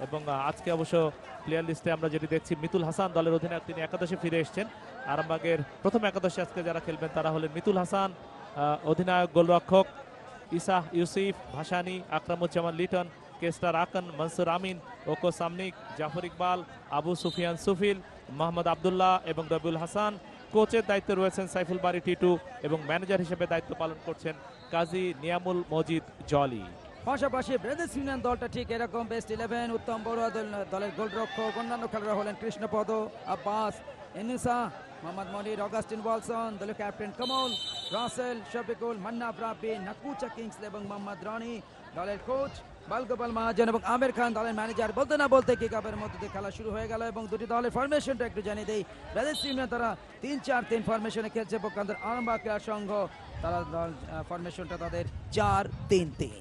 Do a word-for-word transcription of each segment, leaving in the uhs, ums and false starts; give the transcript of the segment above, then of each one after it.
এবং আজকে অবশ্য প্লেয়ার লিস্টে আমরা যেটি দেখছি মিতুল হাসান দলের অধিনায়ক, তিনি একাদশে ফিরে এসেছেন। আরামবাগের প্রথম একাদশে আজকে যারা খেলবেন তারা হলেন মিতুল হাসান অধিনায়ক, গোলরক্ষক Isa Yusif, Bhasani, Akramuzzaman Liton, Kester Akon, Mansur Amin, Oko Samnik, Jafar Iqbal, Abu Sufian Sufil, Mohammad Abdullah এবং রবিউল হাসান। কোচের দায়িত্বে রয়েছেন সাইফুল বারী টিটু এবং ম্যানেজার হিসেবে দায়িত্ব পালন করছেন কাজী নিয়ামুল মজিদ জলি। পাশাপাশি ব্রাদার্স ইউনিয়ন দলটা ঠিক এরকম বেস্ট ইলেভেন। উত্তম বড়ুয়া দলের গোলরক্ষক, অন্যান্য খেলোয়াড় হলেন Krishnapada, Abbas, Enusa, Mohammad Monir, Augustine Walson, দলের captain Kamal, Russell, Shafiqul, Mannaf Rafi, Nakucha Kingsley এবং মোহাম্মদ রানি। দলের কোচ বালগোপাল মহাজন এবং আমির খান দলের ম্যানেজার। বলতে না বলতে কিক আপের মধ্যে দিয়ে খেলা শুরু হয়ে গেল এবং দুটি দলের ফরমেশনটা একটু জানিয়ে দেই। ব্রাদার্স ইউনিয়ন তারা তিন চার তিন ফরমেশনে খেলছে, পক্ষান্তর আরামবাগ ক্রীড়া সংঘ তারা দল ফরমেশনটা তাদের চার তিন তিন।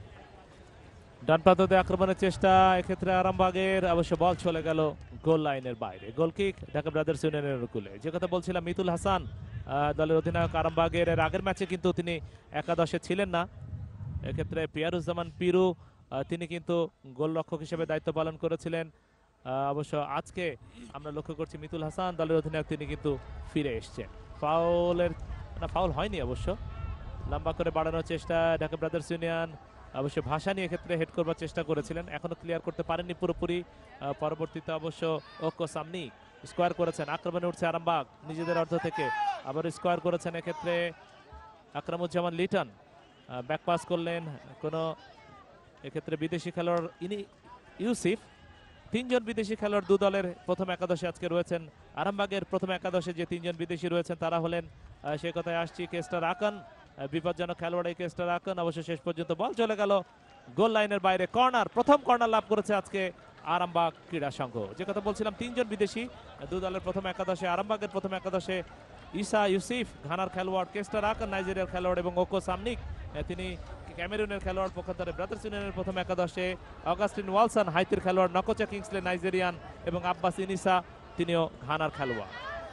ডান প্রান্তে আক্রমণের চেষ্টা, এক্ষেত্রে আরামবাগের, অবশ্য বল চলে গেল গোল লাইনের বাইরে। গোল কিক ঢাকা ব্রাদার্স ইউনিয়নের অনুকূলে। যে কথা বলছিলাম, মিতুল হাসান দলের অধিনায়ক আরামবাগের, এর আগের ম্যাচে কিন্তু তিনি একাদশে ছিলেন না। এক্ষেত্রে পিয়ারুজ্জামান পিরু তিনি কিন্তু গোলরক্ষক হিসেবে দায়িত্ব পালন করেছিলেন। অবশ্য আজকে আমরা লক্ষ্য করছি মিতুল হাসান দলের অধিনায়ক, তিনি কিন্তু ফিরে এসছেন। ফাউলের না, ফাউল হয়নি অবশ্য। লম্বা করে বাড়ানোর চেষ্টা ঢাকা ব্রাদার্স ইউনিয়ন, অবশ্য ভাসানী এক্ষেত্রে হেড করবার চেষ্টা করেছিলেন, এখনো ক্লিয়ার করতে পারেননি পুরোপুরি। পরবর্তীতে অবশ্য ওকো সামনি স্কোয়ার করেছেন। আক্রমণে উঠছে আরামবাগ নিজেদের অর্ধ থেকে, আবার স্কোয়ার করেছেন এক্ষেত্রে আকরামুজ্জামান লিটন। ব্যাক পাস করলেন কোনো এক্ষেত্রে বিদেশি খেলোয়াড় ইনি ইউসিফ। তিনজন বিদেশি খেলোয়াড় দু দলের প্রথম একাদশে আজকে রয়েছেন। আরামবাগের প্রথম একাদশে যে তিনজন বিদেশি রয়েছেন তারা হলেন, সে কথায় আসছি, কেস্টার আকন, বিপজ্জনক খেলোয়াড় এই কেস্টার আকন। অবশ্য শেষ পর্যন্ত বল চলে গেল গোল লাইনের বাইরে। কর্নার, প্রথম কর্নার লাভ করেছে আজকে আরামবাগ ক্রীড়া সংঘ। যে কথা বলছিলাম, তিনজন বিদেশি দু দলের প্রথম একাদশে। আরামবাগের প্রথম একাদশে ইসা ইউসিফ ঘানার খেলোয়াড়, কেস্টার আকন নাইজেরিয়ার খেলোয়াড় এবং ওকো সামনিক তিনি ক্যামেরুনের খেলোয়াড়। পক্ষান্তরে ব্রাদার্স ইউনিয়নের প্রথম একাদশে অগাস্টিন ওয়ালসন হাইতির খেলোয়াড়, নকোচা কিংসলে নাইজেরিয়ান এবং আব্বাস ইনিসা তিনিও ঘানার খেলোয়াড়।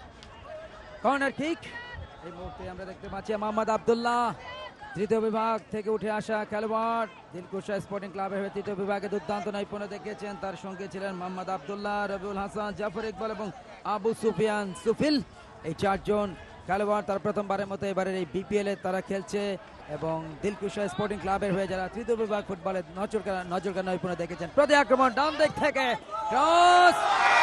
কর্নার কিক এই মুহূর্তে আমরা দেখতে পাচ্ছি মোহাম্মদ আবদুল্লাহ, তৃতীয় বিভাগ থেকে উঠে আসা খেলোয়াড়, দিলকুশা স্পোর্টিং ক্লাবের হয়ে তৃতীয় বিভাগে দুর্দান্ত নৈপুণ্য দেখিয়েছেন। তার সঙ্গে ছিলেন মোহাম্মদ আবদুল্লাহ, রবিউল হাসান, জাফর ইকবাল এবং আবু সুফিয়ান সুফিল। এই চারজন খেলোয়াড় তার প্রথমবারের মতো এবারের এই বিপিএল এ তারা খেলছে এবং দিলকুশা স্পোর্টিং ক্লাবের হয়ে যারা তৃতীয় বিভাগ ফুটবলে নজর নজরকার নৈপুণ্য দেখেছেন। প্রতি আক্রমণ ডান দিক থেকে ক্রস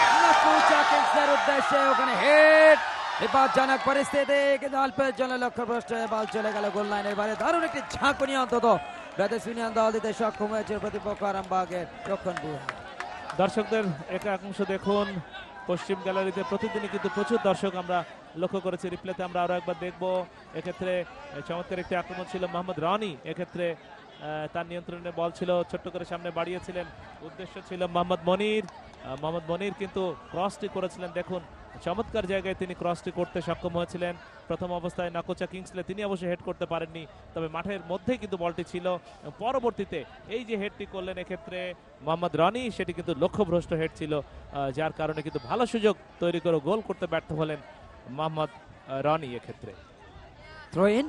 কিংসের উদ্দেশ্যে, ওখানে হেড, বিপজ্জনক পরিস্থিতি, কিন্তু অল্পের জন্য লক্ষ্যভ্রষ্ট বল চলে গেল গোল লাইনের বাইরে। দারুণ একটি ঝাঁকুনি অন্তত ব্রাদার্স ইউনিয়ন দল দিতে সক্ষম হয়েছে প্রতিপক্ষ আরামবাগের রক্ষণ বিভাগ। দর্শকদের একাংশ দেখুন পশ্চিম গ্যালারিতে, প্রতিদিনই কিন্তু প্রচুর দর্শক আমরা লক্ষ্য করেছি। রিপ্লেতে আমরা আরো একবার দেখবো। এক্ষেত্রে চমৎকার একটি আক্রমণ ছিল মোহাম্মদ রানি, এক্ষেত্রে তার নিয়ন্ত্রণে বল ছিল, ছোট্ট করে সামনে বাড়িয়েছিলেন। উদ্দেশ্য ছিল মোহাম্মদ মনির, মোহাম্মদ মনির কিন্তু ক্রসটি করেছিলেন। দেখুন চমৎকার জায়গায় তিনি ক্রসটি করতে সক্ষম হয়েছিলেন। প্রথম অবস্থায় নাকোচা কিংসলে তিনি অবশ্য হেড করতে পারেননি, তবে মাঠের মধ্যেই কিন্তু বলটি ছিল। পরবর্তীতে এই যে হেডটি করলেন এক্ষেত্রে মোহাম্মদ রানি, সেটি কিন্তু লক্ষ্যভ্রষ্ট হেড ছিল, যার কারণে কিন্তু ভালো সুযোগ তৈরি করে গোল করতে ব্যর্থ হলেন মোহাম্মদ রানি। এক্ষেত্রে থ্রো ইন,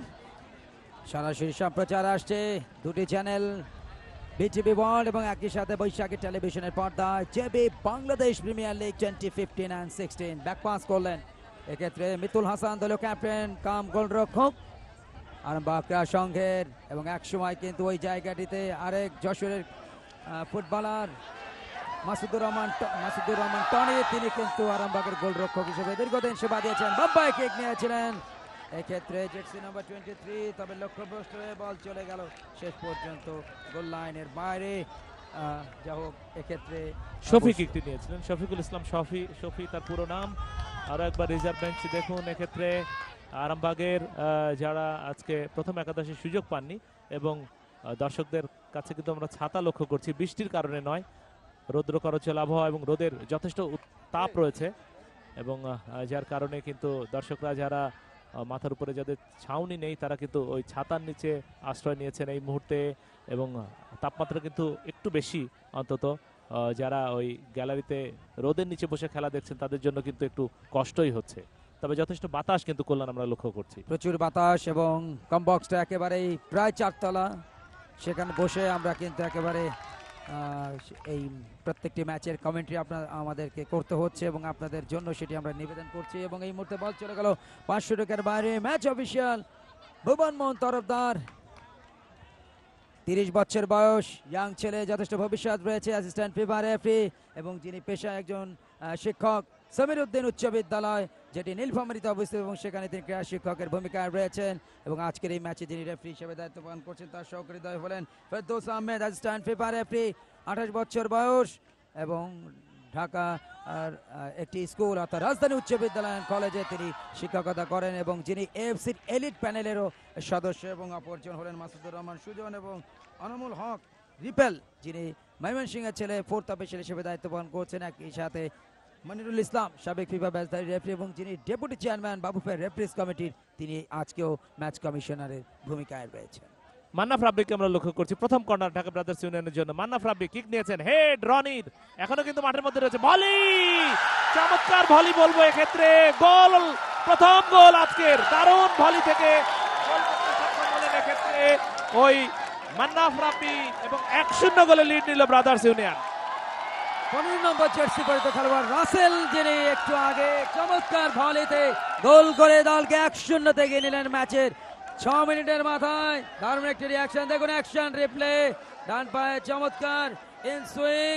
সরাসরি সম্প্রচার আসছে দুটি চ্যানেল, বিটিভি ওয়ার্ল্ড এবং একই সাথে বৈশাখী টেলিভিশনের পর্দায় JB Bangladesh premier league twenty fifteen and sixteen. Back pass করলেন এক্ষেত্রে মিতুল হাসান, দলীয় ক্যাপ্টেন কাম গোলরক্ষক আরামবাগ ক্রীড়া সংঘের, এবং এক সময় কিন্তু ওই জায়গাটিতে আরেক যশোরের ফুটবলার মাসুদুর রহমান মাসুদুর রহমান টনি, তিনি কিন্তু আরামবাগের গোলরক্ষক হিসেবে দীর্ঘদিন সেবা দিয়েছেন। বাম্পাই কিক নিয়েছিলেন এক্ষেত্রে জার্সি নাম্বার টোয়েন্টি থ্রি, তবে লক্ষ্যভ্রষ্ট হয়ে বল চলে গেল শেষ পর্যন্ত গোল লাইনের বাইরে। যা হোক, এক্ষেত্রে শফি কিকটি নিয়েছিলেন, শফিকুল ইসলাম শফি, শফি তার পুরো নাম। আরো একবার রিজার্ভ বেঞ্চ দেখুন। এক্ষেত্রে আরামবাগের যারা আজকে প্রথম একাদশে সুযোগ পাননি, এবং দর্শকদের কাছে কিন্তু আমরা ছাতা লক্ষ্য করছি, বৃষ্টির কারণে নয়, রৌদ্র করচল আবহাওয়া এবং রোদের যথেষ্ট তাপ রয়েছে, এবং যার কারণে কিন্তু দর্শকরা যারা মাথার উপরে যাদের ছাউনি নেই তারা কিন্তু ওই ছাতার নিচে আশ্রয় নিয়েছেন এই মুহূর্তে, এবং তাপমাত্রা কিন্তু একটু বেশি, অন্তত যারা ওই গ্যালারিতে রোদের নিচে বসে খেলা দেখছেন তাদের জন্য কিন্তু একটু কষ্টই হচ্ছে। তবে যথেষ্ট বাতাস কিন্তু কল্যাণ আমরা লক্ষ্য করছি, প্রচুর বাতাস, এবং কমবক্সটা একেবারেই প্রায় চারতলা, সেখানে বসে আমরা কিন্তু একেবারে আহ, এই প্রত্যেকটি ম্যাচের কমেন্ট্রি আপনার আমাদেরকে করতে হচ্ছে এবং আপনাদের জন্য সেটি আমরা নিবেদন করছি। এবং এই মুহূর্তে বল চলে গেল পাঁচশো টাকার বাইরে। ম্যাচ অফিসিয়াল ভুবন মোহন তরফদার, তিরিশ বছর বয়স, ইয়াং ছেলে, যথেষ্ট ভবিষ্যৎ রয়েছে। অ্যাসিস্ট্যান্ট ফিফা রেফারি এবং যিনি পেশায় একজন আহ, শিক্ষক, সমীর উদ্দিন উচ্চ বিদ্যালয়, যেটি নীলফামারীতে অবস্থিত এবং সেখানে তিনি ক্রীড়া শিক্ষকের ভূমিকায় রয়েছেন। এবং আজকের এই ম্যাচে যিনি রেফারি হিসেবে দায়িত্ব পালন করছেন তার সহকারী দ্বয় হলেন Ferdous Ahmed, assistant FIFA referee, আঠাশ বছর বয়স এবং ঢাকা আর আহ, একটি স্কুল অর্থাৎ রাজধানী উচ্চ বিদ্যালয় অ্যান্ড কলেজে তিনি শিক্ষকতা করেন এবং যিনি এএফসির এলিট প্যানেলেরও সদস্য। এবং অপরজন হলেন মাসুদুর রহমান সুজন এবং অনমুল হক রিপেল, যিনি ময়মনসিংহের ছেলে, ফোর্থ অফিসার হিসেবে দায়িত্ব পালন করছেন। একই সাথে মনিরুল ইসলাম, সাবেক ফিফা ব্যাচধারী রেফারি এবং যিনি ডেপুটি চেয়ারম্যান বাবুফের রেফারিজ কমিটির, তিনি আজকেও ম্যাচ কমিশনারের ভূমিকায় রয়েছেন। মান্নাফ রাব্বিকে আমরা লক্ষ্য করছি প্রথম কর্নার ঢাকা ব্রাদার্স ইউনিয়নের জন্য। মান্নাফ রাব্বি কিক নিয়েছেন, হেড রনির, এখনো কিন্তু মাঠের মধ্যে রয়েছে। ভলি, চমৎকার ভলি বলবো এক্ষেত্রে, গোল, প্রথম গোল আজকের, দারুণ ভলি থেকে গোল করতে সক্ষম হলেন এক্ষেত্রে ওই মান্নাফ রাব্বি এবং এক শূন্য গোলে লিড নিল ব্রাদার্স ইউনিয়ন। পনেরো নম্বর জার্সি পরিত খেলোয়াড় রাসেল, যিনি একটু আগে চমৎকার ভলিতে গোল করে দলকে এক শূন্য থেকে নিলেন ম্যাচের ছ মিনিটের মাথায়। দারুণ একটি রিয়াকশন, দেখুন অ্যাকশন রিপ্লে, ডান পায়ে চমৎকার ইন সুইং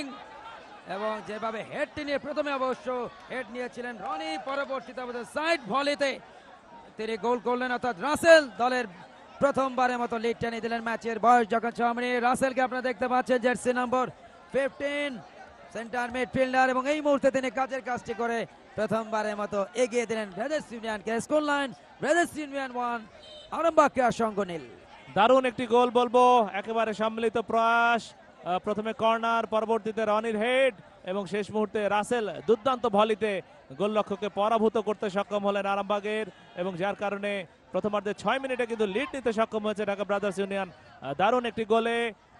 এবং যেভাবে হেডটি নিয়ে, প্রথমে অবশ্য হেড নিয়েছিলেন রনি, পরবর্তীতে সাইড ভলিতে তিনি গোল করলেন। অর্থাৎ রাসেল দলের প্রথমবারের মতো লিড টেনে দিলেন ম্যাচের। বয়স যখন ছ মিনিট, রাসেলকে আপনারা দেখতে পাচ্ছেন jersey number fifteen, centre midfielder, এবং এই মুহূর্তে তিনি কাজের কাজটি করে প্রথমবারের মতো এগিয়ে দিলেন ব্রাদার্স ইউনিয়নকে। Score line brothers union one, Arambagh ক্রীড়া সংঘ নীল। দারুণ একটি গোল বলবো, একেবারে সম্মিলিত প্রয়াস, আহ, প্রথমে কর্নার, পরবর্তীতে রনির হেড এবং শেষ মুহূর্তে রাসেল দুর্দান্ত ভলিতে গোলরক্ষককে পরাভূত করতে সক্ষম হলেন আরামবাগের, এবং যার কারণে প্রথমার্ধে ছয় মিনিটে কিন্তু লিড নিতে সক্ষম হয়েছে ঢাকা ব্রাদার্স ইউনিয়ন। আহ, দারুণ একটি গোলে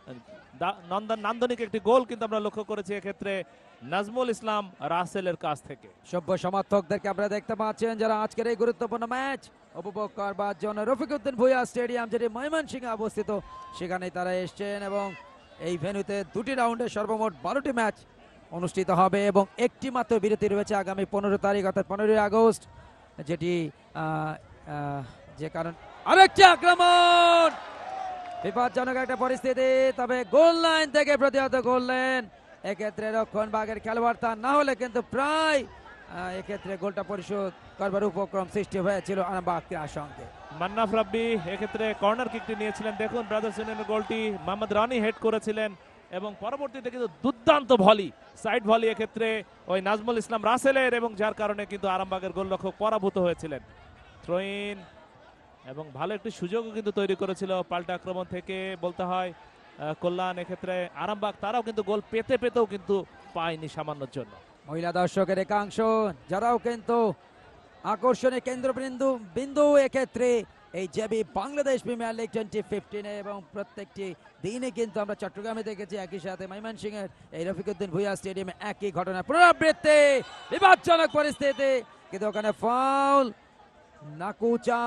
দা- নন্দন নান্দনিক একটি গোল কিন্তু আমরা লক্ষ্য করেছি এক্ষেত্রে নাজমুল ইসলাম রাসেলের কাছ থেকে। সভ্য সমর্থকদেরকে আপনারা দেখতে পাচ্ছেন যারা আজকের এই গুরুত্বপূর্ণ ম্যাচ উপভোগ করবার জন্য রফিকুদ্দিন ভুঁইয়া স্টেডিয়াম, যেটি ময়মনসিংহে অবস্থিত, সেখানে তারা এসছেন। এবং এই ভেন্যুতে দুটি রাউন্ডে সর্বমোট বারোটি ম্যাচ অনুষ্ঠিত হবে এবং একটি মাত্র বিরতি রয়েছে আগামী পনেরো তারিখ অর্থাৎ পনেরোই আগস্ট, যেটি আহ, আহ, যে কারণ আরেকটি আক্রমণ, বিপজ্জনক একটা পরিস্থিতি, তবে গোল লাইন থেকে প্রতিহত করলেন এক্ষেত্রে রক্ষণ ভাগের খেলোয়াড়, তা না হলে কিন্তু প্রায় আহ, এক্ষেত্রে গোলটা পরিশোধ করবার উপক্রম সৃষ্টি হয়েছিল আরামবাগ ক্রীড়া সংঘে। মান্নাফ রাব্বি এক্ষেত্রে কর্নার কিকটি নিয়েছিলেন, দেখুন ব্রাদার্স ইউনিয়নের গোলটি মোহাম্মদ রানি হেড করেছিলেন এবং পরবর্তীতে কিন্তু দুর্দান্ত ভলি, সাইড ভলি এক্ষেত্রে ওই নাজমুল ইসলাম রাসেলের, এবং যার কারণে কিন্তু আরামবাগের গোলরক্ষক পরাভূত হয়েছিলেন। থ্রোইন এবং ভালো একটি সুযোগও কিন্তু তৈরি করেছিল পাল্টা আক্রমণ থেকে, বলতে হয় আহ, কল্যাণ। এক্ষেত্রে আরামবাগ তারাও কিন্তু গোল পেতে পেতেও কিন্তু পায়নি সামান্যর জন্য। মহিলা দর্শকের একাংশ যারাও কিন্তু আকর্ষণের কেন্দ্রবিন্দু বিন্দু এক্ষেত্রে এই JB Bangladesh premier league twenty ফিফটিনে, এবং প্রত্যেকটি দিনে কিন্তু আমরা চট্টগ্রামে দেখেছি, একই সাথে ময়মনসিংহের এই রফিকুদ্দিন ভুঁইয়া স্টেডিয়ামে একই ঘটনা পুনরাবৃত্তি, বিপজ্জনক পরিস্থিতি, কিন্তু ওখানে ফাউল, নাকুচা,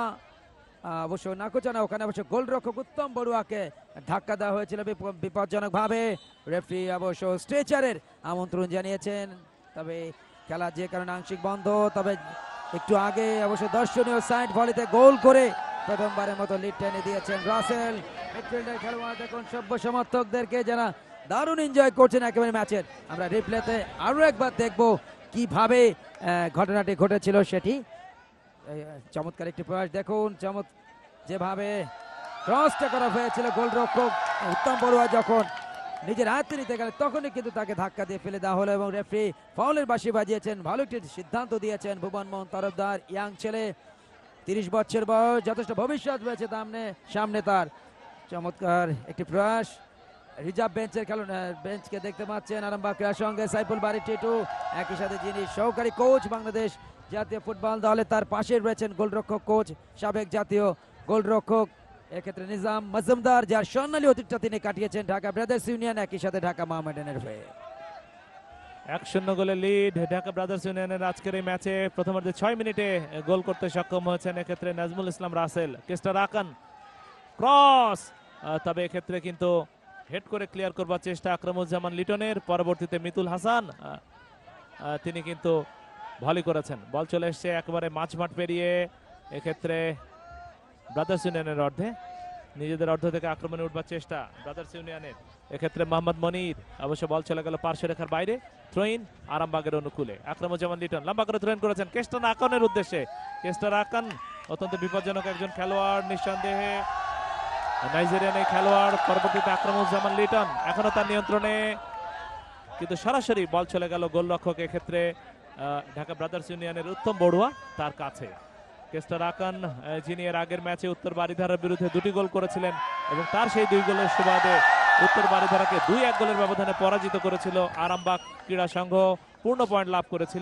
আহ, অবশ্য নাকুচা না, ওখানে অবশ্য গোলরক্ষক উত্তম বড়ুয়াকে ধাক্কা দেওয়া হয়েছিল বিপজ্জনক ভাবে। রেফারি অবশ্য স্ট্রেচারের আমন্ত্রণ জানিয়েছেন, তবে খেলা যে কারণে আংশিক বন্ধ। তবে একটু আগে অবশ্য দর্শনীয় সাইড ভলিতে গোল করে প্রথমবারের মতো লিড টেনে দিয়েছেন রাসেল। মিডফিল্ডের খেলোয়াড় দেখুন সভ্য সমর্থকদেরকে যারা দারুণ এনজয় করছেন একেবারে ম্যাচের। আমরা রিপ্লেতে আরো একবার দেখব কিভাবে আহ, ঘটনাটি ঘটেছিল সেটি। এই, আহ, চমৎকার একটি প্রয়াস দেখুন, চমৎ যেভাবে ক্রসটা করা হয়েছিল গোলরক্ষক উত্তম বড়ুয়া যখন নিজের আয়ত্তে নিতে গেলে তখনই কিন্তু তাকে ধাক্কা দিয়ে ফেলে দেওয়া হলো এবং রেফারি ফাউলের বাঁশি বাজিয়েছেন। ভালো একটি সিদ্ধান্ত দিয়েছেন ভুবন মোহন তরফদার, ইয়াং ছেলে, তিরিশ বছর বয়স, যথেষ্ট ভবিষ্যৎ রয়েছে সামনে সামনে তার। চমৎকার একটি প্রয়াস। রিজার্ভ বেঞ্চের খেলুন বেঞ্চকে দেখতে পাচ্ছেন আরামবাগ ক্রীড়ার সঙ্গে সাইফুল বারী টিটু, একই সাথে যিনি সহকারী কোচ বাংলাদেশ জাতীয় ফুটবল দলে, তার পাশে রয়েছেন গোলরক্ষক কোচ সাবেক জাতীয় গোলরক্ষক এক্ষেত্রে নিজাম মজুমদার, যার স্বর্ণালী অতীতটা তিনি কাটিয়েছেন ঢাকা ব্রাদার্স ইউনিয়ন, একই সাথে ঢাকা মোহামেডানের হয়ে। এক শূন্য গোলে লিড ঢাকা ব্রাদার্স ইউনিয়নের আজকের এই ম্যাচে। প্রথমার্ধে ছয় মিনিটে গোল করতে সক্ষম হয়েছেন এক্ষেত্রে Nazmul Islam Russell. Kester Akan cross, তবে এক্ষেত্রে কিন্তু হেড করে ক্লিয়ার করবার চেষ্টা আকরামুজ্জামান লিটনের, পরবর্তীতে মিতুল হাসান আহ, আহ, তিনি কিন্তু ভলি করেছেন। বল চলে এসছে একেবারে মাঝ মাঠ পেরিয়ে, এক্ষেত্রে ব্রাদার্স ইউনিয়নের অর্ধে, নিজেদের অর্ধ থেকে আক্রমণে উঠবার চেষ্টা ব্রাদার্স ইউনিয়নের, এক্ষেত্রে মোহাম্মদ মনির, অবশ্য বল চলে গেল পার্শ্ব রেখার বাইরে, থ্রোইন আরামবাগের অনুকূলে। আকরামুজ্জামান লিটন লম্বা করে থ্রোইন করেছেন কেস্টার আকানের উদ্দেশ্যে, কেস্টার আকান অত্যন্ত বিপজ্জনক একজন খেলোয়াড় নিঃসন্দেহে, নাইজেরিয়ান এই খেলোয়াড়। পরবর্তীতে আকরামুজ্জামান লিটন এখনো তার নিয়ন্ত্রণে, কিন্তু সরাসরি বল চলে গেল গোলরক্ষক, এক্ষেত্রে আহ, ঢাকা ব্রাদার্স ইউনিয়নের উত্তম বড়ুয়া তার কাছে। কেস্টার আকান আহ, যিনি এর আগের ম্যাচে উত্তর বারিধারার বিরুদ্ধে দুটি গোল করেছিলেন এবং তার সেই দুই গোলের সুবাদে উত্তর বারিধারাকে দুই এক গোলের ব্যবধানে পরাজিত করেছিল আরামবাগ ক্রীড়া সংঘ, পূর্ণ পয়েন্ট লাভ করেছিল।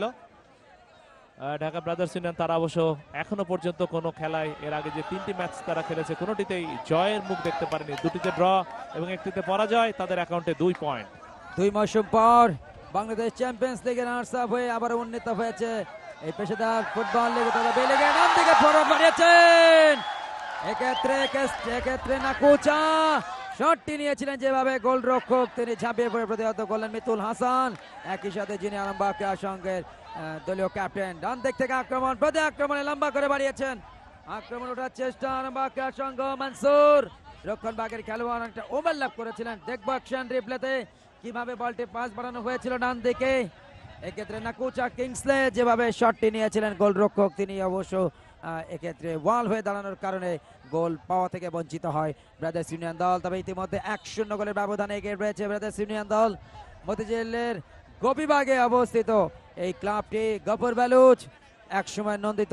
আহ, ঢাকা ব্রাদার্স ইউনিয়ন তারা অবশ্য এখনো পর্যন্ত কোনো খেলায় এর আগে যে তিনটি ম্যাচ তারা খেলেছে কোনোটিতেই জয়ের মুখ দেখতে পারেনি, দুটিতে ড্র এবং একটিতে পরাজয়, তাদের অ্যাকাউন্টে দুই পয়েন্ট। দুই মৌসুম পর বাংলাদেশ চ্যাম্পিয়ন্স লিগে রানার্স আপ হয়ে আবার উন্নীত হয়েছে এই পেশাদার ফুটবল লিগে, তারা বে লিগে নাম দিকে ফরওয়ার্ড বাড়িয়েছেন। এক্ষেত্রে এক্ষেত্রে নাকুচা শটটি নিয়েছিলেন যেভাবে গোলরক্ষক তিনি ঝাঁপিয়ে পড়ে প্রতিহত করলেন মিতুল হাসান, একই সাথে যিনি আরামবাগ ক্রীড়া সংঘের আহ, দলীয় ক্যাপ্টেন। ডান দিক থেকে আক্রমণ, প্রতি আক্রমণে লম্বা করে বাড়িয়েছেন, আক্রমণ ওঠার চেষ্টা আরামবাগ ক্রীড়া সংঘ। মনসুর রক্ষণভাগের খেলোয়াড় অনেকটা ওভারল্যাপ করেছিলেন, দেখবো অ্যাকশন রিপ্লেতে কিভাবে বলটি পাস বাড়ানো হয়েছিল ডান দিকে। এক্ষেত্রে নাকুচা কিংসলে যেভাবে শটটি নিয়েছিলেন গোলরক্ষক তিনি অবশ্য আহ, এক্ষেত্রে ওয়াল হয়ে দাঁড়ানোর কারণে গোল পাওয়া থেকে বঞ্চিত হয় ব্রাদার্স ইউনিয়ন দল। তবে ইতিমধ্যে এক শূন্য গোলের ব্যবধানে এগিয়ে রয়েছে ব্রাদার্স ইউনিয়ন দল। মতিঝিলের গোপীবাগে অবস্থিত এই ক্লাবটি গফর বেলুচ একসময় নন্দিত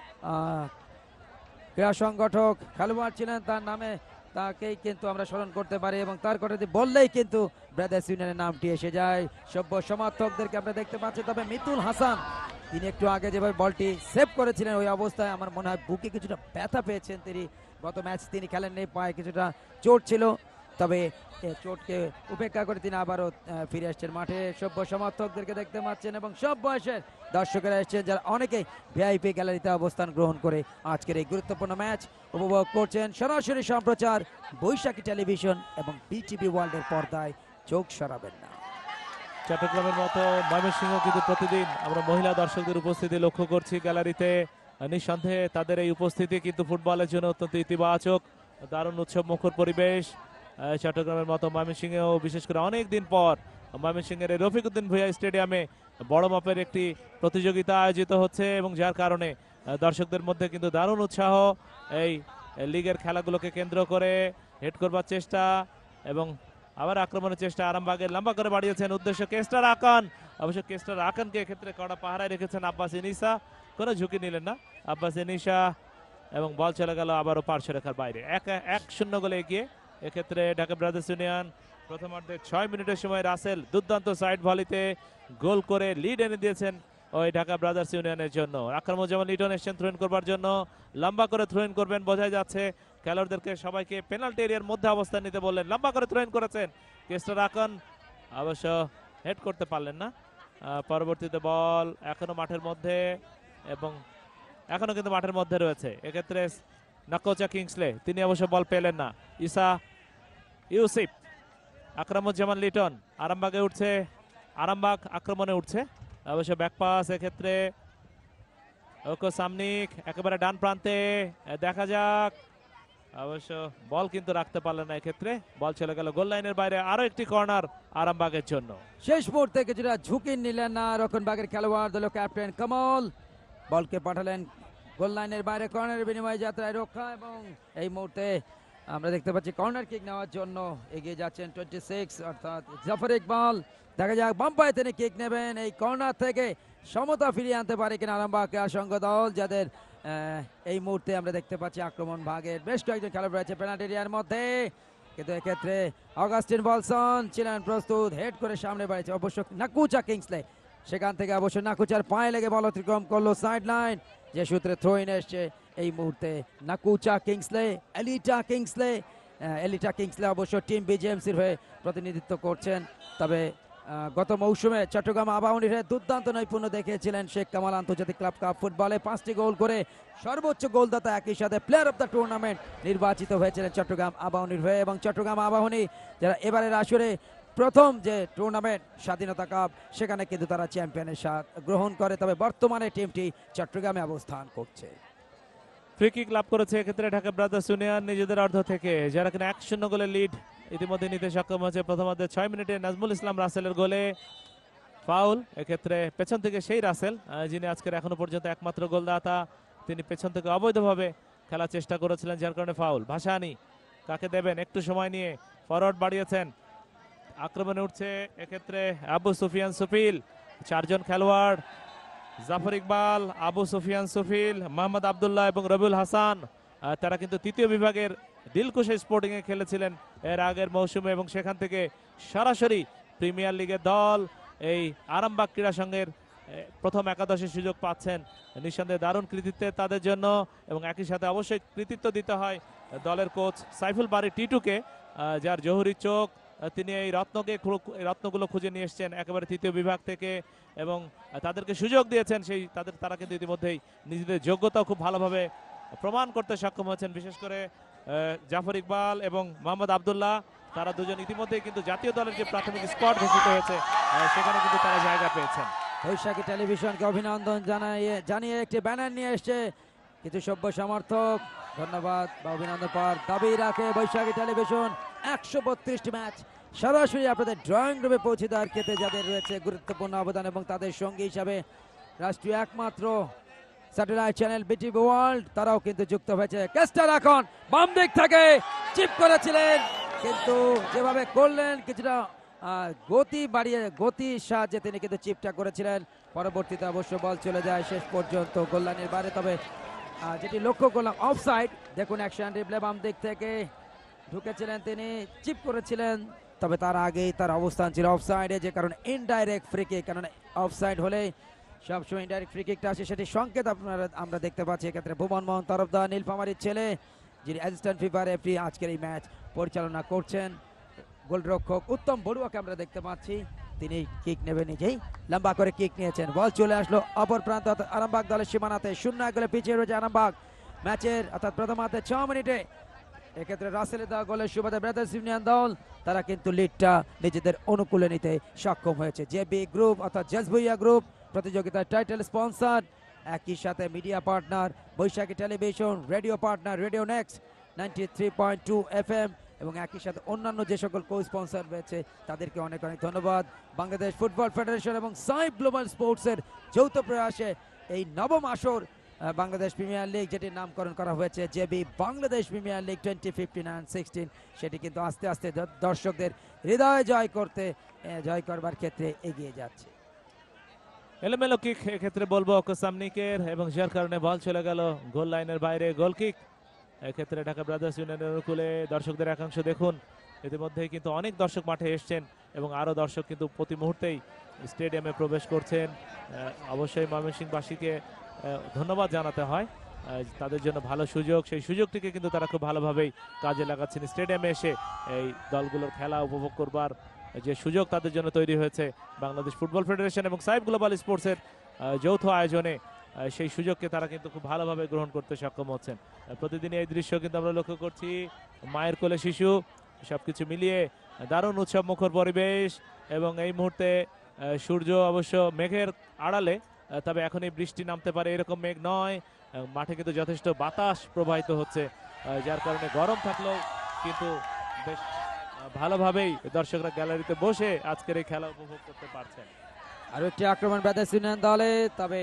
আহ, ক্রীড়া সংগঠক খেলোয়াড় ছিলেন, তার নামে তাকেই কিন্তু আমরা স্মরণ করতে পারি এবং তার কথা বললেই কিন্তু ব্রাদার্স ইউনিয়নের নামটি এসে যায়। সভ্য সমর্থকদেরকে আমরা দেখতে পাচ্ছি। তবে মিতুল হাসান তিনি একটু আগে যেভাবে বলটি সেভ করেছিলেন ওই অবস্থায় আমার মনে হয় বুকে কিছুটা ব্যথা পেয়েছেন তিনি, গত ম্যাচ তিনি খেলেননি, পায়ে কিছুটা চোট ছিল, তবে এ চোটকে উপেক্ষা করে তিনি আবারও আহ, ফিরে আসছেন মাঠে। সভ্য সমর্থকদেরকে দেখতে পাচ্ছেন এবং সব বয়সের দর্শকেরা এসেছেন যারা অনেকেই ভিআইপি গ্যালারিতে অবস্থান গ্রহণ করে আজকের এই গুরুত্বপূর্ণ ম্যাচ উপভোগ করছেন। সরাসরি সম্প্রচার বৈশাখী টেলিভিশন এবং বিটিভি ওয়ার্ল্ডের পর্দায়, চোখ সরাবেন না। চট্টগ্রামের মতো ময়মনসিংহ কিন্তু প্রতিদিন আমরা মহিলা দর্শকদের উপস্থিতি লক্ষ্য করছি গ্যালারিতে, নিঃসন্দেহে তাদের এই উপস্থিতি কিন্তু ফুটবলের জন্য অত্যন্ত ইতিবাচক, দারুণ উৎসব মুখর পরিবেশ। আহ, চট্টগ্রামের মতো ময়মনসিংহেও বিশেষ করে অনেক দিন পর ময়মনসিংহের এই রফিকুদ্দিন ভুঁইয়া স্টেডিয়ামে বড় মাপের একটি প্রতিযোগিতা আয়োজিত হচ্ছে এবং যার কারণে আহ, দর্শকদের মধ্যে কিন্তু দারুণ উৎসাহ। এই লিগের খেলাগুলোকে কেন্দ্র করে হেড করবার চেষ্টা এবং আবার আক্রমণের চেষ্টা আরামবাগের, লম্বা করে বাড়িয়েছেন উদ্দেশ্য কেস্টার আকান, অবশ্য কেস্টার আকানকে এক্ষেত্রে কড়া পাহারায় রেখেছেন আব্বাস ইনিসা, কোনো ঝুঁকি নিলেন না আব্বাস ইনিসা এবং বল চলে গেল আবারও পার্শ্ব রেখার বাইরে। এক এক শূন্য গোলে এগিয়ে এক্ষেত্রে ঢাকা ব্রাদার্স ইউনিয়ন। প্রথমার্ধে ছয় মিনিটের সময় রাসেল দুর্দান্ত সাইড ভলিতে গোল করে লিড এনে দিয়েছেন ওই ঢাকা ব্রাদার্স ইউনিয়নের জন্য। আকরামুজ্জামান লিটন এসেছেন থ্রোইন করবার জন্য, লম্বা করে থ্রোইন করবেন বোঝাই যাচ্ছে, খেলোয়াড়দেরকে সবাইকে পেনাল্টি এরিয়ার মধ্যে অবস্থান নিতে বললেন, লম্বা করে থ্রোইন করেছেন কেস্টার আকান, অবশ্য হেড করতে পারলেন না। আহ, পরবর্তীতে বল এখনো মাঠের মধ্যে এবং এখনো কিন্তু মাঠের মধ্যে রয়েছে, এক্ষেত্রে নাকোচা কিংসলে তিনি অবশ্য বল পেলেন না। ইসা ইউসিফ, আকরামুজ্জামান লিটন, আরামবাগে উঠছে, আরামবাগ আক্রমণে উঠছে, অবশ্য ব্যাক পাস এক্ষেত্রে ওকো সামনিক একেবারে ডান প্রান্তে, দেখা যাক, অবশ্য বল কিন্তু রাখতে পারলেন না, এক্ষেত্রে বল চলে গেল গোল লাইনের বাইরে। আরো একটি কর্নার আরামবাগের জন্য। শেষ মুহূর্তে কিছুটা ঝুঁকি নিলেন না রক্ষণভাগের খেলোয়াড় দলীয় ক্যাপ্টেন কমল, বলকে পাঠালেন গোল লাইনের বাইরে, কর্নারের বিনিময়ে যাত্রায় রক্ষা এবং এই মুহূর্তে আমরা দেখতে পাচ্ছি কর্নার কিক নেওয়ার জন্য এগিয়ে যাচ্ছেন টোয়েন্টি সিক্স অর্থাৎ জাফর ইকবাল। দেখা যাক বাম পায়ে তিনি কিক নেবেন, এই কর্নার থেকে সমতা ফিরিয়ে আনতে পারে কিনা আরামবাগ ক্রীড়া সংঘ দল, যাদের আহ, এই মুহূর্তে আমরা দেখতে পাচ্ছি আক্রমণ ভাগের বেশ কয়েকজন খেলোয়াড় রয়েছে পেনাল্টি এরিয়ার মধ্যে, কিন্তু এক্ষেত্রে অগাস্টিন বলসন ছিলেন প্রস্তুত, হেড করে সামনে বাড়িয়েছে অবশ্য নাকুচা কিংসলে, সেখান থেকে অবশ্য নাকুচার পায়ে লেগে বল অতিক্রম করলো সাইড লাইন, যে সূত্রে থ্রো ইন এসছে এই মুহূর্তে Nakucha Kingsley, Elita Kingsley. Elita Kingsley অবশ্য টিম বিজেএমসির হয়ে প্রতিনিধিত্ব করছেন, তবে গত মৌসুমে চট্টগ্রাম আবাহনীর হয়ে দুর্দান্ত নৈপুণ্য দেখিয়েছিলেন শেখ কামাল আন্তর্জাতিক ক্লাব কাপ ফুটবলে পাঁচটি গোল করে সর্বোচ্চ গোলদাতা একই সাথে প্লেয়ার অফ দ্য টুর্নামেন্ট নির্বাচিত হয়েছিলেন চট্টগ্রাম আবাহনীর হয়ে। এবং চট্টগ্রাম আবাহনী যারা এবারের আসরে প্রথম যে টুর্নামেন্ট স্বাধীনতা কাপ সেখানে কিন্তু তারা চ্যাম্পিয়নের স্বাদ গ্রহণ করে, তবে বর্তমানে টিমটি চট্টগ্রামে অবস্থান করছে। ফ্রি কিক লাভ করেছে এক্ষেত্রে ঢাকা ব্রাদার্স ইউনিয়ন নিজেদের অর্ধ থেকে, যারা কিনা এক শূন্য গোলের লিড ইতিমধ্যে নিতে সক্ষম হয়েছে। প্রথমার্ধে ছয় মিনিটে নাজমুল ইসলাম রাসেলের গোলে ফাউল, এক্ষেত্রে পেছন থেকে সেই রাসেল আহ, যিনি আজকের এখনো পর্যন্ত একমাত্র গোলদাতা, তিনি পেছন থেকে অবৈধভাবে খেলার চেষ্টা করেছিলেন, যার কারণে ফাউল। ভাসানি কাকে দেবেন, একটু সময় নিয়ে ফরওয়ার্ড বাড়িয়েছেন, আক্রমণে উঠছে এক্ষেত্রে আবু সুফিয়ান সুফিল, চারজন খেলোয়াড় জাফর ইকবাল, আবু সুফিয়ান সুফিল, মোহাম্মদ আবদুল্লাহ এবং রবিউল হাসান। আহ, তারা কিন্তু তৃতীয় বিভাগের দিলকুশ স্পোর্টিং এ খেলেছিলেন এর আগের মৌসুমে এবং সেখান থেকে সরাসরি প্রিমিয়ার লিগের দল এই আরামবাগ ক্রীড়া সংঘের আহ, প্রথম একাদশের সুযোগ পাচ্ছেন। নিঃসন্দেহে দারুণ কৃতিত্বে তাদের জন্য, এবং একই সাথে অবশ্যই কৃতিত্ব দিতে হয় দলের কোচ সাইফুল বারী টিটুকে, আহ, যার জহুরি চোখ, আহ, তিনি এই রত্নকে খু- এই রত্নগুলো খুঁজে নিয়ে এসছেন একেবারে তৃতীয় বিভাগ থেকে, এবং তাদেরকে সুযোগ দিয়েছেন। সেই তাদের তারা কিন্তু ইতিমধ্যেই নিজেদের যোগ্যতাও খুব ভালোভাবে প্রমাণ করতে সক্ষম হয়েছেন। বিশেষ করে আহ, জাফর ইকবাল এবং মোহাম্মদ আবদুল্লাহ, তারা দুজন ইতিমধ্যেই কিন্তু জাতীয় দলের যে প্রাথমিক স্কোয়াড ঘোষিত হয়েছে আহ, সেখানে কিন্তু তারা জায়গা পেয়েছেন। বৈশাখী টেলিভিশনকে অভিনন্দন জানিয়ে জানিয়ে একটি ব্যানার নিয়ে এসছে কিছু সভ্য সমর্থক, ধন্যবাদ বা অভিনন্দন পাওয়ার দাবি রাখে বৈশাখী টেলিভিশন। একশো বত্রিশটি ম্যাচ সরাসরি আপনাদের ড্রয়িং রুমে পৌঁছে দেওয়ার ক্ষেত্রে যাদের রয়েছে গুরুত্বপূর্ণ অবদান, এবং তাদের সঙ্গী হিসাবে রাষ্ট্রীয় একমাত্র স্যাটেলাইট চ্যানেল বিটিভি ওয়ার্ল্ড, তারাও কিন্তু যুক্ত হয়েছে। কেস্টার এখন বাম দিক থেকে চিপ করেছিলেন, কিন্তু যেভাবে করলেন কিছুটা আহ, গতি বাড়িয়ে গতির সাহায্যে তিনি কিন্তু চিপটা করেছিলেন। পরবর্তীতে অবশ্য বল চলে যায় শেষ পর্যন্ত গোললাইনের বাইরে, তবে আহ, যেটি লক্ষ্য করলাম অফসাইড। দেখুন অ্যাকশন রিপ্লে, বাম দিক থেকে ঢুকেছিলেন তিনি, চিপ করেছিলেন, তবে তার আগেই তার অবস্থান ছিল অফসাইডে, যে কারণে ইনডাইরেক্ট ফ্রি কিক। কারণ অফসাইড হলে সবসময় ইনডাইরেক্ট ফ্রি কিকটা আসে, সেটি সংকেত আপনারা আমরা দেখতে পাচ্ছি এক্ষেত্রে ভুবন মোহন তরফদার, নীলফামারীর ছেলে, যিনি অ্যাসিস্ট্যান্ট ফিফা রেফারি আজকের এই ম্যাচ পরিচালনা করছেন। গোলরক্ষক উত্তম বড়ুয়াকে আমরা দেখতে পাচ্ছি, তিনি কিক নেবে নিজেই, লম্বা করে কিক নিয়েছেন। বল চলে আসলো অপর প্রান্ত অর্থাৎ আরামবাগ দলের সীমানাতে, শূন্য এক গোলে পিছিয়ে রয়েছে আরামবাগ ম্যাচের অর্থাৎ প্রথমার্ধে ছ মিনিটে। এক্ষেত্রে রাসেলের দেওয়া গোলের সুবাদে ব্রাদার্স ইউনিয়ন দল তারা কিন্তু লিডটা নিজেদের অনুকূলে নিতে সক্ষম হয়েছে। জেবি গ্রুপ অর্থাৎ জেসভুইয়া গ্রুপ প্রতিযোগিতার টাইটেল স্পন্সর, একই সাথে media partner Baishakhi television, radio partner radio next ninety three point two F M, এবং একই সাথে অন্যান্য যে সকল কো স্পন্সর রয়েছে তাদেরকে অনেক অনেক ধন্যবাদ। বাংলাদেশ ফুটবল ফেডারেশন এবং সাইফ গ্লোবাল স্পোর্টসের যৌথ প্রয়াসে এই নবম আসর আহ, বাংলাদেশ প্রিমিয়ার লিগ, যেটির নামকরণ করা হয়েছে JB Bangladesh premier league twenty fifteen and sixteen, সেটি কিন্তু আস্তে আস্তে দ- দর্শকদের হৃদয় জয় করতে আহ, জয় করবার ক্ষেত্রে এগিয়ে যাচ্ছে। এলোমেলো কিক এক্ষেত্রে বলবো কোসামনিকের, এবং যার কারণে বল চলে গেল গোল লাইনের বাইরে। গোল কিক এক্ষেত্রে ঢাকা ব্রাদার্স ইউনিয়নের অনুকূলে। দর্শকদের একাংশ দেখুন ইতিমধ্যেই কিন্তু অনেক দর্শক মাঠে এসছেন, এবং আরও দর্শক কিন্তু প্রতি মুহূর্তেই স্টেডিয়ামে প্রবেশ করছেন। আহ, অবশ্যই ময়মনসিংহবাসীকে আহ, ধন্যবাদ জানাতে হয়, আহ, তাদের জন্য ভালো সুযোগ, সেই সুযোগটিকে কিন্তু তারা খুব ভালোভাবেই কাজে লাগাচ্ছেন। স্টেডিয়ামে এসে এই দলগুলোর খেলা উপভোগ করবার যে সুযোগ তাদের জন্য তৈরি হয়েছে বাংলাদেশ ফুটবল ফেডারেশন এবং সাইফ গ্লোবাল স্পোর্টসের আহ, যৌথ আয়োজনে, আহ, সেই সুযোগকে তারা কিন্তু খুব ভালোভাবে গ্রহণ করতে সক্ষম হচ্ছেন। আহ, প্রতিদিনই এই দৃশ্য কিন্তু আমরা লক্ষ্য করছি, মায়ের কোলে শিশু, সবকিছু মিলিয়ে দারুণ উৎসব মুখর পরিবেশ। এবং এই মুহূর্তে আহ, সূর্য অবশ্য মেঘের আড়ালে, আহ, তবে এখন এই বৃষ্টি নামতে পারে এরকম মেঘ নয়। আহ, মাঠে কিন্তু যথেষ্ট বাতাস প্রবাহিত হচ্ছে, আহ, যার কারণে গরম থাকলেও কিন্তু বেশ আহ, ভালোভাবেই দর্শকরা গ্যালারিতে বসে আজকের এই খেলা উপভোগ করতে পারছেন। আরো একটি আক্রমণ ব্রাদার্স ইউনিয়ন দলে, তবে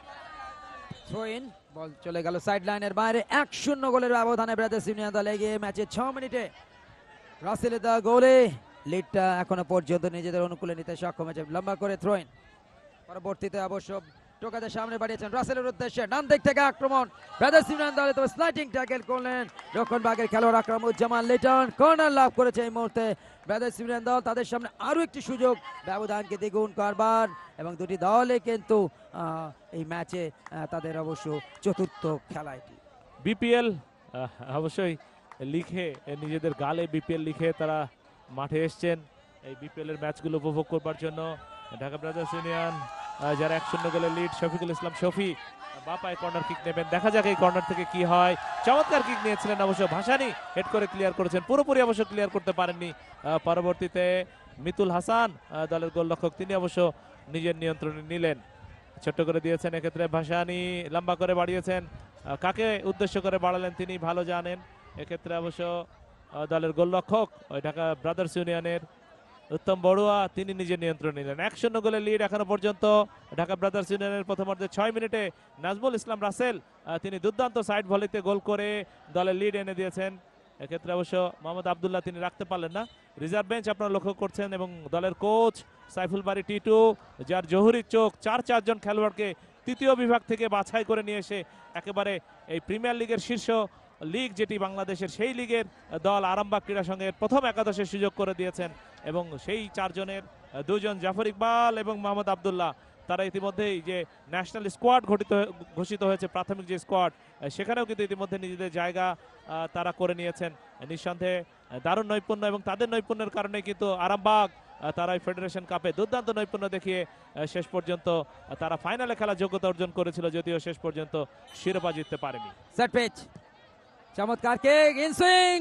থ্রোইন, বল চলে গেল সাইড লাইনের বাইরে। এক শূন্য গোলের ব্যবধানে ব্রাদার্স ইউনিয়ন দল এগিয়ে ম্যাচের ছ মিনিটে। রাসেলের দেওয়া গোলে লিডটা এখনো পর্যন্ত নিজেদের অনুকূলে নিতে সক্ষম হয়েছে। লম্বা করে থ্রোইন, পরবর্তীতে অবশ্য টোকাদের সামনে বাড়িয়েছেন রাসেলের উদ্দেশ্যে, ডান দিক থেকে আক্রমণ ব্রাদার্স ইউনিয়ন দলে, তবে স্লাইডিং ট্যাকেল করলেন রক্ষণভাগের খেলোয়াড় আকরামুজ্জামান লিটন। কর্নার লাভ করেছে এই মুহূর্তে ব্রাদার্স ইউনিয়ন দল, তাদের সামনে আরো একটি সুযোগ ব্যবধানকে দ্বিগুণ করবার, এবং দুটি দলে কিন্তু আহ, এই ম্যাচে আহ, তাদের অবশ্য চতুর্থ খেলা এটি। বিপিএল অবশ্যই লিখে নিজেদের গালে বিপিএল লিখে তারা মাঠে এসছেন, এই বিপিএল এর ম্যাচগুলো উপভোগ করবার জন্য। ঢাকা ব্রাদার্স ইউনিয়ন আহ, যারা এক শূন্য গোলে লিড, শফিকুল ইসলাম শফি বা পায়ে কর্নার কিক নেবেন, দেখা যাক এই কর্নার থেকে কি হয়। চমৎকার কিক নিয়েছিলেন অবশ্য ভাসানী, হেড করে ক্লিয়ার করেছেন, পুরোপুরি অবশ্য ক্লিয়ার করতে পারেননি। আহ, পরবর্তীতে মিতুল হাসান আহ, দলের গোলরক্ষক, তিনি অবশ্য নিজের নিয়ন্ত্রণে নিলেন, ছোট্ট করে দিয়েছেন। এক্ষেত্রে ভাসানী লম্বা করে বাড়িয়েছেন, আহ, কাকে উদ্দেশ্য করে বাড়ালেন তিনি ভালো জানেন। এক্ষেত্রে অবশ্য আহ, দলের গোলরক্ষক ওই ঢাকা ব্রাদার্স ইউনিয়নের উত্তম বড়ুয়া, তিনি নিজের নিয়ন্ত্রণ নিলেন। এক শূন্য গোলের লিড এখনো পর্যন্ত ঢাকা ব্রাদার্স ইউনিয়নের। প্রথমার্ধে ছয় মিনিটে নাজমুল ইসলাম রাসেল আহ, তিনি দুর্দান্ত সাইড ভলিতে গোল করে দলের লিড এনে দিয়েছেন। এক্ষেত্রে অবশ্য মোহাম্মদ আবদুল্লাহ তিনি রাখতে পারলেন না। রিজার্ভ বেঞ্চ আপনারা লক্ষ্য করছেন এবং দলের কোচ সাইফুল বারী টিটু, যার জহুরির চোখ, চার চারজন খেলোয়াড়কে তৃতীয় বিভাগ থেকে বাছাই করে নিয়ে এসে একেবারে এই প্রিমিয়ার লিগের শীর্ষ লিগ যেটি বাংলাদেশের, সেই লিগের দল আরামবাগ ক্রীড়া সংঘের প্রথম একাদশের সুযোগ করে দিয়েছেন। এবং সেই চারজনের দুজন জাফর ইকবাল এবং মোহাম্মদ আবদুল্লাহ, তারা ইতিমধ্যেই যে ন্যাশনাল স্কোয়াড ঘটিত ঘোষিত হয়েছে, প্রাথমিক যে স্কোয়াড, সেখানেও কিন্তু ইতিমধ্যে নিজেদের জায়গা আহ, তারা করে নিয়েছেন। নিঃসন্দেহে দারুণ নৈপুণ্য এবং তাদের নৈপুণ্যের কারণে কিন্তু আরামবাগ আহ, তারা এই ফেডারেশন কাপে দুর্দান্ত নৈপুণ্য দেখিয়ে আহ, শেষ পর্যন্ত আহ, তারা ফাইনালে খেলার যোগ্যতা অর্জন করেছিল, যদিও শেষ পর্যন্ত শিরোপা জিততে পারেনি। সেট পিচ, চমৎকার কিক, ইন সুইং,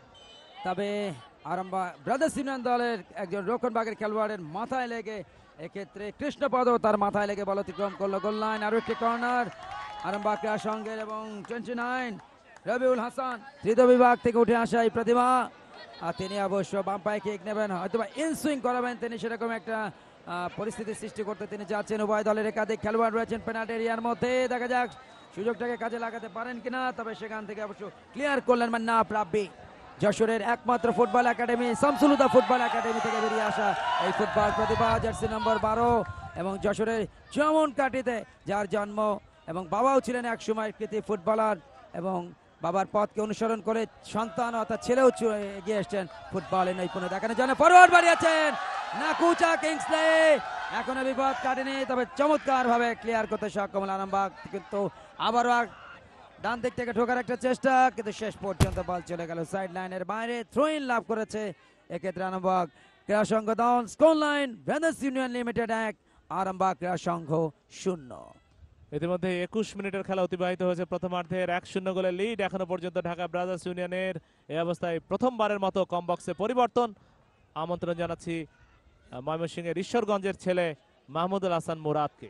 তবে আরামবাগ ব্রাদার্স ইউনিয়ন দলের একজন রক্ষণভাগের খেলোয়াড়ের মাথায় লেগে, এক্ষেত্রে কৃষ্ণপদ তার মাথায় লেগে বল অতিক্রম করলো গোল লাইন। আরো একটি কর্নার আরামবাগ ক্রীড়া সংঘের এবং টোয়েন্টি নাইন রবিউল হাসান, তৃতীয় বিভাগ থেকে উঠে আসা এই প্রতিভা, আর তিনি অবশ্য বাম পায়ে কিক নেবেন, হয়তো বা ইন সুইং করাবেন তিনি, সেরকম একটা আহ, পরিস্থিতি সৃষ্টি করতে তিনি যাচ্ছেন। উভয় দলের একাধিক খেলোয়াড় রয়েছেন পেনাল্টি এরিয়ার মধ্যে, দেখা যাক সুযোগটাকে কাজে লাগাতে পারেন কিনা। তবে সেখান থেকে অবশ্য ক্লিয়ার করলেন মান্না রাব্বি, যশোরের একমাত্র football academy Shamsul Huda football academy থেকে বেরিয়ে আসা এই ফুটবল প্রতিভা, জার্সি নম্বর বারো, এবং যশোরের চমন কাটিতে যার জন্ম, এবং বাবাও ছিলেন এক সময় কৃতি ফুটবলার, এবং বাবার পথকে অনুসরণ করে সন্তান অর্থাৎ ছেলেও চু- এগিয়ে এসছেন ফুটবলের নৈপুণ্য দেখানোর জন্য। ফরওয়ার্ড বাড়িয়েছেন নাকুচা কিংসলে, এখনো বিপদ কাটেনি, তবে চমৎকার ভাবে ক্লিয়ার করতে সক্ষম হল আরামবাগ। কিন্তু আবারও এক ডান দিক থেকে ঢোকার একটা চেষ্টা, কিন্তু শেষ পর্যন্ত বল চলে গেল সাইড লাইনের বাইরে। থ্রো ইন লাভ করেছে এক্ষেত্রে আরামবাগ ক্রীড়া সংঘ দল। Score line brothers union limited এক, আরামবাগ ক্রীড়া সংঘ শূন্য। ইতিমধ্যে একুশ মিনিটের খেলা অতিবাহিত হয়েছে প্রথমার্ধের। এক শূন্য গোলের লিড এখনো পর্যন্ত ঢাকা ব্রাদার্স ইউনিয়নের। এই অবস্থায় প্রথমবারের মতো কম বক্সে পরিবর্তন। আমন্ত্রণ জানাচ্ছি আহ, ময়মনসিংহের ঈশ্বরগঞ্জের ছেলে মাহমুদুল হাসান মুরাদকে।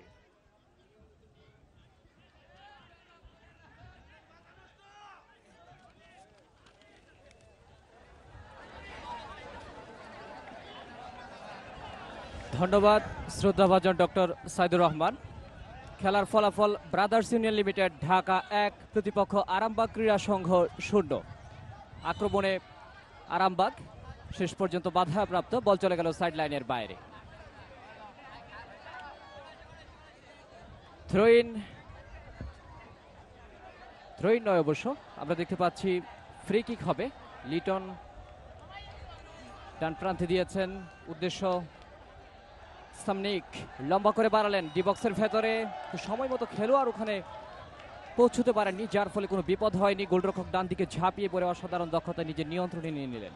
ধন্যবাদ শ্রদ্ধাভাজন ডক্টর সাইদুর রহমান। খেলার ফলাফল ব্রাদার্স ইউনিয়ন লিমিটেড ঢাকা এক, প্রতিপক্ষ আরামবাগ ক্রীড়া সংঘ শূন্য। আক্রমণে আরামবাগ শেষ পর্যন্ত বাধাপ্রাপ্ত, বল চলে গেল সাইড লাইনের বাইরে। থ্রোইন থ্রোইন নয় অবশ্য, আমরা দেখতে পাচ্ছি ফ্রি কিক হবে। লিটন ডান প্রান্তে দিয়েছেন, উদ্দেশ্য সামনিক, লম্বা করে বাড়ালেন ডিবক্সের ভেতরে, সময় মতো খেলোয়াড় ওখানে পৌঁছতে পারেননি, যার ফলে কোনো বিপদ হয়নি। গোলরক্ষক ডান দিকে ঝাঁপিয়ে পড়ে অসাধারণ দক্ষতা নিজের নিয়ন্ত্রণে নিয়ে নিলেন।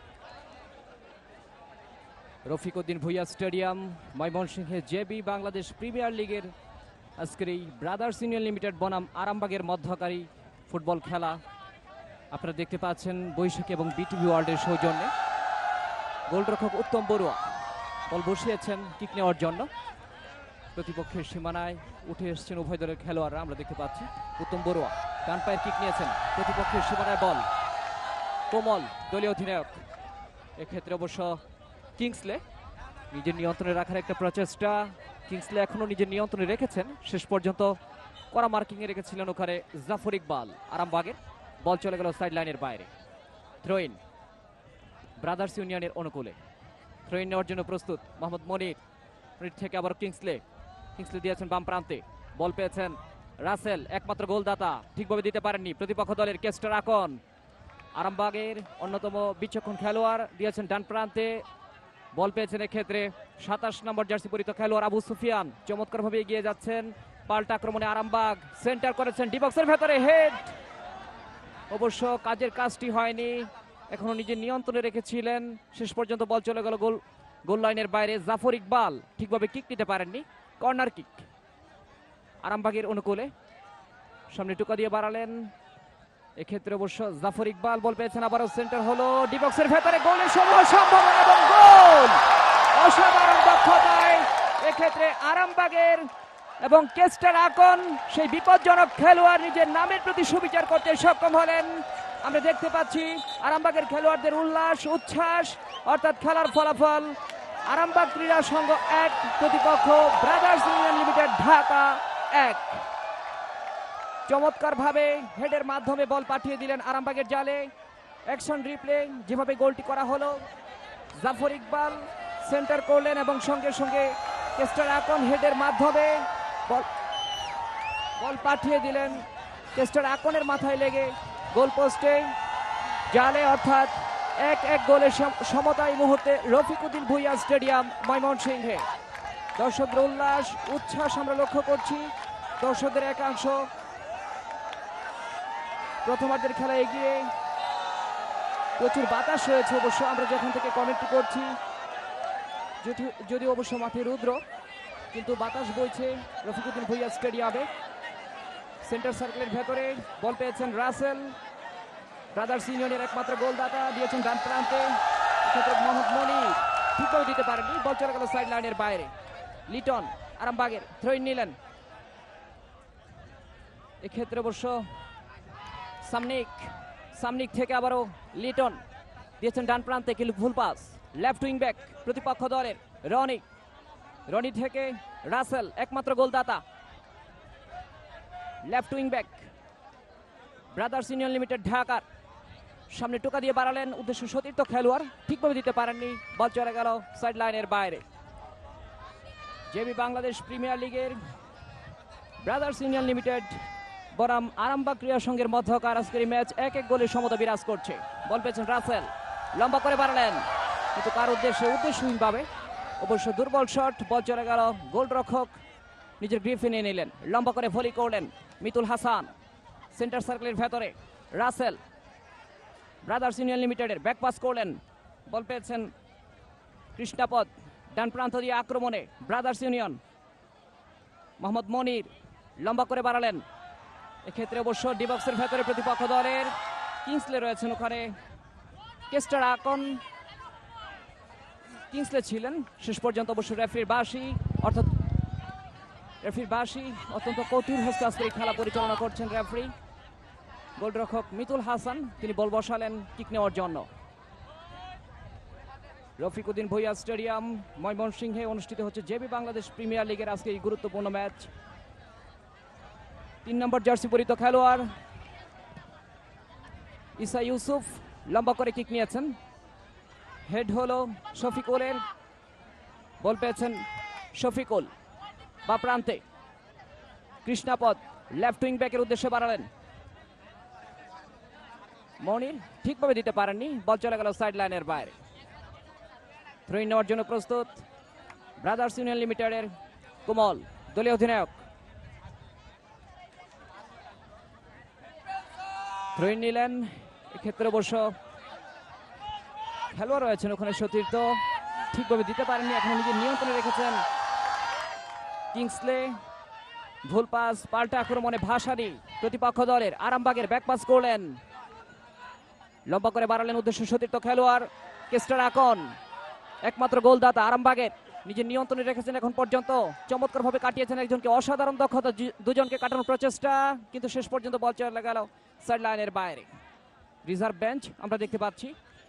রফিক উদ্দিন ভুইয়া স্টেডিয়াম, ময়মনসিংহে জেবি বাংলাদেশ প্রিমিয়ার লিগের আজকের এই ব্রাদার্স ইউনিয়ন লিমিটেড বনাম আরামবাগের মধ্যকারী ফুটবল খেলা আপনারা দেখতে পাচ্ছেন বৈশাখী এবং বিটিভি ওয়ার্ল্ডের সৌজন্যে। গোলরক্ষক উত্তম বড়ুয়া বল বসিয়েছেন কিক নেওয়ার জন্য, প্রতিপক্ষের সীমানায় উঠে এসেছেন উভয় দলের খেলোয়াড়রা, আমরা দেখতে পাচ্ছি। উত্তম বড়ুয়া ডান পায়ের কিক নিয়েছেন, প্রতিপক্ষের সীমানায় বল, কোমল দলীয় অধিনায়ক, এক্ষেত্রে অবশ্য কিংসলে নিজের নিয়ন্ত্রণে রাখার একটা প্রচেষ্টা। কিংসলে এখনো নিজের নিয়ন্ত্রণে রেখেছেন, শেষ পর্যন্ত কড়া মার্কিংয়ে রেখেছিলেন ওখানে জাফর ইকবাল আরামবাগের। বল চলে গেল সাইড লাইনের বাইরে। থ্রোইন ব্রাদার্স ইউনিয়নের অনুকূলে, থ্রোইন নেওয়ার জন্য প্রস্তুত মোহাম্মদ মনির। মনির থেকে আবার কিংসলে, কিংসলে দিয়েছেন বাম প্রান্তে, বল পেয়েছেন রাসেল, একমাত্র গোলদাতা, ঠিকভাবে দিতে পারেননি প্রতিপক্ষ দলের কেস্টার আকন। আরামবাগের অন্যতম বিচক্ষণ খেলোয়াড় দিয়েছেন ডান প্রান্তে, বল পেয়েছেন এক্ষেত্রে সাতাশ নম্বর জার্সি পরিত খেলোয়াড় আবু সুফিয়ান, চমৎকারভাবে এগিয়ে যাচ্ছেন। পাল্টা আক্রমণে আরামবাগ, সেন্টার করেছেন ডিবক্সের ভেতরে, হেড, অবশ্য কাজের কাজটি হয়নি, এখনো নিজের নিয়ন্ত্রণে রেখেছিলেন। শেষ পর্যন্ত বল চলে গেল গোল গোল লাইনের বাইরে জাফর ইকবাল ঠিকভাবে কিক নিতে পারেননি, কর্নার কিক আরামবাগের অনুকূলে। সামনে টুকা দিয়ে বাড়ালেন, এক্ষেত্রে অবশ্য জাফর ইকবাল বল পেয়েছেন, আবারও সেন্টার হলো ডিবক্সের ভেতরে, গোলের সমূহ সম্ভাবনা এবং গোল অসাধারণ দক্ষতায় এক্ষেত্রে আরামবাগের এবং কেস্টার আকন সেই বিপজ্জনক খেলোয়াড় নিজের নামের প্রতি সুবিচার করতে সক্ষম হলেন। আমরা দেখতে পাচ্ছি আরামবাগের খেলোয়াড়দের উল্লাস উচ্ছ্বাস, অর্থাৎ খেলার ফলাফল আরামবাগ ক্রীড়া সংঘ এক, প্রতিপক্ষ ব্রাদার্স ইউনিয়ন লিমিটেড ঢাকা এক। চমৎকার ভাবে হেডের মাধ্যমে বল পাঠিয়ে দিলেন আরামবাগের জালে। অ্যাকশন রিপ্লে যেভাবে গোলটি করা হলো, জাফর ইকবাল সেন্টার করলেন এবং সঙ্গে সঙ্গে কেস্টার আকন হেডের মাধ্যমে বল বল পাঠিয়ে দিলেন কেস্টার আকনের মাথায় লেগে গোল পোস্টে জালে, অর্থাৎ এক এক গোলের সমতা এই মুহূর্তে রফিকুদ্দিন ভুঁইয়া স্টেডিয়াম ময়মনসিংহে। দর্শকদের উল্লাস উচ্ছ্বাস আমরা লক্ষ্য করছি। দর্শকদের একাংশ প্রথমার্ধের খেলা এগিয়ে, প্রচুর বাতাস রয়েছে অবশ্য আমরা যখন থেকে কমেন্ট্রি করছি, যদিও অবশ্য মাঠে রুদ্র, কিন্তু বাতাস বইছে রফিকুদ্দিন ভুঁইয়া স্টেডিয়ামে। সেন্টার সার্কেলের ভেতরে বল পেয়েছেন রাসেল, ব্রাদার্স ইউনিয়নের একমাত্র গোলদাতা, দিয়েছেন ডান প্রান্তে মোহাম্মদ মনির, ঠিকভাবে দিতে পারেননি, বল চলে গেল সাইড লাইনের বাইরে। লিটন আরামবাগের থ্রোইন নিলেন, এক্ষেত্রে অবশ্য সামনিক সামনিক থেকে আবারও লিটন দিয়েছেন ডান প্রান্তে, কিন্তু ভুল পাস, লেফট উইং ব্যাক প্রতিপক্ষ দলের রনি, রনি থেকে রাসেল একমাত্র গোলদাতা, left wing back brothers union limited ঢাকার। সামনে টোকা দিয়ে বাড়ালেন, উদ্দেশ্য সতীর্থ খেলোয়াড়, ঠিকভাবে দিতে পারেননি, বল চলে গেল সাইড লাইনের বাইরে। জেবি বাংলাদেশ প্রিমিয়ার লিগের ব্রাদার্স ইউনিয়ন লিমিটেড বনাম আরামবাগ ক্রীড়া সংঘের মধ্যকার আজকের ম্যাচ এক এক গোলের সমতা বিরাজ করছে। বল পেয়েছেন রাসেল, লম্বা করে বাড়ালেন, কিন্তু কার উদ্দেশ্যে উদ্দেশ্যহীন ভাবে, অবশ্য দুর্বল শট, বল চলে গেল গোলরক্ষক নিজের গ্রিপে নিয়ে নিলেন, লম্বা করে ভলি করলেন মিতুল হাসান। সেন্টার সার্কেলের ভেতরে রাসেল ব্রাদার্স ইউনিয়ন লিমিটেডের ব্যাক পাস করলেন, বল পেয়েছেন কৃষ্ণাপদ, ডান প্রান্ত দিয়ে আক্রমণে ব্রাদার্স ইউনিয়ন, মোহাম্মদ মনির লম্বা করে বাড়ালেন, এক্ষেত্রে অবশ্য ডিবক্সের ভেতরে প্রতিপক্ষ দলের কিংসলে রয়েছেন, ওখানে কেস্টার আকন কিংসলে ছিলেন শেষ পর্যন্ত। অবশ্য রেফারির বাঁশি, অর্থাৎ রেফারির বাঁশি অত্যন্ত কঠোর হস্তে আজকে এই খেলা পরিচালনা করছেন রেফারি। গোলরক্ষক মিতুল হাসান তিনি বল বসালেন কিক নেওয়ার জন্য। রফিকুদ্দিন ভুঁইয়া স্টেডিয়াম ময়মনসিংহে অনুষ্ঠিত হচ্ছে জেবি বাংলাদেশ প্রিমিয়ার লিগের আজকে এই গুরুত্বপূর্ণ ম্যাচ। তিন নম্বর জার্সি পরিহিত খেলোয়াড় ইসা ইউসুফ লম্বা করে কিক নিয়েছেন, হেড হলো শফিকুলের, বল পেয়েছেন শফিকুল বা প্রান্তে, কৃষ্ণাপদ লেফট উইং ব্যাকের উদ্দেশ্যে বাড়ালেন, মনির ঠিকভাবে দিতে পারেননি, বল চলে গেল সাইড লাইনের বাইরে। থ্রোইন নেওয়ার জন্য প্রস্তুত ব্রাদার্স ইউনিয়ন লিমিটেডের কোমল, দলীয় অধিনায়ক, থ্রোইন নিলেন, এক্ষেত্রে অবশ্য খেলোয়াড় রয়েছেন ওখানে সতীর্থ, ঠিকভাবে দিতে পারেননি, এখন নিজের নিয়ন্ত্রণে রেখেছেন কিংসলে। ভুল পাস, পাল্টা আক্রমণে ভাসানি প্রতিপক্ষ দলের, আরামবাগের ব্যাক পাস করলেন, লম্বা করে বাড়ালেন উদ্দেশ্য সতীর্থ খেলোয়াড় কেস্টার আকন, একমাত্র গোলদাতা আরামবাগের, নিজের নিয়ন্ত্রণে রেখেছেন এখন পর্যন্ত, চমৎকার ভাবে কাটিয়েছেন একজনকে, অসাধারণ দক্ষতা, দুজনকে কাটানোর প্রচেষ্টা, কিন্তু শেষ পর্যন্ত বল চলে গেল সাইড লাইনের বাইরে। রিজার্ভ বেঞ্চ আমরা দেখতে পাচ্ছি,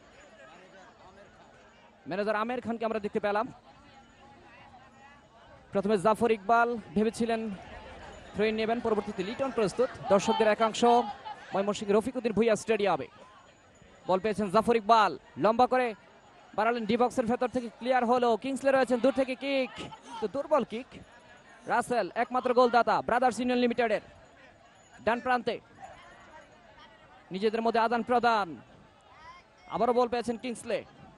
ম্যানেজার আমের খানকে আমরা দেখতে পেলাম। প্রথমে জাফর ইকবাল ভেবেছিলেন থ্রোইন নেবেন, পরবর্তীতে লিটন প্রস্তুত। দর্শকদের একাংশ ময়মনসিংহ রফিকুদ্দিন ভুঁইয়া স্টেডিয়ামে, বল পেয়েছেন জাফর ইকবাল, লম্বা করে বাড়ালেন, ডিবক্সের ভেতর থেকে ক্লিয়ার হলো, কিংসলে রয়েছেন, দূর থেকে কিক, তো দুর্বল কিক। রাসেল একমাত্র গোলদাতা ব্রাদার্স ইউনিয়ন লিমিটেডের, ডান প্রান্তে নিজেদের মধ্যে আদান প্রদান, আবারও বল পেয়েছেন কিংসলে,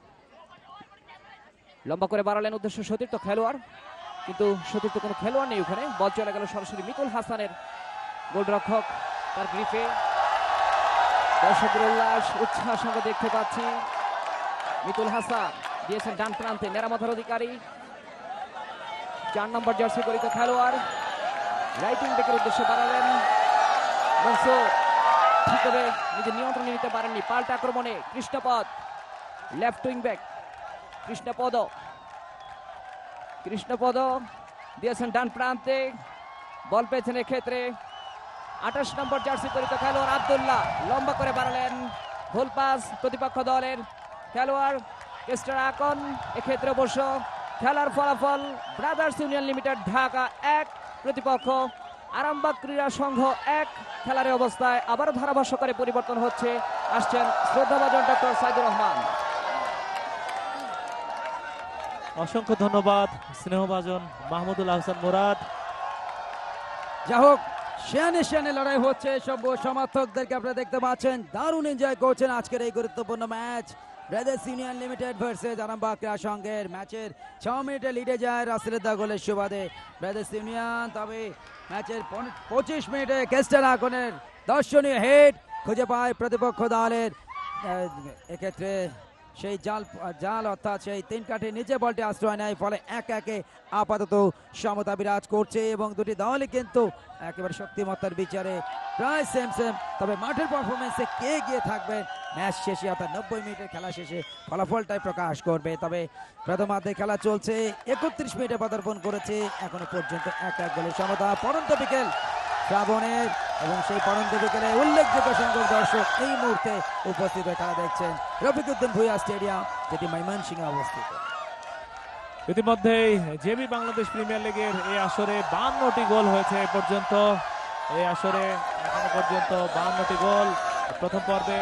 লম্বা করে বাড়ালেন উদ্দেশ্য সতীর্থ খেলোয়াড়, কিন্তু সতীর্থ কোনো খেলোয়াড় নেই ওখানে, বল চলে গেল সরাসরি মিতুল হাসানের, গোলরক্ষক তার গ্রিপে। দর্শকের উল্লাস উচ্ছ্বাস আমরা দেখতে পাচ্ছি, মিতুল হাসান দিয়েছেন ডান প্রান্তে মেরামতের অধিকারী চার নম্বর জার্সি পরিহিত খেলোয়াড় রাইট উইং ব্যাকের উদ্দেশ্যে বাড়ালেন বংশো ঠিকভাবে নিজের নিয়ন্ত্রণে নিতে পারেননি। পাল্টা আক্রমণে Krishnapada left wing back Krishnapada Krishnapada দিয়েছেন ডান প্রান্তে বল পেয়েছেন এক্ষেত্রে আঠাশ নম্বর জার্সি পরিহিত খেলোয়াড় আব্দুল্লাহ লম্বা করে বাড়ালেন গোল পাস প্রতিপক্ষ দলের খেলোয়াড় কেস্টার আকন। এক্ষেত্রে অবশ্য খেলার ফলাফল ব্রাদার্স ইউনিয়ন লিমিটেড ঢাকা এক প্রতিপক্ষ আরামবাগ ক্রীড়া সংঘ এক। খেলার অবস্থায় আবারও ধারাভাষ্যকারে পরিবর্তন হচ্ছে, আসছেন শ্রদ্ধাভাজন ডক্টর সাইদুর রহমান। অসংখ্য ধন্যবাদ স্নেহভাজন মাহমুদুল আহসান মুরাদ। যা হোক শিয়ানে শিয়ানে লড়াই হচ্ছে, সব সমর্থকদেরকে আপনারা দেখতে পাচ্ছেন দারুণ এনজয় করছেন আজকের এই গুরুত্বপূর্ণ match brothers union limited versus Arambagh Krira সংঘের। ম্যাচের ছ মিনিটে লিডে যায় রাসেলের দা গোলের সুবাদে ব্রাদার্স ইউনিয়ন। তবে ম্যাচের পঁচিশ মিনিটে কেস্টার আকনের দর্শনীয় হেড খুঁজে পায় প্রতিপক্ষ দলের। এক্ষেত্রে সেই জাল জাল অর্থাৎ সেই তিন কাঠের নিচে বলটি আশ্রয় নেয়, ফলে এক একে আপাতত সমতা বিরাজ করছে এবং দুটি দলই কিন্তু একেবারে শক্তিমত্তার বিচারে প্রায় সেম সেম। তবে মাঠের পারফরমেন্সে কে গিয়ে থাকবেন ম্যাচ শেষে অর্থাৎ নব্বই মিনিটের খেলা শেষে ফলাফলটাই প্রকাশ করবে। তবে প্রথমার্ধে খেলা চলছে, একত্রিশ মিনিটে পদার্পণ করেছে, এখনো পর্যন্ত এক এক গোলের সমতা। পড়ন্ত বিকেল শ্রাবণের এবং সেই পড়ন্ত বিকেলে উল্লেখযোগ্য সংখ্যক দর্শক এই মুহূর্তে উপস্থিত হয়ে খেলা দেখছেন রফিকুদ্দিন ভুঁইয়া স্টেডিয়াম, যেটি ময়মনসিংহে অবস্থিত। ইতিমধ্যেই জেবি বাংলাদেশ প্রিমিয়ার লিগের এই আসরে বাহান্নটি গোল হয়েছে এ পর্যন্ত। এই আসরে এখনো পর্যন্ত বাহান্নটি গোল। প্রথম পর্বে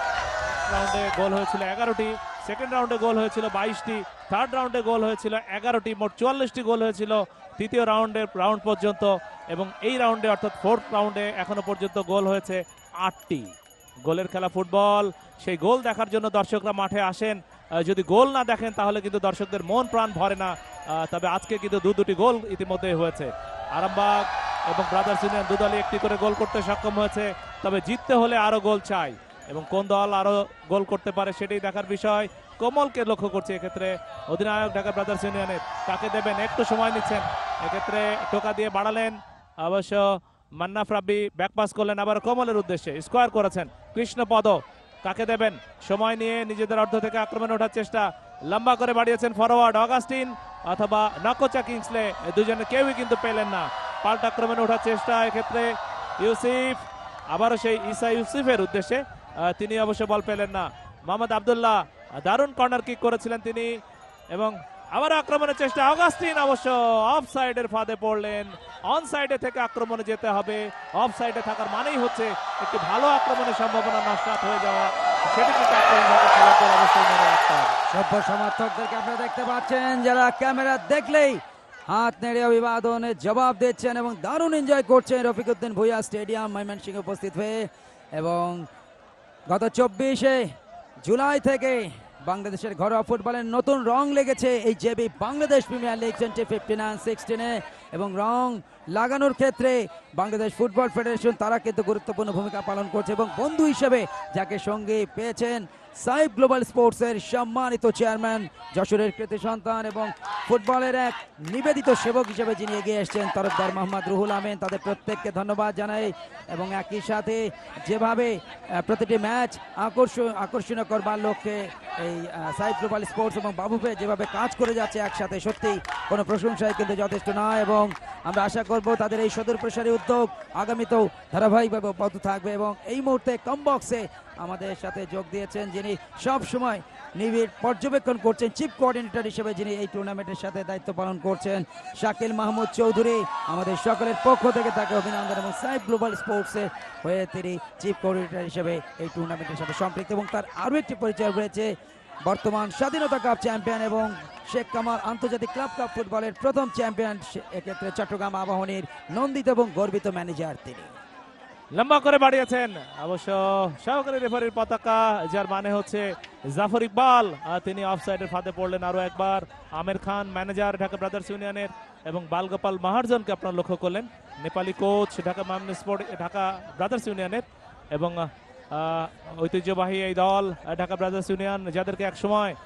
রাউন্ডে গোল হয়েছিল এগারোটি, সেকেন্ড রাউন্ডে গোল হয়েছিল বাইশটি, থার্ড রাউন্ডে গোল হয়েছিল এগারোটি, মোট চুয়াল্লিশটি গোল হয়েছিল তৃতীয় রাউন্ডের রাউন্ড পর্যন্ত। এবং এই রাউন্ডে অর্থাৎ ফোর্থ রাউন্ডে এখনো পর্যন্ত গোল হয়েছে আটটি। গোলের খেলা ফুটবল, সেই গোল দেখার জন্য দর্শকরা মাঠে আসেন। যদি গোল না দেখেন তাহলে কিন্তু দর্শকদের মন প্রাণ ভরে না। তবে আজকে কিন্তু দু দুটি গোল ইতিমধ্যে হয়েছে। আরামবাগ এবং ব্রাদার্স ইউনিয়ন দুদলই একটি করে গোল করতে সক্ষম হয়েছে। তবে জিততে হলে আরো গোল চাই এবং কোন দল আরো গোল করতে পারে সেটাই দেখার বিষয়। কোমলকে লক্ষ্য করছে এক্ষেত্রে অধিনায়ক ঢাকা ব্রাদার্স ইউনিয়নের, কাকে দেবেন একটু সময় নিচ্ছেন। এক্ষেত্রে টোকা দিয়ে বাড়ালেন, অবশ্য মান্নাফ রাব্বি ব্যাক পাস করলেন আবার কোমলের উদ্দেশ্যে, স্কোয়ার করেছেন কৃষ্ণপদ। কাকে দেবেন সময় নিয়ে নিজেদের অর্ধ থেকে আক্রমণে ওঠার চেষ্টা, লম্বা করে বাড়িয়েছেন ফরওয়ার্ড অগাস্টিন অথবা নকোচা কিংসলে, দুজনে কেউই কিন্তু পেলেন না। পাল্টা আক্রমণে ওঠার চেষ্টা, এক্ষেত্রে ইউসিফ আবারও সেই ইসা ইউসিফের উদ্দেশ্যে, তিনি অবশ্য বল পেলেন না। মোহাম্মদ আব্দুল্লাহ দারুণ কর্নার কিক করেছিলেন তিনি এবং আবার আক্রমণের চেষ্টা, অগাস্টিন অবশ্য অফ সাইডের ফাঁদে পড়লেন। অন সাইডে থেকে আক্রমণে যেতে হবে, অফ সাইডে থাকার মানেই হচ্ছে একটি ভালো আক্রমণের সম্ভাবনা নস্বাত হয়ে যাওয়া, সেটি কিন্তু অবশ্যই মনে রাখতে হবে। সভ্য সমর্থকদেরকে আপনারা দেখতে পাচ্ছেন যারা ক্যামেরা দেখলেই হাত নেড়ে অভিবাদনের জবাব দিচ্ছেন এবং দারুণ এনজয় করছেন রফিকুদ্দিন ভুঁইয়া স্টেডিয়াম ময়মনসিংহে উপস্থিত হয়ে। এবং গত চব্বিশে জুলাই থেকে বাংলাদেশের ঘরোয়া ফুটবলের নতুন রং লেগেছে এই JB Bangladesh premier league twenty fifteen and সিক্সটিনে এবং রং লাগানোর ক্ষেত্রে বাংলাদেশ ফুটবল ফেডারেশন তারা কিন্তু গুরুত্বপূর্ণ ভূমিকা পালন করছে এবং বন্ধু হিসেবে যাকে সঙ্গে পেয়েছেন সাইব গ্লোবাল স্পোর্টসের সম্মানিত চেয়ারম্যান, যশোরের কৃতি সন্তান এবং ফুটবলের এক নিবেদিত সেবক হিসেবে যিনি এগিয়ে এসছেন তরফদার মোহাম্মদ রুহুল আমিন, তাদের প্রত্যেককে ধন্যবাদ জানাই। এবং একই সাথে যেভাবে প্রতিটি ম্যাচ আকর্ষণ আকর্ষণীয় করবার লক্ষ্যে এই সাইব গ্লোবাল স্পোর্টস এবং বাবুপে যেভাবে কাজ করে যাচ্ছে একসাথে, সত্যি কোনো প্রশংসায় কিন্তু যথেষ্ট নয় এবং আমরা আশা করব তাদের এই সদর প্রসারী উদ্যোগ আগামীতেও ধারাবাহিকভাবে অব্যাহত থাকবে। এবং এই মুহূর্তে কমবক্সে আমাদের সাথে যোগ দিয়েছেন যিনি সব সময় নিবিড় পর্যবেক্ষণ করছেন, চিফ কোঅর্ডিনেটর হিসেবে যিনি এই টুর্নামেন্টের সাথে দায়িত্ব পালন করছেন, শাকিল মাহমুদ চৌধুরী। আমাদের সকলের পক্ষ থেকে তাকে অভিনন্দন এবং সাইব গ্লোবাল স্পোর্টসের হয়ে তিনি চিফ কোঅর্ডিনেটর হিসেবে এই টুর্নামেন্টের সাথে সম্পৃক্ত। এবং তার আরও একটি পরিচয় রয়েছে, বর্তমান স্বাধীনতা কাপ চ্যাম্পিয়ন এবং শেখ কামাল আন্তর্জাতিক ক্লাব কাপ ফুটবলের প্রথম চ্যাম্পিয়ন, এক্ষেত্রে চট্টগ্রাম আবাহনীর নন্দিত এবং গর্বিত ম্যানেজার তিনি। লম্বা করে বাড়িয়েছেন অবশ্য সহকারী রেফারির পতাকা, যার মানে হচ্ছে জাফর ইকবাল, তিনি অফসাইডের ফাঁদে পড়লেন আরো একবার। আমির খান ম্যানেজার ঢাকা ব্রাদার্স ইউনিয়নের এবং বালগোপাল মাহারজনকে আপনারা লক্ষ্য করলেন, Nepali coach Dhaka Mamoni sport Dhaka brothers ইউনিয়নের এবং ঐতিহ্যবাহী এই দল ঢাকা ব্রাদার্স ইউনিয়ন, যাদেরকে একসময়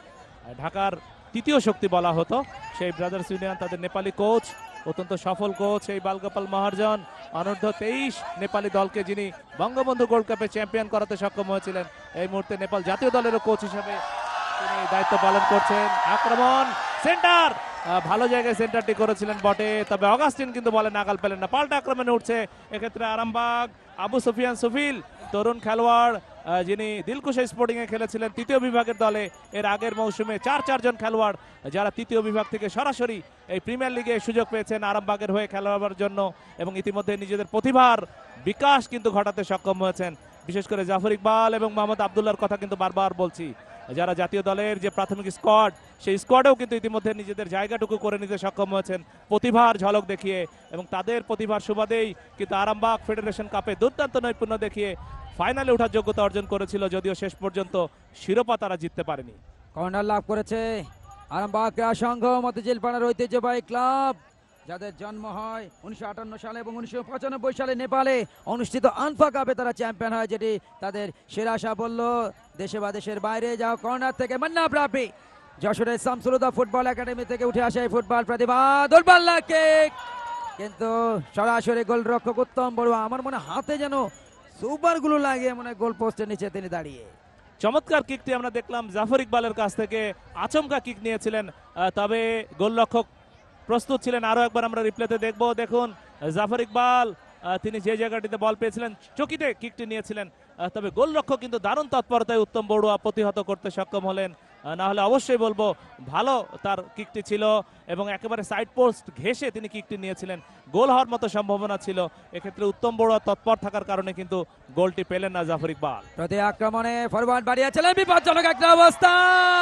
ঢাকার তৃতীয় শক্তি বলা হতো সেই ব্রাদার্স ইউনিয়ন, তাদের নেপালি কোচ, অত্যন্ত সফল কোচ এই বালগোপাল মহাজন, অনূর্ধ্ব তেইশ নেপালি দলকে যিনি বঙ্গবন্ধু গোল্ড কাপে চ্যাম্পিয়ন করাতে সক্ষম হয়েছিলেন, এই মুহূর্তে নেপাল জাতীয় দলেরও কোচ হিসেবে তিনি দায়িত্ব পালন করছেন। আক্রমণ, সেন্টার, ভালো জায়গায় সেন্টারটি করেছিলেন বটে, তবে অগাস্টিন কিন্তু বলে নাগাল পেলেন না। পাল্টা আক্রমণে উঠছে এক্ষেত্রে আরামবাগ। আবু সুফিয়ান সুফিল, তরুণ খেলোয়াড় যিনি দিলকুশা স্পোর্টিং এ খেলেছিলেন তৃতীয় বিভাগের দলে এর আগের মৌসুমে, চার চারজন খেলোয়াড় যারা তৃতীয় বিভাগ থেকে সরাসরি এই প্রিমিয়ার লিগে সুযোগ পেয়েছেন আরামবাগের হয়ে খেলাবার জন্য এবং ইতিমধ্যে নিজেদের প্রতিভার বিকাশ কিন্তু ঘটাতে সক্ষম হয়েছেন। বিশেষ করে জাফর ইকবাল এবং মোহাম্মদ আবদুল্লাহর কথা কিন্তু বারবার বলছি, যারা জাতীয় দলের যে প্রাথমিক স্কোয়াড সেই স্কোয়াডেও কিন্তু ইতিমধ্যে নিজেদের জায়গাটুকু করে নিতে সক্ষম হয়েছেন প্রতিভার ঝলক দেখিয়ে, এবং তাদের প্রতিভার সুবাদেই কিন্তু আরামবাগ ফেডারেশন কাপে দুর্দান্ত নৈপুণ্য দেখিয়ে ফাইনালে ওঠার যোগ্যতা অর্জন করেছিল, যদিও শেষ পর্যন্ত শিরোপা তারা জিততে পারেনি। কর্নার লাভ করেছে আরামবাগ ক্রীড়া সংঘ, মতিঝিল পাড়ার ঐতিহ্যবাহী ক্লাব, যাদের জন্ম হয় উনিশশো আটান্ন সালে এবং উনিশশো পঁচানব্বই সালে নেপালে অনুষ্ঠিত আনফা কাপে তারা চ্যাম্পিয়ন হয়, যেটি তাদের সেরা সাফল্য। দেশে বা দেশের বাইরে যাও, কর্নার থেকে মান্নাব রাফি, যশোরের শামসুলুদা ফুটবল একাডেমি থেকে উঠে আসে এই ফুটবল প্রতিভা, দুর্বাল্লা কিক, কিন্তু সরাসরি গোলরক্ষক উত্তম বড়ুয়া, আমার মনে হাতে যেন সুপারগুলো লাগিয়ে মনে গোল পোস্টের নিচে তিনি দাঁড়িয়ে। চমৎকার কিকটি আমরা দেখলাম জাফর ইকবালের কাছ থেকে, আচমকা কিক নিয়েছিলেন, তবে গোলরক্ষক প্রস্তুত ছিলেন। আরো একবার আমরা রিপ্লেতে দেখবো, দেখুন জাফর ইকবাল তিনি যে জায়গাটিতে বল পেয়েছিলেন চকিতে কিকটি নিয়েছিলেন, তবে গোলরক্ষক কিন্তু দারুণ তৎপরতায় উত্তম বড়ুয়া প্রতিহত করতে সক্ষম হলেন। না হলে অবশ্যই বলবো ভালো তার কিকটি ছিল এবং একেবারে সাইড পোস্ট ঘেঁষে তিনি কিকটি নিয়েছিলেন, গোল হওয়ার মতো সম্ভাবনা ছিল। এক্ষেত্রে উত্তম বড়ুয়া তৎপর থাকার কারণে কিন্তু গোলটি পেলেন না জাফর ইকবাল। প্রতি আক্রমণে ফরওয়ার্ড বাড়িয়েছিলেন, বিপজ্জনক একটা অবস্থা,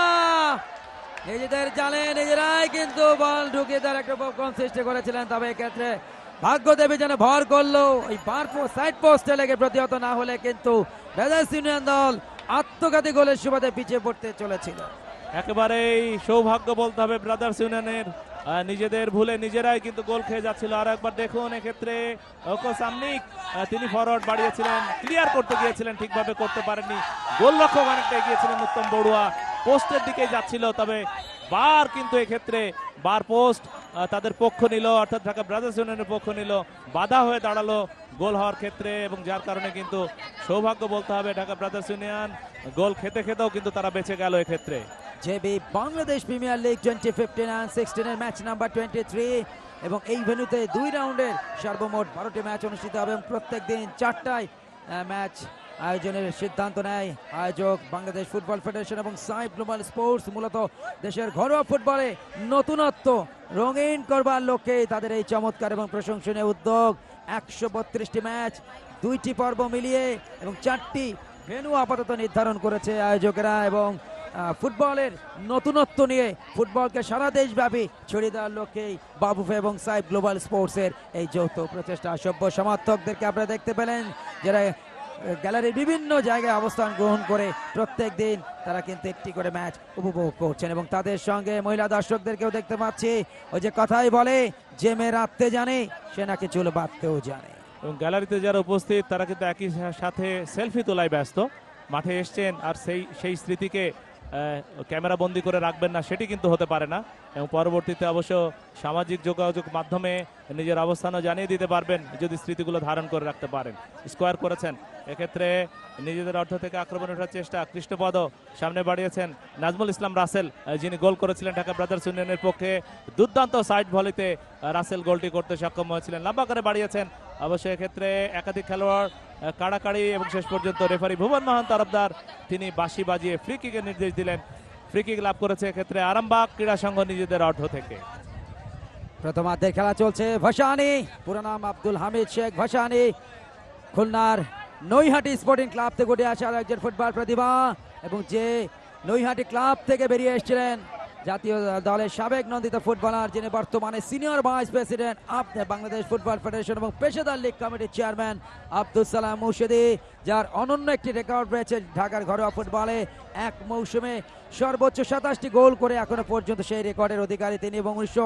নিজেদের জালে নিজেরাই কিন্তু বল ঢুকিয়ে তার একটা উপক্রম সৃষ্টি করেছিলেন, তবে এক্ষেত্রে ভাগ্যদেবী যেন ভর করলো, ওই বার সাইড পোস্টে লেগে প্রতিহত না হলে কিন্তু ব্রাদার্স ইউনিয়ন দল আত্মঘাতী গোলের সুবাদে পিছিয়ে পড়তে চলেছিল। একেবারেই সৌভাগ্য বলতে হবে ব্রাদার্স ইউনিয়নের, নিজেদের ভুলে নিজেরাই কিন্তু গোল খেয়ে যাচ্ছিল। আর একবার দেখুন এক্ষেত্রে ওকো সামনিক, তিনি ফরওয়ার্ড বাড়িয়েছিলেন, ক্লিয়ার করতে গিয়েছিলেন, ঠিকভাবে করতে পারেননি। গোলরক্ষক অনেকটা এগিয়েছিলেন উত্তম বড়ুয়া, পোস্টের দিকে যাচ্ছিল, তবে বার কিন্তু এক্ষেত্রে বার পোস্ট তাদের পক্ষ নিল, অর্থাৎ ঢাকা ব্রাদার্স ইউনিয়নের পক্ষ নিল, বাধা হয়ে দাঁড়ালো গোল হওয়ার ক্ষেত্রে, এবং যার কারণে কিন্তু সৌভাগ্য বলতে হবে ঢাকা ব্রাদার্স ইউনিয়ন, গোল খেতে খেতেও কিন্তু তারা বেঁচে গেল এক্ষেত্রে। JB Bangladesh premier league twenty fifteen and sixteen এর ম্যাচ নাম্বার টোয়েন্টি থ্রি, এবং এই ভেন্যুতে দুই রাউন্ডের সর্বমোট বারোটি ম্যাচ অনুষ্ঠিত হবে এবং প্রত্যেক দিন চারটায় ম্যাচ আয়োজনের সিদ্ধান্ত নেয় আয়োজক বাংলাদেশ ফুটবল ফেডারেশন এবং সাইফ গ্লোবাল স্পোর্টস। মূলত দেশের ঘরোয়া ফুটবলে নতুনত্ব রঙিন করবার লক্ষ্যে তাদের এই চমৎকার এবং প্রশংসনীয় উদ্যোগ। একশো বত্রিশটি ম্যাচ, দুইটি পর্ব মিলিয়ে এবং চারটি ভেন্যু আপাতত নির্ধারণ করেছে আয়োজকেরা, এবং ফুটবলের নতুনত্ব নিয়ে ফুটবলকে সারা দেশব্যাপী ছড়িয়ে দেওয়ার লক্ষ্যেই বাবুফে এবং সাইফ গ্লোবাল স্পোর্টসের এই যৌথ প্রচেষ্টা। সভ্য সমর্থকদেরকে আপনারা দেখতে পেলেন, যারা গ্যালারির বিভিন্ন জায়গায় অবস্থান গ্রহণ করে প্রত্যেক দিন তারা কিন্তু একটি করে ম্যাচ উপভোগ করছেন, এবং তাদের সঙ্গে মহিলা দর্শকদেরকেও দেখতে পাচ্ছি। ওই যে কথাই বলে, যে মেয়ে রাঁধতে জানে সে নাকি চুল বাঁধতেও জানে। এবং গ্যালারিতে যারা উপস্থিত তারা কিন্তু একই সাথে সেলফি তোলায় ব্যস্ত। মাঠে এসছেন আর সেই সেই স্মৃতিকে ক্যামেরা বন্দি করে রাখবেন না, সেটি কিন্তু হতে পারে না, এবং পরবর্তীতে অবশ্য সামাজিক যোগাযোগ মাধ্যমে নিজের অবস্থানও জানিয়ে দিতে পারবেন যদি স্মৃতিগুলো ধারণ করে রাখতে পারেন। স্কোয়ার করেছেন এক্ষেত্রে, নিজেদের অর্ধ থেকে আক্রমণ ওঠার চেষ্টা, কৃষ্ণপদ সামনে বাড়িয়েছেন, নাজমুল ইসলাম রাসেল যিনি গোল করেছিলেন ঢাকা ব্রাদার্স ইউনিয়নের পক্ষে, দুর্দান্ত সাইড ভলিতে রাসেল গোলটি করতে সক্ষম হয়েছিলেন, লম্বা করে বাড়িয়েছেন। অবশ্যই এক্ষেত্রে একাধিক খেলোয়াড় কাড়াকাড়ি, এবং শেষ পর্যন্ত রেফারি ভুবন মোহন তরফদার তিনি বাঁশি বাজিয়ে ফ্রি কিকের নির্দেশ দিলেন। ফ্রি কিক লাভ করেছে এক্ষেত্রে আরামবাগ ক্রীড়া সংঘ নিজেদের অর্ধ থেকে। প্রথমার্ধের খেলা চলছে। ভাসানী, পুরো নাম আব্দুল হামিদ শেখ ভাসানী, খুলনার নৈহাটি স্পোর্টিং ক্লাব থেকে উঠে আসা একজন ফুটবল প্রতিভা, এবং যে নৈহাটি ক্লাব থেকে বেরিয়ে এসেছিলেন জাতীয় দলের সাবেক নন্দিত ফুটবলার, যিনি বর্তমানে senior vice president Bangladesh football federation এবং পেশাদার লীগ কমিটির চেয়ারম্যান আব্দুল সালাম মুর্শিদি, যার অনন্য একটি রেকর্ড রয়েছে ঢাকার ঘরোয়া ফুটবলে। এক মৌসুমে সর্বোচ্চ সাতাশটি গোল করে এখনো পর্যন্ত সেই রেকর্ডের অধিকারী তিনি, এবং উনিশশো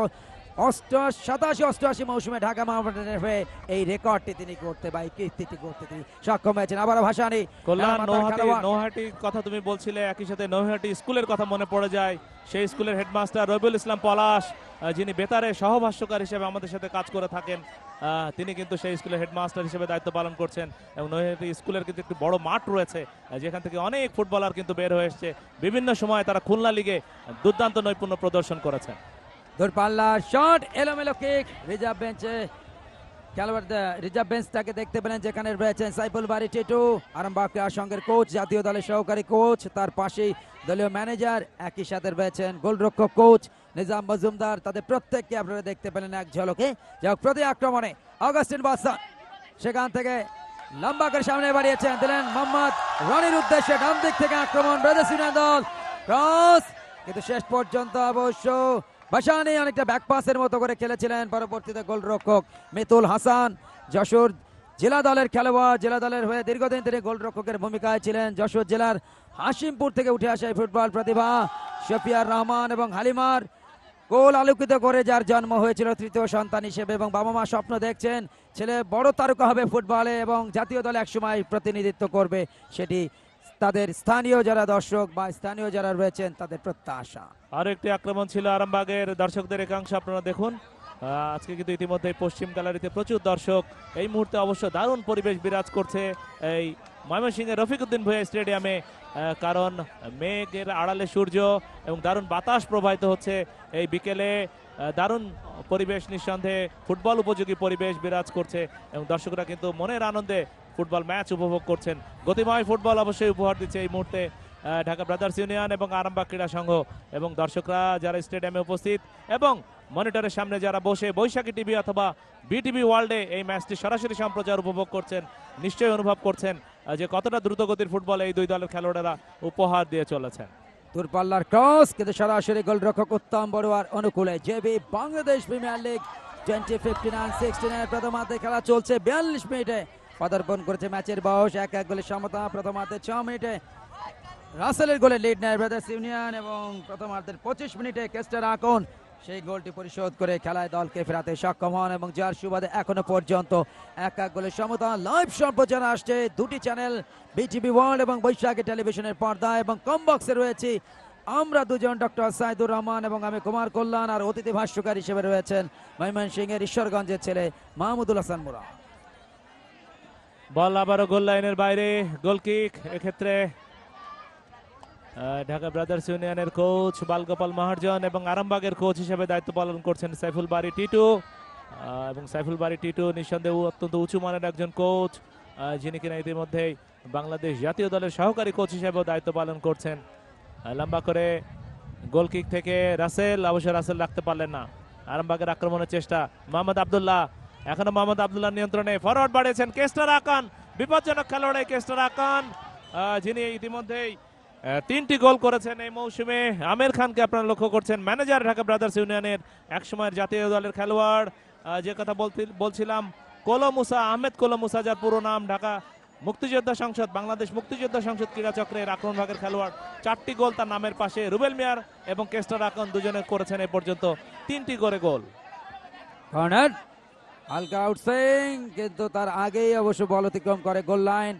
অষ্টআশি সাতাশি অষ্টআশি মৌসুমে ঢাকা মহামেডানের হয়ে এই রেকর্ডটি তিনি করতে বা এই কীর্তিটি করতে তিনি সক্ষম হয়েছেন। আবারও ভাসানি কল্যাণ খেলার মাথার নৌহাটি খেলোয়াড়। নৌহাটি কথা তুমি বলছিলে, একই সাথে নৌহাটি স্কুলের কথা মনে পড়ে যায়। সেই স্কুলের হেডমাস্টার রবিউল ইসলাম পলাশ, আহ, যিনি বেতারে সহভাষ্যকার হিসেবে আমাদের সাথে কাজ করে থাকেন, আহ, তিনি কিন্তু সেই স্কুলের হেডমাস্টার হিসেবে দায়িত্ব পালন করছেন। এবং নৌহাটি স্কুলের কিন্তু একটি বড় মাঠ রয়েছে, আহ, যেখান থেকে অনেক ফুটবলার কিন্তু বের হয়ে এসছে। বিভিন্ন সময় তারা খুলনা লিগে দুর্দান্ত নৈপুণ্য প্রদর্শন করেছেন। দূরপাল্লার শট, এলোমেলো কিক, রিজার্ভ বেঞ্চে খেলোয়াড়দের রিজার্ভ বেঞ্চটাকে দেখতে পেলেন, যেখানে রয়েছেন সাইফুল বারী টিটু, আরামবাগ ক্রীড়া সংঘের কোচ, জাতীয় দলের সহকারী কোচ, তার পাশেই দলীয় ম্যানেজার, একই সাথে রয়েছেন গোলরক্ষক কোচ নিজাম মজুমদার। তাদের প্রত্যেককে আপনারা দেখতে পেলেন এক ঝলকে। যাই হোক, প্রতি আক্রমণে অগাস্টিন বাদশা সেখান থেকে লম্বা করে সামনে বাড়িয়েছেন, দিলেন মোহাম্মদ রনির উদ্দেশ্যে, ডান দিক থেকে আক্রমণ ব্রাদার্স ইউনিয়ন দল, ক্রস, কিন্তু শেষ পর্যন্ত অবশ্য ভাসানি অনেকটা ব্যাক পাসের মতো করে খেলেছিলেন। পরবর্তীতে গোলরক্ষক মিতুল হাসান, যশোর জেলা দলের খেলোয়াড়, জেলা দলের হয়ে দীর্ঘদিন তিনি গোলরক্ষকের ভূমিকায় ছিলেন। যশোর জেলার হাসিমপুর থেকে উঠে আসা এই ফুটবল প্রতিভা শফিয়ার রহমান এবং হালিমার গোল আলোকিত করে যার জন্ম হয়েছিল তৃতীয় সন্তান হিসেবে, এবং বাবা মা স্বপ্ন দেখছেন ছেলে বড় তারকা হবে ফুটবলে এবং জাতীয় দলে একসময় প্রতিনিধিত্ব করবে, সেটি তাদের স্থানীয় যারা দর্শক বা স্থানীয় যারা রয়েছেন তাদের প্রত্যাশা। আরো একটি আক্রমণ ছিল আরামবাগের দর্শকদের একাংশ, আপনারা দেখুন। আহ, আজকে কিন্তু ইতিমধ্যে পশ্চিম গ্যালারিতে প্রচুর দর্শক। এই মুহূর্তে অবশ্য দারুণ পরিবেশ বিরাজ করছে এই ময়মনসিংহের রফিকুদ্দিন ভূঁইয়া স্টেডিয়ামে, আহ, কারণ মেঘের আড়ালে সূর্য এবং দারুণ বাতাস প্রবাহিত হচ্ছে এই বিকেলে। আহ, দারুণ পরিবেশ, নিঃসন্দেহে ফুটবল উপযোগী পরিবেশ বিরাজ করছে এবং দর্শকরা কিন্তু মনের আনন্দে ফুটবল ম্যাচ উপভোগ করছেন। গতিময় ফুটবল অবশ্যই উপহার দিচ্ছে এই মুহূর্তে আহ, ঢাকা ব্রাদার্স ইউনিয়ন এবং আরামবাগ ক্রীড়া সংঘ, এবং দর্শকরা যারা স্টেডিয়ামে উপস্থিত এবং মনিটরের সামনে যারা বসে বৈশাখী টিভি অথবা বিটিভি ওয়ার্ল্ডে এই ম্যাচটি সরাসরি সম্প্রচার উপভোগ করছেন, নিশ্চয়ই অনুভব করছেন আহ, যে কতটা দ্রুতগতির ফুটবল এই দুই দলের খেলোয়াড়েরা উপহার দিয়ে চলেছেন। দূরপাল্লার ক্রস, কিন্তু সরাসরি গোলরক্ষক উত্তম বড়ুয়ার অনুকূলে। JB Bangladesh premier league twenty fifteen and sixteen এর প্রথমার্ধে খেলা চলছে। বিয়াল্লিশ মিনিটে পদার্পণ করেছে ম্যাচের বয়স, এক এক গোলে সমতা। প্রথমার্ধে ছ মিনিটে রাসেলের গোলে লিড নেয় ব্রাদার্স ইউনিয়ন এবং প্রথমার্ধের পঁচিশ মিনিটে কেস্টার আকন সেই গোলটি পরিশোধ করে খেলায় দলকে ফেরাতে সক্ষম হন, এবং যার সুবাদে এখনো পর্যন্ত এক এক গোলে সমতা। লাইভ সম্প্রচার আসছে দুটি চ্যানেল, বিটিভি ওয়ার্ল্ড এবং বৈশাখী টেলিভিশনের পর্দা, এবং কম বক্সে রয়েছি আমরা দুজন, ডক্টর সাইদুর রহমান এবং আমি কুমার কল্যাণ, আর অতিথি ভাষ্যকার হিসেবে রয়েছেন ময়মনসিংহের ঈশ্বরগঞ্জের ছেলে মাহমুদুল হাসান মুরা। বল আবারও গোল লাইনের বাইরে, গোল কিক। এক্ষেত্রে আহ, ঢাকা ব্রাদার্স ইউনিয়নের কোচ বালগোপাল মহাজন এবং আরামবাগের কোচ হিসেবে দায়িত্ব পালন করছেন সাইফুল বারী টিটু, আহ, এবং সাইফুল বারী টিটু নিঃসন্দেহে অত্যন্ত উঁচু মানের একজন কোচ, আহ, যিনি কিনা ইতিমধ্যেই বাংলাদেশ জাতীয় দলের সহকারী কোচ হিসেবেও দায়িত্ব পালন করছেন। আহ, লম্বা করে গোল কিক থেকে রাসেল, অবশ্য রাসেল রাখতে পারলেন না। আরামবাগের আক্রমণের চেষ্টা, মোহাম্মদ আবদুল্লাহ, এখনো মোহাম্মদ আবদুল্লাহ নিয়ন্ত্রণে, ফরওয়ার্ড বাড়িয়েছেন কেস্টার আকান, বিপজ্জনক খেলোয়াড় কেস্টার আকান, আহ, যিনি ইতিমধ্যেই আহ, তিনটি গোল করেছেন এই মৌসুমে। আমির খানকে আপনারা লক্ষ্য করছেন, ম্যানেজার ঢাকা ব্রাদার্স ইউনিয়নের, এক সময়ের জাতীয় দলের খেলোয়াড়, আহ, যে কথা বলতে- বলছিলাম কোলো মুসা, আহমেদ কোলো মুসা, যার পুরো নাম ঢাকা মুক্তিযোদ্ধা সংসদ, বাংলাদেশ মুক্তিযোদ্ধা সংসদ ক্রীড়া চক্রের আক্রমণ ভাগের খেলোয়াড়। চারটি গোল তার নামের পাশে। রুবেল মিয়ার এবং কেস্টার আকন দুজনে করেছেন এ পর্যন্ত তিনটি করে গোল। কর্নার, হালকা আউটসুইং, কিন্তু তার আগেই অবশ্য বল অতিক্রম করে গোল লাইন।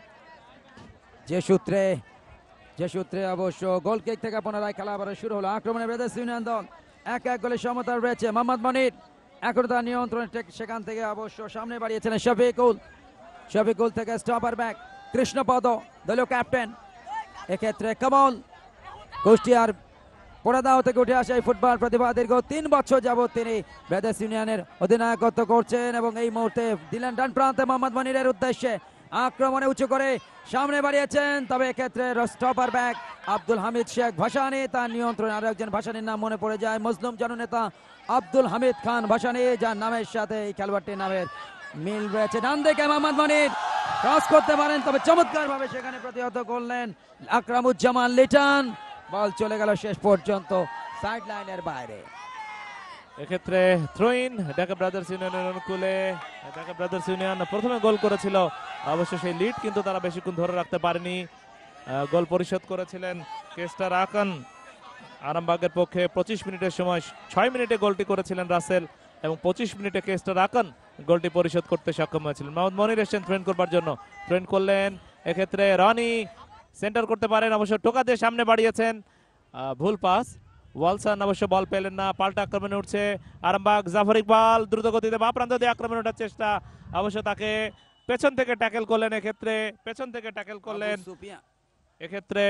যে সূত্রে যে সূত্রে অবশ্য গোল কিক থেকে পুনরায় খেলা আবার শুরু হলো। আক্রমণে ব্রাদার্স ইউনিয়ন দল এক এক গোলে সমতা রয়েছে। মোহাম্মদ মনির এখন তার নিয়ন্ত্রণ, সেখান থেকে অবশ্য সামনে বাড়িয়েছিলেন শফিকুল, শফিকুল থেকে স্টপার ব্যাক কৃষ্ণপদ, দলীয় ক্যাপ্টেন। এক্ষেত্রে কমল, কুষ্টিয়ার পোড়াদাও থেকে উঠে আসা এই ফুটবল প্রতিভা, দীর্ঘ তিন বছর যাবৎ তিনি ব্রাদার্স ইউনিয়নের অধিনায়কত্ব করছেন, এবং এই মুহূর্তে দিলেন ডান প্রান্তে মোহাম্মদ মনিরের উদ্দেশ্যে, আক্রমণে উঁচু করে সামনে বাড়িয়েছেন, তবে এক্ষেত্রে স্টপার ব্যাক আব্দুল হামিদ শেখ ভাসানী, তার নিয়ন্ত্রণে আরো একজন ভাসানীর নাম মনে পড়ে যায়, মজলুম জননেতা আব্দুল হামিদ খান ভাসানী, যার নামের সাথে এই খেলোয়াড়টির নামের মিল রয়েছে। ডান দিকে মোহাম্মদ মনির ক্রস করতে পারেন, তবে চমৎকার ভাবে সেখানে প্রতিহত করলেন আকরামুজ্জামান লিটন, বল চলে গেল শেষ পর্যন্ত সাইড লাইনের বাইরে। এক্ষেত্রে থ্রোইন ঢাকা ব্রাদার্স ইউনিয়নের অনুকূলে। ঢাকা ব্রাদার্স ইউনিয়ন প্রথমে গোল করেছিল, অবশ্য সেই লিড কিন্তু তারা বেশিক্ষণ ধরে রাখতে পারেনি। আহ, গোল পরিশোধ করেছিলেন কেস্টার আকান আরামবাগের পক্ষে পঁচিশ মিনিটের সময়, ছয় মিনিটে গোলটি করেছিলেন রাসেল। এবং পঁচিশ মিনিটে কেস্টার আকান গোলটি পরিশোধ করতে সক্ষম হয়েছিলেন। মোহাম্মদ মনির এসেছেন ট্রেন করবার জন্য, ট্রেন করলেন এক্ষেত্রে রনি সেন্টার করতে পারেন, অবশ্য টোকা দিয়ে সামনে বাড়িয়েছেন, আহ, ভুল পাস। ওয়ালসন অবশ্য বল পেলেন না, পাল্টা আক্রমণে উঠছে আরামবাগ। জাফর ইকবাল দ্রুত গতিতে বা প্রান্ত দিয়ে আক্রমণে ওঠার চেষ্টা, অবশ্য তাকে পেছন থেকে ট্যাকেল করলেন, এক্ষেত্রে পেছন থেকে ট্যাকেল করলেন এক্ষেত্রে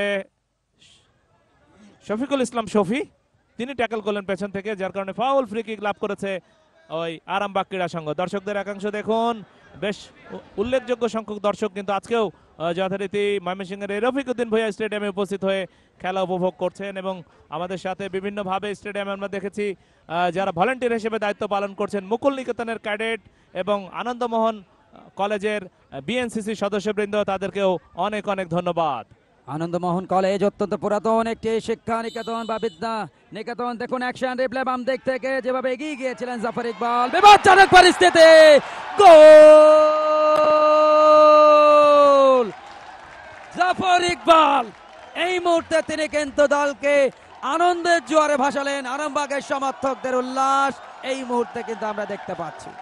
শফিকুল ইসলাম শফি, তিনি ট্যাকেল করলেন পেছন থেকে, যার কারণে ফাউল ফ্রি কিক লাভ করেছে ওই আরামবাগ ক্রীড়া সংঘ। দর্শকদের একাংশ দেখুন, বেশ উ- উল্লেখযোগ্য সংখ্যক দর্শক কিন্তু আজকেও আহ, যথারীতি ময়মনসিংহের এই রফিকুদ্দিন ভূঁইয়া স্টেডিয়ামে উপস্থিত হয়ে খেলা উপভোগ করছেন এবং আমাদের সাথে বিভিন্নভাবে স্টেডিয়ামে আমরা দেখেছি আহ, যারা ভলান্টিয়ার হিসেবে দায়িত্ব পালন করছেন, মুকুল নিকেতনের ক্যাডেট এবং আনন্দমোহন আহ, কলেজের বিএনসিসি সদস্যবৃন্দ, তাদেরকেও অনেক অনেক ধন্যবাদ। আনন্দমোহন কলেজ অত্যন্ত পুরাতন একটি শিক্ষা নিকেতন বা বিদ্যা নিকেতন। দেখুন অ্যাকশন রিপ্লে বাম দিক থেকে যেভাবে এগিয়ে গিয়েছিলেন জাফর ইকবাল, বিপজ্জনক পরিস্থিতি, গোল! জাফর ইকবাল এই মুহূর্তে তিনি কিন্তু দলকে আনন্দের জোয়ারে ভাসালেন। আরামবাগের সমর্থকদের উল্লাস এই মুহূর্তে কিন্তু আমরা দেখতে পাচ্ছি।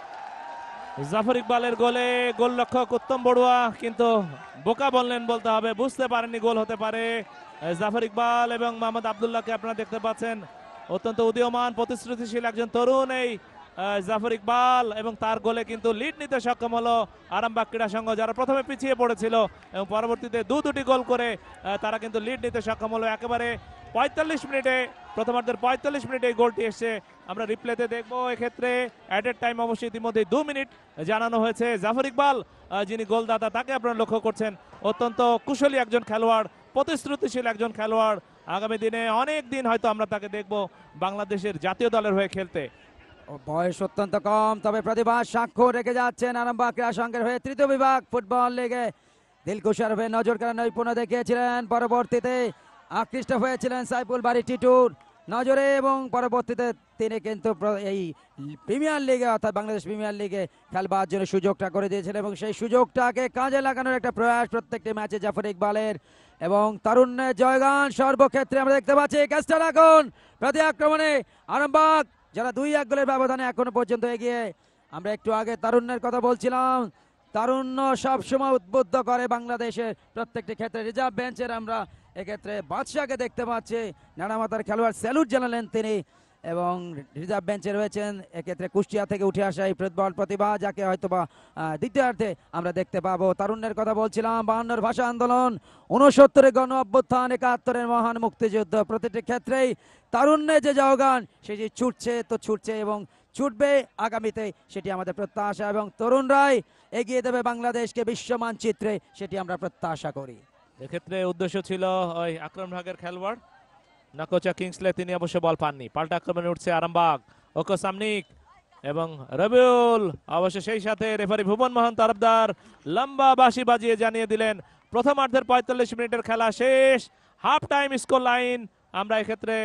জাফর ইকবালের গোলে গোলরক্ষক উত্তম বড়ুয়া কিন্তু বোকা বললেন বলতে হবে, বুঝতে পারেননি গোল হতে পারে। জাফর ইকবাল এবং মোহাম্মদ আব্দুল্লাহকে আপনারা দেখতে পাচ্ছেন, অত্যন্ত উদীয়মান প্রতিশ্রুতিশীল একজন তরুণ এই আহ, জাফর ইকবাল, এবং তার গোলে কিন্তু লিড নিতে সক্ষম হলো আরামবাগ ক্রীড়া সংঘ, যারা প্রথমে পিছিয়ে পড়েছিল এবং পরবর্তীতে দু দুটি গোল করে আহ, তারা কিন্তু লিড নিতে সক্ষম হলো। একেবারে পঁয়তাল্লিশ মিনিটে, প্রথমার্ধের পঁয়তাল্লিশ মিনিটে এই গোলটি এসছে, আমরা রিপ্লেতে দেখবো। এক্ষেত্রে অ্যাডেড টাইম অবশ্যই ইতিমধ্যে দু মিনিট জানানো হয়েছে। জাফর ইকবাল আহ, যিনি গোলদাতা, তাকে আপনারা লক্ষ্য করছেন, অত্যন্ত কুশলী একজন খেলোয়াড়, প্রতিশ্রুতিশীল একজন খেলোয়াড়। আগামী দিনে অনেক দিন হয়তো আমরা তাকে দেখবো বাংলাদেশের জাতীয় দলের হয়ে খেলতে। ও বয়স অত্যন্ত কম, তবে প্রতিভার স্বাক্ষর রেখে যাচ্ছেন আরামবাগ ক্রীড়া সংঘের হয়ে। তৃতীয় বিভাগ ফুটবল লিগে দিলকুশার হয়ে নজর কাড়া নৈপুণ্য দেখিয়েছিলেন, পরবর্তীতে আকৃষ্ট হয়েছিলেন সাইফুল বাড়ি টিটুর নজরে এবং পরবর্তীতে তিনি কিন্তু প্র- এই প্রিমিয়ার লিগে অর্থাৎ বাংলাদেশ প্রিমিয়ার লিগে খেলবার জন্য সুযোগটা করে দিয়েছিলেন এবং সেই সুযোগটাকে কাজে লাগানোর একটা প্রয়াস প্রত্যেকটি ম্যাচে জাফর ইকবালের এবং তারুণ্যের জয়গান সর্বক্ষেত্রে আমরা দেখতে পাচ্ছি। ক্যাস্টার এখন প্রতি আক্রমণে আরামবাগ যারা দুই এক গোলের ব্যবধানে এখনো পর্যন্ত এগিয়ে। আমরা একটু আগে তারুণ্যের কথা বলছিলাম, তারুণ্য সবসময় উদ্বুদ্ধ করে বাংলাদেশের প্রত্যেকটি ক্ষেত্রে। রিজার্ভ বেঞ্চের আমরা এক্ষেত্রে বাদশাকে দেখতে পাচ্ছি, নানামাতার খেলোয়াড় স্যালুট জানালেন তিনি, এবং রিজার্ভ বেঞ্চে রয়েছেন এক্ষেত্রে কুষ্টিয়া থেকে উঠে আসা এই ফুটবল প্রতিভা, যাকে হয়তোবা আহ, দ্বিতীয়ার্ধে আমরা দেখতে পাবো। তারুণ্যের কথা বলছিলাম, বাহান্নর ভাষা আন্দোলন, উনসত্তরের গণ অভ্যুত্থান, একাত্তরের মহান মুক্তিযুদ্ধ, প্রতিটি ক্ষেত্রেই তারুণ্যের যে জয়গান সেটি ছুটছে তো ছুটছে এবং ছুটবে আগামীতে, সেটি আমাদের প্রত্যাশা, এবং তরুণরাই এগিয়ে দেবে বাংলাদেশকে বিশ্ব মানচিত্রে, সেটি আমরা প্রত্যাশা করি। এক্ষেত্রে উদ্দেশ্য ছিল ওই আক্রমণ ভাগের খেলোয়াড় নাকোচা কিংসলে, তিনি অবশ্য বল পাননি। পাল্টা আক্রমণে উঠছে আরামবাগ, ওকো সামনিক এবং রবিউল, অবশ্য সেই সাথে রেফারি ভুবন মোহন তরফদার লম্বা বাঁশি বাজিয়ে জানিয়ে দিলেন প্রথমার্ধের পঁয়তাল্লিশ মিনিটের খেলা শেষ। হাফ টাইম স্কোর লাইন, আমরা এক্ষেত্রে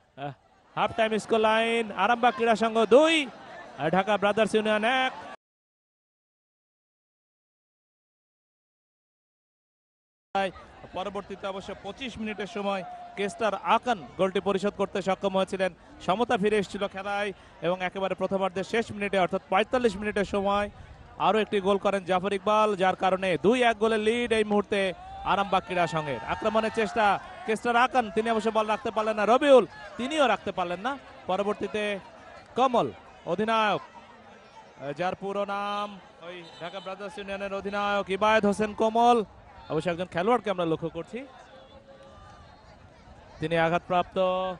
half time score line, Arambagh ক্রীড়া সংঘ দুই, ঢাকা ব্রাদার্স ইউনিয়ন এক। পরবর্তীতে অবশ্য পঁচিশ মিনিটের সময় কেস্টার আকান গোলটি পরিশোধ করতে সক্ষম হয়েছিলেন। সমতা ফিরে এসেছিল খেলায় এবং একেবারে প্রথমার্ধের শেষ মিনিটে অর্থাৎ পঁয়তাল্লিশ মিনিটের সময় আরও একটি গোল করেন জাফর ইকবাল, যার কারণে দুই এক গোলের লিড এই মুহূর্তে আরামবাগ ক্রীড়া সংঘের। আক্রমণের চেষ্টা কেস্টার আকান, তিনি অবশ্য বল রাখতে পারলেন না। রবিউল, তিনিও রাখতে পারলেন না। পরবর্তীতে কমল, অধিনায়ক, যার পুরো নাম ওই ঢাকা ব্রাদার্স ইউনিয়নের অধিনায়ক ইবায়েত হোসেন কমল, অবশ্য একজন খেলোয়াড়কে আমরা লক্ষ্য করছি, তিনি আঘাতপ্রাপ্ত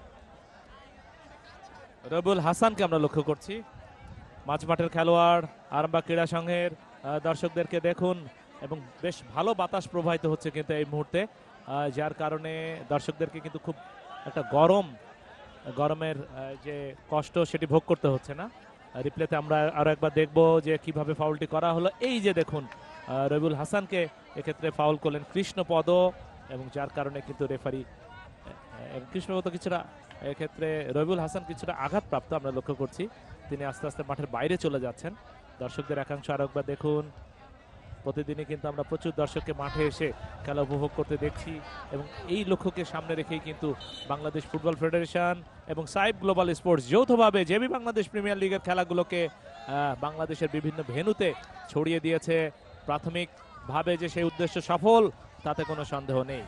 রবিউল হাসানকে আমরা লক্ষ্য করছি। মাঝমাঠের খেলোয়াড় আরামবাগ ক্রীড়া সংঘের। আহ, দর্শকদেরকে দেখুন, এবং বেশ ভালো বাতাস প্রবাহিত হচ্ছে কিন্তু এই মুহূর্তে, আহ, যার কারণে দর্শকদেরকে কিন্তু খুব একটা গরম গরমের আহ, যে কষ্ট সেটি ভোগ করতে হচ্ছে না। রিপ্লেতে আমরা আরো একবার দেখব যে কিভাবে ফাউলটি করা হলো। এই যে দেখুন, আহ, রবিউল হাসানকে এক্ষেত্রে ফাউল করলেন কৃষ্ণপদ, এবং যার কারণে কিন্তু রেফারি কৃষ্ণপদ কিছুটা এক্ষেত্রে রবিউল হাসান কিছুটা আঘাতপ্রাপ্ত আমরা লক্ষ্য করছি। তিনি আস্তে আস্তে মাঠের বাইরে চলে যাচ্ছেন। দর্শকদের একাংশ আরো একবার দেখুন, প্রতিদিনই কিন্তু আমরা প্রচুর দর্শককে মাঠে এসে খেলা উপভোগ করতে দেখছি এবং এই লক্ষ্যকে সামনে রেখেই কিন্তু বাংলাদেশ ফুটবল ফেডারেশন এবং সাইব গ্লোবাল স্পোর্টস যৌথভাবে জেবি বাংলাদেশ প্রিমিয়ার লিগের খেলাগুলোকে আহ, বাংলাদেশের বিভিন্ন ভেন্যুতে ছড়িয়ে দিয়েছে। প্রাথমিকভাবে যে সেই উদ্দেশ্য সফল তাতে কোনো সন্দেহ নেই।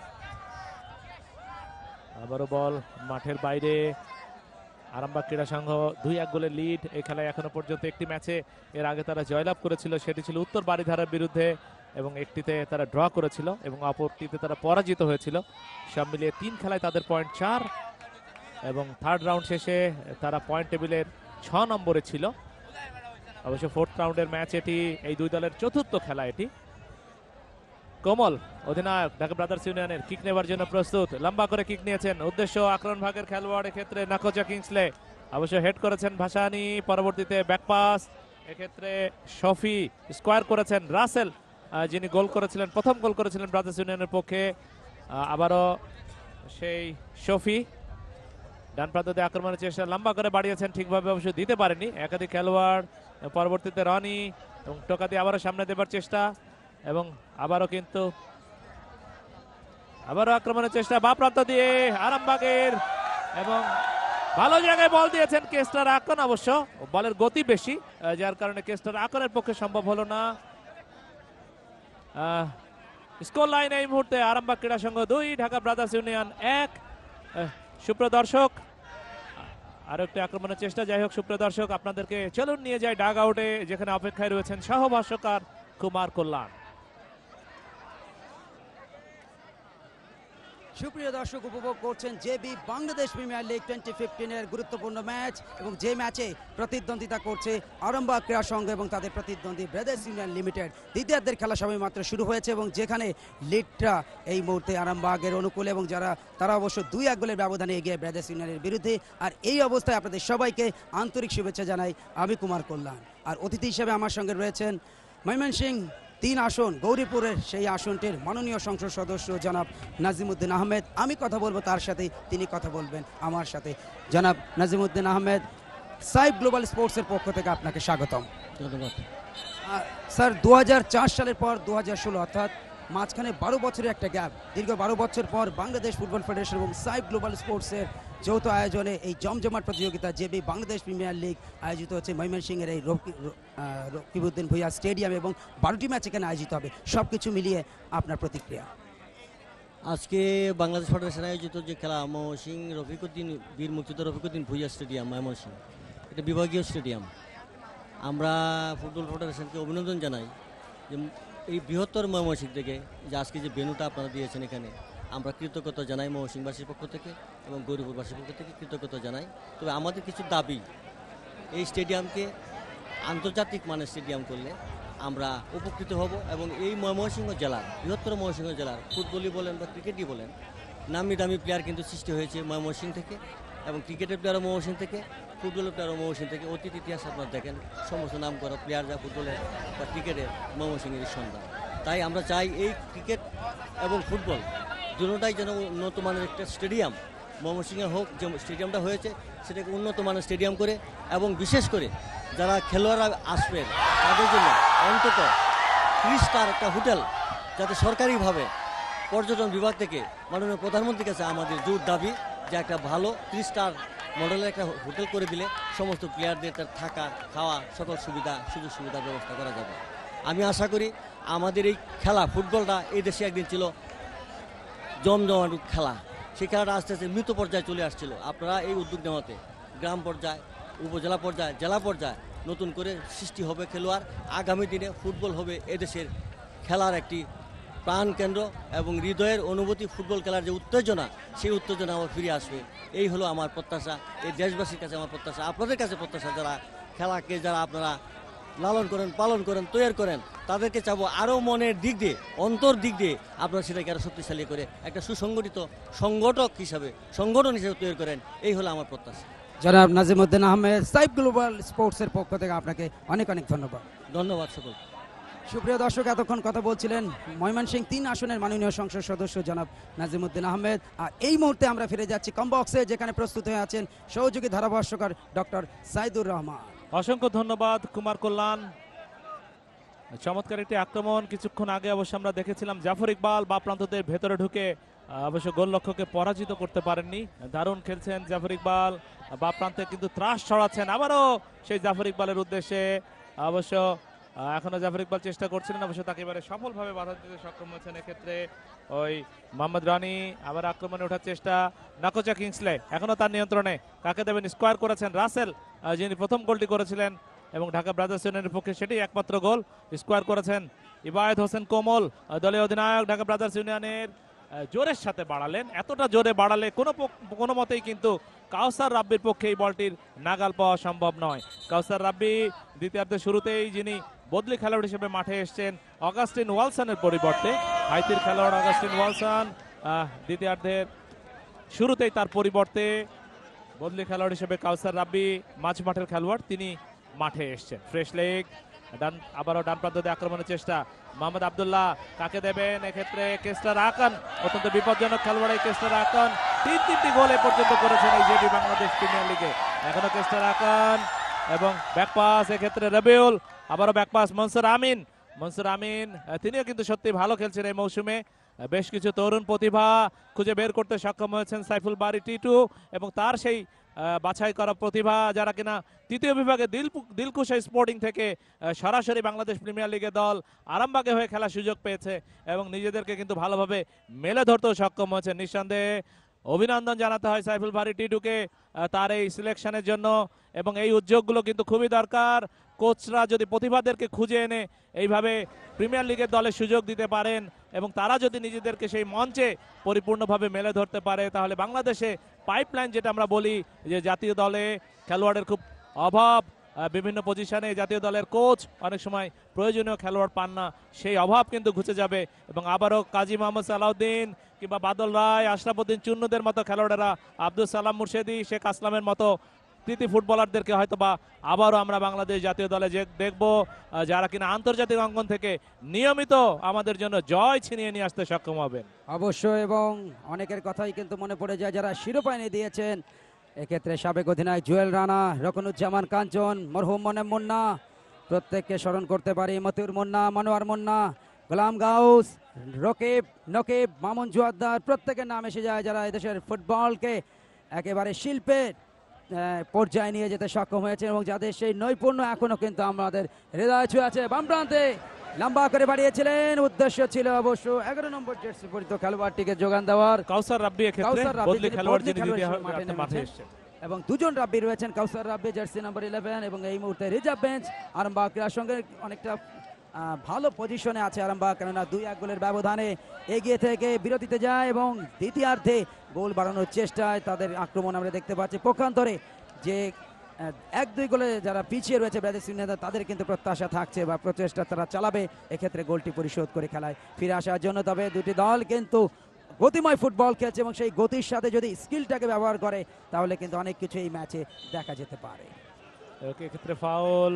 আবারও বল মাঠের বাইরে, আরামবাগ ক্রীড়া সংঘ দুই এক গোলের লিড। এই খেলায় এখনো পর্যন্ত একটি ম্যাচে এর আগে তারা জয়লাভ করেছিল, সেটি ছিল উত্তর বারিধারার বিরুদ্ধে এবং একটিতে তারা ড্র করেছিল এবং অপরটিতে তারা পরাজিত হয়েছিল। সব মিলিয়ে তিন খেলায় তাদের পয়েন্ট চার এবং থার্ড রাউন্ড শেষে তারা পয়েন্ট টেবিলের ছ নম্বরে ছিল। অবশ্য ফোর্থ রাউন্ডের ম্যাচ এটি, এই দুই দলের চতুর্থ খেলা এটি। কোমল অধিনায়ক ঢাকা ব্রাদার্স ইউনিয়নের কিক নেবার জন্য প্রস্তুত, লম্বা করে কিক নিয়েছেন, উদ্দেশ্য আক্রমণ ভাগের খেলোয়াড় এক্ষেত্রে নাকোজা কিংসলে, অবশ্য হেড করেছেন ভাসানি, পরবর্তীতে ব্যাক পাস, এক্ষেত্রে শফি স্কোয়ার করেছেন রাসেল, আহ, যিনি গোল করেছিলেন, প্রথম গোল করেছিলেন ব্রাদার্স ইউনিয়নের পক্ষে। আহ, আবারও সেই শফি ডান প্রান্তে আক্রমণের চেষ্টা, লম্বা করে বাড়িয়েছেন, ঠিকভাবে অবশ্য দিতে পারেনি একাধিক খেলোয়াড়। পরবর্তীতে রনি এবং টোকা দিয়ে আবারও সামনে দেবার চেষ্টা এবং আবারও কিন্তু আবারও আক্রমণের চেষ্টা বা প্রান্ত দিয়ে আরামবাগের এবং ভালো জায়গায় বল দিয়েছেন কেস্টার আকন, অবশ্য বলের গতি বেশি যার কারণে কেস্টার আকনের পক্ষে সম্ভব হলো না। স্কোর লাইন এই মুহূর্তে আরামবাগ ক্রীড়া সংঘ দুই, ঢাকা ব্রাদার্স ইউনিয়ন এক। সুপ্রিয় দর্শক, আরো একটি আক্রমণের চেষ্টা, যাই হোক সুপ্রিয় দর্শক আপনাদেরকে চলুন নিয়ে যাই ডাগ আউটে, যেখানে অপেক্ষায় রয়েছেন সহভাষ্যকার কুমার কল্যাণ। সুপ্রিয় দর্শক, উপভোগ করছেন JB Bangladesh premier league twenty fifteen এর গুরুত্বপূর্ণ ম্যাচ এবং যে ম্যাচে প্রতিদ্বন্দ্বিতা করছে আরামবাগ ক্রীড়া সংঘ এবং তাদের প্রতিদ্বন্দ্বী ব্রাদার্স ইউনিয়ন লিমিটেড। দ্বিতীয়ার্ধের খেলা সবে মাত্র শুরু হয়েছে এবং যেখানে লিডটা এই মুহূর্তে আরামবাগের অনুকূলে এবং যারা তারা অবশ্য দুই এক গোলের ব্যবধানে এগিয়ে ব্রাদার্স ইউনিয়নের বিরুদ্ধে। আর এই অবস্থায় আপনাদের সবাইকে আন্তরিক শুভেচ্ছা জানাই আমি কুমার কল্যাণ। আর অতিথি হিসেবে আমার সঙ্গে রয়েছেন ময়মনসিংহ তিন আসন গৌরীপুরের সেই আসনটির মাননীয় সংসদ সদস্য জনাব নাজিমুদ্দিন আহমেদ। আমি কথা বলবো তার সাথে, তিনি কথা বলবেন আমার সাথে। জনাব নাজিমুদ্দিন আহমেদ, সাইব গ্লোবাল স্পোর্টসের পক্ষ থেকে আপনাকে স্বাগতম। ধন্যবাদ স্যার, দু সালের পর দু হাজার ষোলো অর্থাৎ মাঝখানে বারো বছরের একটা গ্যাপ, দীর্ঘ বারো বছর পর বাংলাদেশ ফুটবল ফেডারেশন এবং সাইব গ্লোবাল স্পোর্টসের যৌথ আয়োজনে এই জমজমাট প্রতিযোগিতা জেবি বাংলাদেশ প্রিমিয়ার লিগ আয়োজিত হচ্ছে ময়মনসিংহের এই রকিবউদ্দিন ভুঁইয়া স্টেডিয়াম এবং বারোটি ম্যাচ এখানে আয়োজিত হবে। সব কিছু মিলিয়ে আপনার প্রতিক্রিয়া? আজকে বাংলাদেশ ফেডারেশন আয়োজিত যে খেলা ময়মনসিংহ রফিকুদ্দিন বীর মুক্তিযোদ্ধা রফিকুদ্দিন ভুঁইয়া স্টেডিয়াম ময়মনসিংহ, এটা বিভাগীয় স্টেডিয়াম। আমরা ফুটবল ফেডারেশনকে অভিনন্দন জানাই যে এই বৃহত্তর ময়মনসিংহ থেকে যে আজকে যে ভেন্যুটা আপনারা দিয়েছেন, এখানে আমরা কৃতজ্ঞতা জানাই ময়মনসিংহবাসীর পক্ষ থেকে এবং গৌরীপুরবাসীর পক্ষ থেকে কৃতজ্ঞতা জানাই। তবে আমাদের কিছু দাবি, এই স্টেডিয়ামকে আন্তর্জাতিক মানের স্টেডিয়াম করলে আমরা উপকৃত হব এবং এই ময়মনসিংহ জেলার, বৃহত্তর ময়মনসিংহ জেলার ফুটবলই বলেন বা ক্রিকেটই বলেন, নামি দামি প্লেয়ার কিন্তু সৃষ্টি হয়েছে ময়মনসিংহ থেকে এবং ক্রিকেটের প্লেয়ারও ময়মনসিংহ থেকে, ফুটবলের প্লেয়ারও ময়মনসিংহ থেকে। অতীত ইতিহাস আপনারা দেখেন, সমস্ত নাম করা প্লেয়ার যা ফুটবলের বা ক্রিকেটের ময়মনসিংহের সন্ধান। তাই আমরা চাই এই ক্রিকেট এবং ফুটবল দুটোটাই যেন উন্নত মানের একটা স্টেডিয়াম ময়মনসিংহে হোক। যে স্টেডিয়ামটা হয়েছে সেটাকে উন্নত মানের স্টেডিয়াম করে এবং বিশেষ করে যারা খেলোয়াড়রা আসবেন তাদের জন্য অন্তত ত্রিশ স্টার একটা হোটেল, যাতে সরকারিভাবে পর্যটন বিভাগ থেকে মাননীয় প্রধানমন্ত্রীর কাছে আমাদের জোর দাবি যে একটা ভালো ত্রিশ স্টার মডেলের একটা হোটেল করে দিলে সমস্ত প্লেয়ারদের তার থাকা খাওয়া সকল সুবিধা সুযোগ সুবিধার ব্যবস্থা করা যাবে। আমি আশা করি আমাদের এই খেলা ফুটবলটা এই দেশে একদিন ছিল জমজমাট খেলা, সেই খেলাটা আস্তে আস্তে মৃত পর্যায়ে চলে আসছিল। আপনারা এই উদ্যোগ নেওয়াতে গ্রাম পর্যায়ে, উপজেলা পর্যায়ে, জেলা পর্যায়ে নতুন করে সৃষ্টি হবে খেলোয়াড়। আগামী দিনে ফুটবল হবে এদেশের খেলার একটি প্রাণ কেন্দ্র এবং হৃদয়ের অনুভূতি। ফুটবল খেলার যে উত্তেজনা, সেই উত্তেজনা আবার ফিরে আসবে। এই হলো আমার প্রত্যাশা, এই দেশবাসীর কাছে আমার প্রত্যাশা, আপনাদের কাছে প্রত্যাশা। যারা খেলাকে যারা আপনারা লালন করেন, পালন করেন, তৈরি করেন, তাদেরকে চাবো আরও মনের দিক দিয়ে, অন্তর দিক দিয়ে আপনারা সেটাকে আরও শক্তিশালী করে একটা সুসংগঠিত সংগঠক হিসাবে, সংগঠন হিসেবে তৈরি করেন। এই হলো আমার প্রত্যাশা। জনাব নাজিমুদ্দিন আহমেদ, সাইব গ্লোবাল স্পোর্টসের পক্ষ থেকে আপনাকে অনেক অনেক ধন্যবাদ। ধন্যবাদ সকল। সুপ্রিয় দর্শক, এতক্ষণ কথা বলছিলেন ময়মনসিংহ তিন আসনের মাননীয় সংসদ সদস্য জনাব নাজিমুদ্দিন আহমেদ। আর এই মুহূর্তে আমরা ফিরে যাচ্ছি কমবক্সে, যেখানে প্রস্তুত হয়ে আছেন সহযোগী ধারাভাষ্যকার ডক্টর সাইদুর রহমান। অসংখ্য ধন্যবাদ কুমার কল্যাণ। চমৎকার একটি আক্রমণ কিছুক্ষণ আগে অবশ্য আমরা দেখেছিলাম জাফর ইকবাল বা প্রান্তদের ভেতরে ঢুকে আহ, অবশ্য গোলরক্ষককে পরাজিত করতে পারেননি। দারুণ খেলছেন জাফর ইকবাল, বা প্রান্তে কিন্তু ত্রাস ছড়াচ্ছেন আবারও সেই জাফর ইকবালের উদ্দেশ্যে। অবশ্য আহ, এখনো জাফর ইকবাল চেষ্টা করছিলেন, অবশ্য তাকে এবারে সফলভাবে বাধা দিতে সক্ষম হয়েছেন। এক্ষেত্রে ওই মোহাম্মদ রানি আবার আক্রমণে ওঠার চেষ্টা, নাকোচা কিংসলে এখনো তার নিয়ন্ত্রণে, কাকে দেবেন, স্কোয়ার করেছেন রাসেল আহ, যিনি প্রথম গোলটি করেছিলেন এবং ঢাকা ব্রাদার্স ইউনাইটেডের পক্ষে সেটি একমাত্র গোল। স্কোয়ার করেছেন ইবায়েত হোসেন কোমল, আহ, দলীয় অধিনায়ক ঢাকা ব্রাদার্স ইউনিয়নের। আহ, জোরের সাথে বাড়ালেন, এতটা জোরে বাড়ালে কোনো পক- কোনো মতেই কিন্তু কাউসার রাব্বির পক্ষে এই বলটির নাগাল পাওয়া সম্ভব নয়। কাউসার রাব্বি দ্বিতীয়ার্ধের শুরুতেই যিনি বদলি খেলোয়াড় হিসেবে মাঠে এসেছেন অগাস্টিন ওয়ালসনের পরিবর্তে, হাইতির খেলোয়াড় অগাস্টিন ওয়ালসন আহ, দ্বিতীয়ার্ধের শুরুতেই তার পরিবর্তে বদলি খেলোয়াড় হিসেবে কাউসার রাব্বি মাঝ মাঠের খেলোয়াড় তিনি মাঠে এসছেন। ফ্রেশ লেগ, ডান আবারও ডান প্রান্ত দিয়ে আক্রমণের চেষ্টা, মোহাম্মদ আব্দুল্লাহ কাকে দেবেন, এক্ষেত্রে কেস্টার আকান, অত্যন্ত বিপজ্জনক খেলোয়াড় এই কেস্টার আকান, তিন তিনটি গোল এ পর্যন্ত করেছেন এই জেবি বাংলাদেশ প্রিমিয়ার লিগে। এখনো কেস্টার আকান এবং ব্যাকপাস, এক্ষেত্রে রবিউল, আবারও ব্যাকপাস মনসুর আমিন। মনসুর আমিন আহ, তিনিও কিন্তু সত্যি ভালো খেলছেন এই মৌসুমে। আহ, বেশ কিছু তরুণ প্রতিভা খুঁজে বের করতে সক্ষম হয়েছেন সাইফুল বারি টিটু এবং তার সেই আহ, বাছাই করা প্রতিভা যারা কিনা তৃতীয় বিভাগে দিল দিলকুশা স্পোর্টিং থেকে আহ, সরাসরি বাংলাদেশ প্রিমিয়ার লিগে দল আরামবাগে হয়ে খেলার সুযোগ পেয়েছে এবং নিজেদেরকে কিন্তু ভালোভাবে মেলে ধরতেও সক্ষম হয়েছে। নিঃসন্দেহে অভিনন্দন জানাতে হয় সাইফুল বারি টিটুকে আহ, তার এই সিলেকশনের জন্য এবং এই উদ্যোগগুলো কিন্তু খুবই দরকার। কোচরা যদি প্রতিভাদেরকে খুঁজে এনে এইভাবে প্রিমিয়ার লিগের দলে সুযোগ দিতে পারেন এবং তারা যদি নিজেদেরকে সেই মঞ্চে পরিপূর্ণভাবে মেলে ধরতে পারে, তাহলে বাংলাদেশে পাইপলাইন যেটা আমরা বলি যে জাতীয় দলে খেলোয়াড়ের খুব অভাব, আহ, বিভিন্ন পজিশনে জাতীয় দলের কোচ অনেক সময় প্রয়োজনীয় খেলোয়াড় পান না, সেই অভাব কিন্তু ঘুচে যাবে এবং আবারও কাজী মোহাম্মদ সালাউদ্দিন কিংবা বাদল রায়, আশরাফুদ্দিন চুন্নুদের মতো খেলোয়াড়েরা, আব্দুল সালাম মুর্শেদি, শেখ আসলামের মতো কৃতি ফুটবলারদেরকে হয়তো বা আবারও আমরা বাংলাদেশ জাতীয় দলে যে দেখবো আহ, যারা কিনা আন্তর্জাতিক অঙ্গন থেকে নিয়মিত আমাদের জন্য জয় ছিনিয়ে নিয়ে আসতে সক্ষম হবেন। অবশ্যই, এবং অনেকের কথাই কিন্তু মনে পড়ে যায় যারা শিরোপা এনে দিয়েছেন। এক্ষেত্রে সাবেক অধিনায়ক জুয়েল রানা, রকনুজ্জামান কাঞ্চন, মরহুম মনেম মুন্না, প্রত্যেককে স্মরণ করতে পারি, মতিউর মুন্না, মনোয়ার মুন্না, গোলাম গাউস, রকিব, নকিব, মামুন জুয়াদ্দার, প্রত্যেকের নাম এসে যায় যারা এদেশের ফুটবলকে একেবারে শিল্পের আহ, পর্যায়ে নিয়ে যেতে সক্ষম হয়েছে এবং যাদের সেই নৈপুণ্য এখনো কিন্তু আমাদের হৃদয় ছুঁয়ে আছে। বাম প্রান্তে লম্বা করে বাড়িয়েছিলেন, উদ্দেশ্য ছিল অবশ্য এগারো নম্বর জার্সি পরিত খেলোয়াড়টিকে যোগান দেওয়ার। কাউসার রাব্বি এক্ষেত্রে কাউসার রাব্বি বদলি যিনি খেলোয়াড় বদলি যিনি খেলোয়াড় দ্বিতীয় হিসেবে মাঠে হাফে মাঠে নেমেছেন। এসেছেন। এবং দুজন রাব্বি রয়েছেন, Kawsar Rabbi jersey number eleven এবং এই মুহূর্তে রিজার্ভ বেঞ্চ আরামবাগ ক্রীড়ার সঙ্গে অনেকটা আহ, ভালো পজিশনে আছে আরামবাগ, কেননা দুই এক গোলের ব্যবধানে এগিয়ে থেকে বিরতিতে যায় এবং দ্বিতীয়ার্ধে গোল বাড়ানোর চেষ্টায় তাদের আক্রমণ আমরা দেখতে পাচ্ছি। পক্ষান্তরে যে আহ, এক দুই গোলে যারা পিছিয়ে রয়েছে ব্রাদার্স ইউনাইটেড, তাদের কিন্তু প্রত্যাশা থাকছে বা প্রচেষ্টা তারা চালাবে এক্ষেত্রে গোলটি পরিশোধ করে খেলায় ফিরে আসার জন্য। তবে দুটি দল কিন্তু গতিময় ফুটবল খেলছে এবং সেই গতির সাথে যদি স্কিলটাকে ব্যবহার করে তাহলে কিন্তু অনেক কিছু এই ম্যাচে দেখা যেতে পারে। ওকে, এক্ষেত্রে ফাউল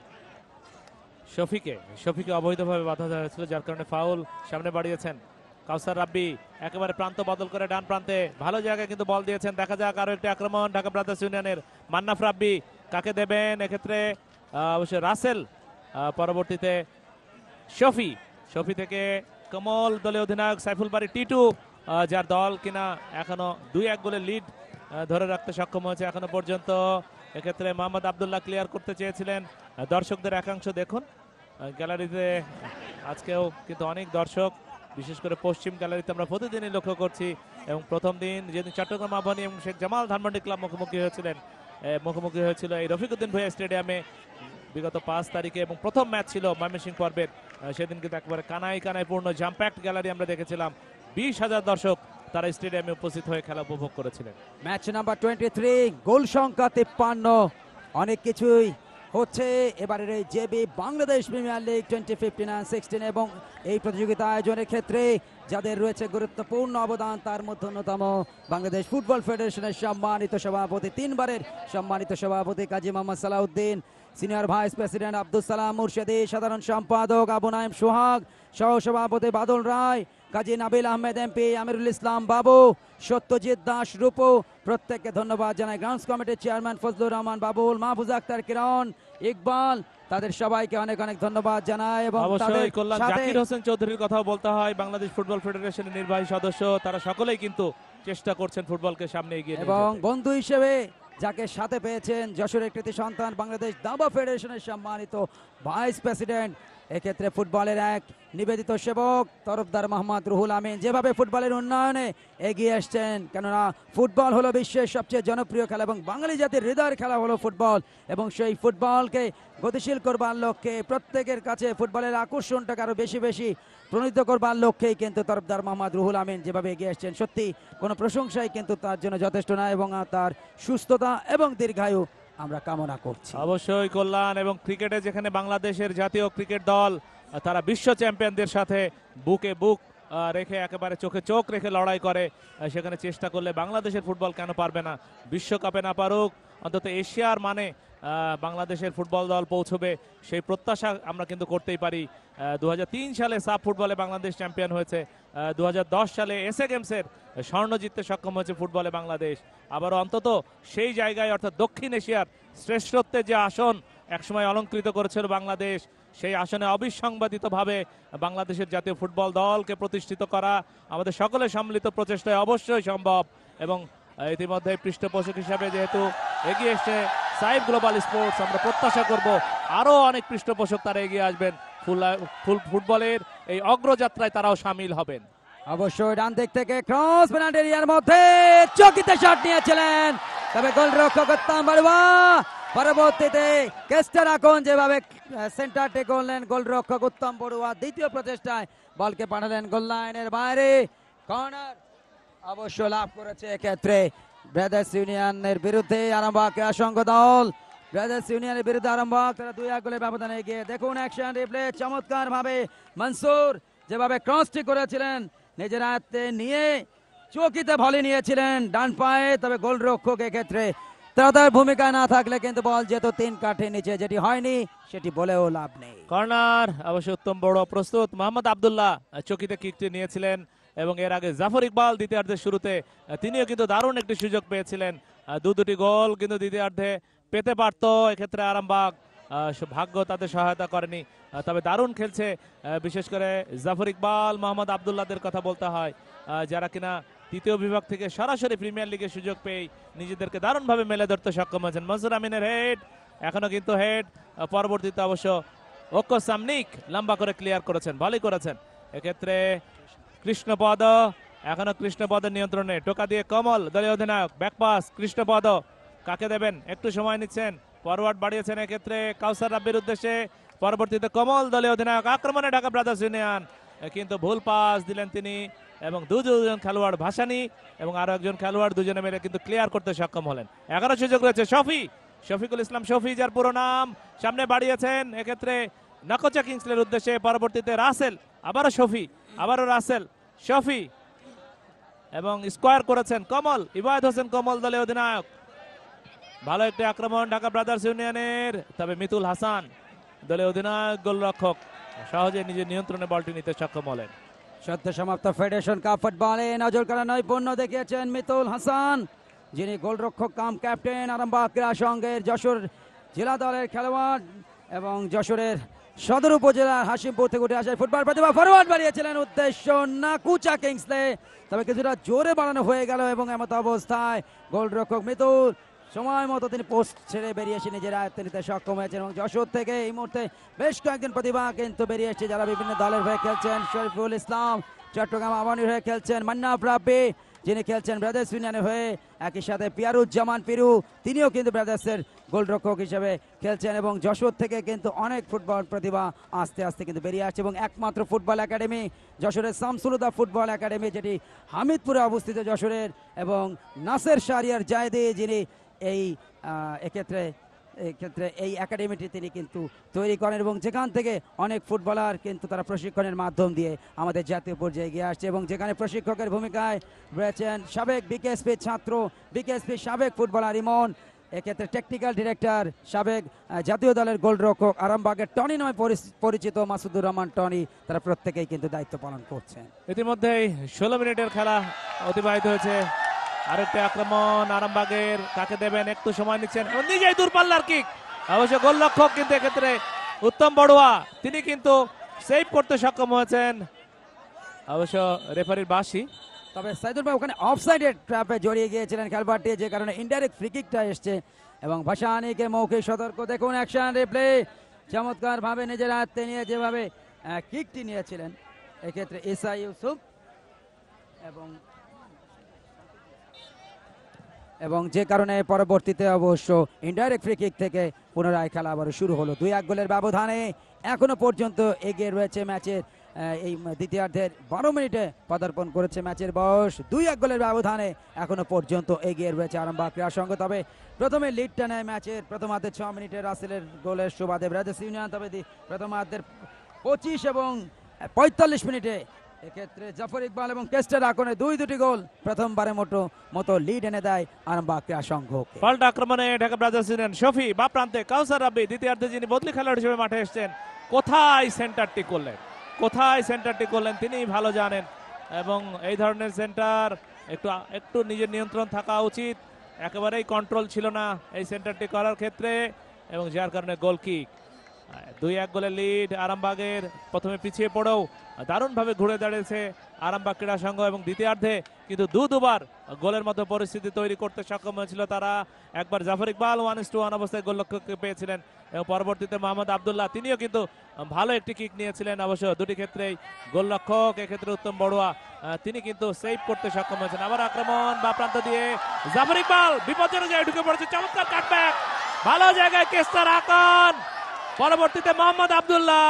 শফিকে শফিকে অবৈধভাবে বাধা দেওয়া হয়েছিল, যার কারণে ফাউল সামনে বাড়িয়েছেন কাউসার রাব্বি। একেবারে প্রান্ত বদল করে ডান প্রান্তে ভালো জায়গায় কিন্তু বল দিয়েছেন। দেখা যাক আরো একটি আক্রমণ ঢাকা ব্রাদার্স ইউনিয়নের। মান্নাফ রাব্বি কাকে দেবেন, এক্ষেত্রে আহ, অবশ্যই রাসেল, আহ, পরবর্তীতে শফি, শফি থেকে কমল, দলীয় অধিনায়ক সাইফুল বারি টিটু, আহ, যার দল কিনা এখনো দুই এক গোলের লিড ধরে রাখতে সক্ষম হয়েছে এখনো পর্যন্ত। এক্ষেত্রে মোহাম্মদ আব্দুল্লাহ ক্লিয়ার করতে চেয়েছিলেন। আহ, দর্শকদের একাংশ দেখুন আহ, গ্যালারিতে আজকেও কিন্তু অনেক দর্শক, বিশেষ করে পশ্চিম গ্যালারিতে আমরা প্রতিদিনই লক্ষ্য করছি এবং প্রথম দিন যেদিন চট্টগ্রাম আবাহনী এবং শেখ জামাল ধানমন্ডি ক্লাব মুখোমুখি হয়েছিলেন, এ, মুখোমুখি হয়েছিল এই রফিকুদ্দিন ভুঁইয়া স্টেডিয়ামে বিগত পাঁচ তারিখে এবং প্রথম ম্যাচ ছিল ময়মনসিংহ পর্বের, আহ, সেদিন কিন্তু একেবারে কানায় কানায় পূর্ণ জাম্প্যাক্ট গ্যালারি আমরা দেখেছিলাম। বিশ হাজার দর্শক তারা স্টেডিয়ামে উপস্থিত হয়ে খেলা উপভোগ করেছিলেন। Match number twenty three, goal সংখ্যা তিপ্পান্ন, অনেক কিছুই হচ্ছে এবারের এই JB Bangladesh premier league twenty fifteen and sixteen এবং এই প্রতিযোগিতা আয়োজনের ক্ষেত্রে যাদের রয়েছে গুরুত্বপূর্ণ অবদান, তার মধ্যে অন্যতম বাংলাদেশ ফুটবল ফেডারেশনের সম্মানিত সভাপতি, তিনবারের সম্মানিত সভাপতি Kazi Mohammad Salauddin, senior vice president Abdul Salam Murshedi, সাধারণ সম্পাদক আবু নাইম সোহাগ, সহ সভাপতি বাদল রায়, কাজী নাবিল আহমেদ এমপি, আমিরুল ইসলাম বাবু, সত্যজিৎ দাস, রূপু, প্রত্যেককে ধন্যবাদ জানাই। গ্রাউন্ডস কমিটির চেয়ারম্যান ফজলুর রহমান বাবুল, মাহফুজ আক্তার কিরণ, ইকবাল, তাদের সবাইকে অনেক অনেক ধন্যবাদ জানাই। এবং তাদের অবশ্যই কল্যাণ সাথে জাকির হোসেন চৌধুরীর কথাও বলতে হয়, বাংলাদেশ ফুটবল ফেডারেশনের নির্বাহী সদস্য। তারা সকলেই কিন্তু চেষ্টা করছেন ফুটবলকে সামনে এগিয়ে নিয়ে এবং যেতে। বন্ধু হিসেবে যাকে সাথে পেয়েছেন যশোরের কৃতি সন্তান, বাংলাদেশ দাবা ফেডারেশনের সম্মানিত ভাইস প্রেসিডেন্ট, এক্ষেত্রে ফুটবলের এক নিবেদিত সেবক তরফদার মোহাম্মদ রুহুল আমিন, যেভাবে ফুটবলের উন্নয়নে এগিয়ে এসছেন। কেননা ফুটবল হলো বিশ্বের সবচেয়ে জনপ্রিয় খেলা এবং বাঙালি জাতির হৃদয়ের খেলা হলো ফুটবল, এবং সেই ফুটবলকে গতিশীল করবার লক্ষ্যে, প্রত্যেকের কাছে ফুটবলের আকর্ষণটাকে আরও বেশি বেশি প্রণীত করবার লক্ষ্যেই কিন্তু তরফদার মোহাম্মদ রুহুল আমিন যেভাবে এগিয়ে এসছেন, সত্যি কোনো প্রশংসাই কিন্তু তার জন্য যথেষ্ট না, এবং তার সুস্থতা এবং দীর্ঘায়ু আমরা কামনা করছি। অবশ্যই কল্যাণ, এবং ক্রিকেটে যেখানে বাংলাদেশের জাতীয় ক্রিকেট দল আহ, তারা বিশ্ব চ্যাম্পিয়নদের সাথে বুকে বুক আহ, রেখে একেবারে চোখে চোখ রেখে লড়াই করে, আহ, সেখানে চেষ্টা করলে বাংলাদেশের ফুটবল কেন পারবে না? বিশ্বকাপে না পারুক, অন্তত এশিয়ার মানে আহ, বাংলাদেশের ফুটবল দল পৌঁছবে, সেই প্রত্যাশা আমরা কিন্তু করতেই পারি। দু হাজার তিন সালে সাব ফুটবলে বাংলাদেশ চ্যাম্পিয়ন হয়েছে, দু হাজার দশ সালে এসএ গেমসের স্বর্ণ জিততে সক্ষম হয়েছে ফুটবলে বাংলাদেশ। আবার অন্তত সেই জায়গায়, অর্থাৎ দক্ষিণ এশিয়ার শ্রেষ্ঠত্বের যে আসন একসময় অলঙ্কৃত করেছিল বাংলাদেশ, সেই আসনে অবিসংবাদিতভাবে বাংলাদেশের জাতীয় ফুটবল দলকে প্রতিষ্ঠিত করা আমাদের সকলের সম্মিলিত প্রচেষ্টায় অবশ্যই সম্ভব। এবং ইতিমধ্যে পৃষ্ঠপোষক হিসাবে যেহেতু এগিয়ে এসছে সাইব গ্লোবাল স্পোর্টস, আমরা প্রত্যাশা করব আরও অনেক পৃষ্ঠপোষক তারা এগিয়ে আসবেন, ফুটবলের এই অগ্রযাত্রায় তারাও সামিল হবেন। অবশ্যই ডান দিক থেকে ক্রস পেনাল্টি এরিয়ার মধ্যে চকিতে শট নিয়েছিলেন, তবে গোলরক্ষক উত্তম বড়ুয়া পরবর্তীতে কেস্টার এখন যেভাবে সেন্টারটে করলেন গোলরক্ষক উত্তম বড়ুয়া, দ্বিতীয় প্রচেষ্টায় বলকে পাঠালেন গোল লাইনের বাইরে। কর্নার অবশ্য লাভ করেছে এক্ষেত্রে ব্রাদার্স ইউনিয়নের বিরুদ্ধে আরামবাগ আসংঘ দল। ব্রাদার্স ইউনিয়নের বিরুদ্ধে আরামবাগ তারা দুই এক গোলের ব্যবধানে এগিয়ে। দেখুন অ্যাকশন রিপ্লে, চমৎকার ভাবে মনসুর যেভাবে ক্রসটি করেছিলেন নিজের আয়ত্তে নিয়ে চকিতে ভলি নিয়েছিলেন ডান পায়ে, তবে গোলরক্ষক এক্ষেত্রে তাদের ভূমিকা না থাকলে কিন্তু বল যেত তিন কাঠে নিচে, যেটি হয়নি সেটি বলেও লাভ নেই। কর্নার অবশ্য উত্তম বড় প্রস্তুত, মোহাম্মদ আব্দুল্লাহ চকিতে কিকটি নিয়েছিলেন, এবং এর আগে জাফর ইকবাল দ্বিতীয়ার্ধের শুরুতে তিনিও কিন্তু দারুণ একটি সুযোগ পেয়েছিলেন, দু দুটি গোল কিন্তু দ্বিতীয়ার্ধে পেতে পারত। এক্ষেত্রে আরামবাগ ভাগ্য তাদের সহায়তা করেনি, তবে দারুণ খেলছে বিশেষ করে জাফর ইকবাল, মোহাম্মদ আব্দুল্লাহদের কথা বলতে হয়, যারা কিনা তৃতীয় বিভাগ থেকে সরাসরি প্রিমিয়ার লিগে সুযোগ পেয়ে নিজেদেরকে দারুণভাবে মেলে ধরতে সক্ষম হয়েছেন। মনসুর আমিনের হেড, এখনো কিন্তু হেড, পরবর্তীতে অবশ্য ঐক্য সামনিক লম্বা করে ক্লিয়ার করেছেন, ভালোই করেছেন। এক্ষেত্রে কৃষ্ণপদ, এখনো কৃষ্ণপদের নিয়ন্ত্রণে, টোকা দিয়ে কমল দলীয় অধিনায়ক, ব্যাকপাস কৃষ্ণপদ, কাকে দেবেন একটু সময় নিচ্ছেন, ফরওয়ার্ড বাড়িয়েছেন এক্ষেত্রে কাউসার রাব্বির উদ্দেশ্যে, পরবর্তীতে কমল দলীয় অধিনায়ক, আক্রমণে ঢাকা ব্রাদার্স ইউনিয়ন, কিন্তু ভুল পাস দিলেন তিনি, এবং দুজন খেলোয়াড় ভাসানি এবং আরো একজন খেলোয়াড় দুজনে মিলে কিন্তু ক্লিয়ার করতে সক্ষম হলেন। এগারো সুযোগ রয়েছে, শফি শফিকুল ইসলাম শফি যার পুরো নাম, সামনে বাড়িয়েছেন এক্ষেত্রে নাকোচা কিংসলের উদ্দেশ্যে, পরবর্তীতে রাসেল, আবারও শফি, আবারও রাসেল, শফি, এবং স্কোয়ার করেছেন কমল, ইবাদত হোসেন কমল দলীয় অধিনায়ক। ভালো একটি আক্রমণ ঢাকা ব্রাদার্স ইউনিয়নের, তবে মিতুল হাসান দলীয় অধিনায়ক গোলরক্ষক সহজে নিজের নিয়ন্ত্রণে বলটি নিতে সক্ষম হলেন। সদ্য সমাপ্ত ফেডারেশন কাপ ফুটবলে নজর কাড়া নৈপুণ্য দেখিয়েছেন মিতুল হাসান, যিনি গোলরক্ষক কাম ক্যাপ্টেন আরামবাগ ক্রীড়া সংঘের যশোর জেলা দলের খেলোয়াড় এবং যশোরের সদর উপজেলার হাসিমপুর থেকে উঠে আসে ফুটবল প্রতিভা। ফরওয়ার্ড বাড়িয়েছিলেন উদ্দেশ্য নাকুচা কিংসলে, তবে কিছুটা জোরে বাড়ানো হয়ে গেল এবং এমত অবস্থায় গোলরক্ষক মিতুল সময় মতো তিনি পোস্ট ছেড়ে বেরিয়ে এসে নিজের আয়ত্তে নিতে সক্ষম হয়েছেন। এবং যশোর থেকে এই মুহূর্তে বেশ কয়েকজন প্রতিভা কিন্তু বেরিয়ে এসেছে, যারা বিভিন্ন দলের হয়ে খেলছেন। শরীফুল ইসলাম চট্টগ্রাম আবাহনীর হয়ে খেলছেন, মান্নাফ রাব্বি যিনি খেলছেন ব্রাদার্স ইউনিয়নের হয়ে, একই সাথে পিয়ারুজ্জামান পিরু তিনিও কিন্তু ব্রাদার্সের গোলরক্ষক হিসেবে খেলছেন। এবং যশোর থেকে কিন্তু অনেক ফুটবল প্রতিভা আস্তে আস্তে কিন্তু বেরিয়ে আসছে, এবং একমাত্র ফুটবল একাডেমি যশোরের শামসুলুদা ফুটবল একাডেমি, যেটি হামিদপুরে অবস্থিত যশোরের, এবং নাসের শাহরিয়ার জায়দে যিনি এই এক্ষেত্রে এক্ষেত্রে এই একাডেমিটি তিনি কিন্তু তৈরি করেন, এবং যেখান থেকে অনেক ফুটবলার কিন্তু তারা প্রশিক্ষণের মাধ্যম দিয়ে আমাদের জাতীয় পর্যায়ে এগিয়ে আসছে, এবং যেখানে প্রশিক্ষকের ভূমিকায় রয়েছেন সাবেক বিকেএসপি ছাত্র, বিকেএসপি সাবেক ফুটবলার ইমন, এক্ষেত্রে টেকনিক্যাল ডিরেক্টর সাবেক আহ, জাতীয় দলের গোলরক্ষক আরামবাগের টনি নয় পরিচ- পরিচিত মাসুদুর রহমান টনি, তারা প্রত্যেকেই কিন্তু দায়িত্ব পালন করছেন। ইতিমধ্যেই ষোলো মিনিটের খেলা অতিবাহিত হয়েছে। আরেকটি আক্রমণ আরামবাগের, কাকে দেবেন একটু সময় নিচ্ছেন এবং নিজেই দূরপাল্লার কিক। অবশ্য গোলরক্ষক কিন্তু এক্ষেত্রে উত্তম বড়ুয়া, তিনি কিন্তু সেভ করতে সক্ষম হয়েছেন। অবশ্য রেফারির বাঁশি। তবে সাইদুল ভাই ওখানে অফসাইডের ট্র্যাপে জড়িয়ে গিয়েছিলেন খেলোয়াড়টি, যে কারণে ইনডাইরেক্ট ফ্রি কিকটা এসছে এবং ভাসানীকে মৌখিক সতর্ক। দেখুন অ্যাকশন রিপ্লে, চমৎকার ভাবে নিজের হাতে নিয়ে যেভাবে আহ, কিকটি নিয়েছিলেন এক্ষেত্রে ইসা ইউসুফ, এবং এবং যে কারণে পরবর্তীতে অবশ্য ইনডাইরেক্ট ফ্রি কিক থেকে পুনরায় খেলা আবার শুরু হলো। দুই এক গোলের ব্যবধানে এখনো পর্যন্ত এগিয়ে রয়েছে ম্যাচের আহ, এই দ্বিতীয়ার্ধের বারো মিনিটে পদার্পণ করেছে ম্যাচের বয়স। দুই এক গোলের ব্যবধানে এখনো পর্যন্ত এগিয়ে রয়েছে আরামবাগ ক্রীড়া সংঘ। তবে প্রথমে লিডটা নেয় ম্যাচের প্রথমার্ধের ছ মিনিটে রাসেলের গোলের সুবাদে ব্রাদার্স ইউনিয়ন। তবে দি- প্রথমার্ধের পঁচিশ এবং পঁয়তাল্লিশ মিনিটে এক্ষেত্রে জাফর ইকবাল এবং কেস্টার আকনে দুই দুটি গোল প্রথমবারের মতো মতো লিড এনে দেয় আরামবাগ ক্রীড়া সংঘকে। পাল্টা আক্রমণে ঢাকা ব্রাদার্স ইউনিয়ন, শফি বা প্রান্তে কাউসার রাব্বি দ্বিতীয়ার্ধে যিনি বদলি খেলোয়াড় হিসেবে মাঠে এসেছেন, কোথায় সেন্টারটি করলেন, কোথায় সেন্টারটি করলেন তিনি ভালো জানেন। এবং এই ধরনের সেন্টার একটু একটু নিজের নিয়ন্ত্রণ থাকা উচিত, একেবারেই কন্ট্রোল ছিল না এই সেন্টারটি করার ক্ষেত্রে, এবং যার কারণে গোল কিক। দুই এক গোলের লিড আরামবাগের। প্রথমে পিছিয়ে পড়েও দারুণভাবে ঘুরে দাঁড়িয়েছে আরামবাগ ক্রীড়া সংঘ এবং দ্বিতীয়ার্ধে কিন্তু দু দুবার গোলের মতো পরিস্থিতি তৈরি করতে সক্ষম হয়েছিল তারা। একবার Zafar Iqbal one is to one অবস্থায় গোলরক্ষককে পেয়েছিলেন এবং পরবর্তীতে মোহাম্মদ আবদুল্লাহ তিনিও কিন্তু ভালো একটি কিক নিয়েছিলেন। অবশ্য দুটি ক্ষেত্রেই গোলরক্ষক, এক্ষেত্রে উত্তম বড়ুয়া, আহ, তিনি কিন্তু সেভ করতে সক্ষম হয়েছেন। আবার আক্রমণ বা প্রান্ত দিয়ে জাফর ইকবাল বিপজ্জনক জায়গায় ঢুকে পড়েছে, চমৎকার কাটব্যাক, ভালো জায়গায় কেস্টার আকান, পরবর্তীতে মোহাম্মদ আবদুল্লাহ,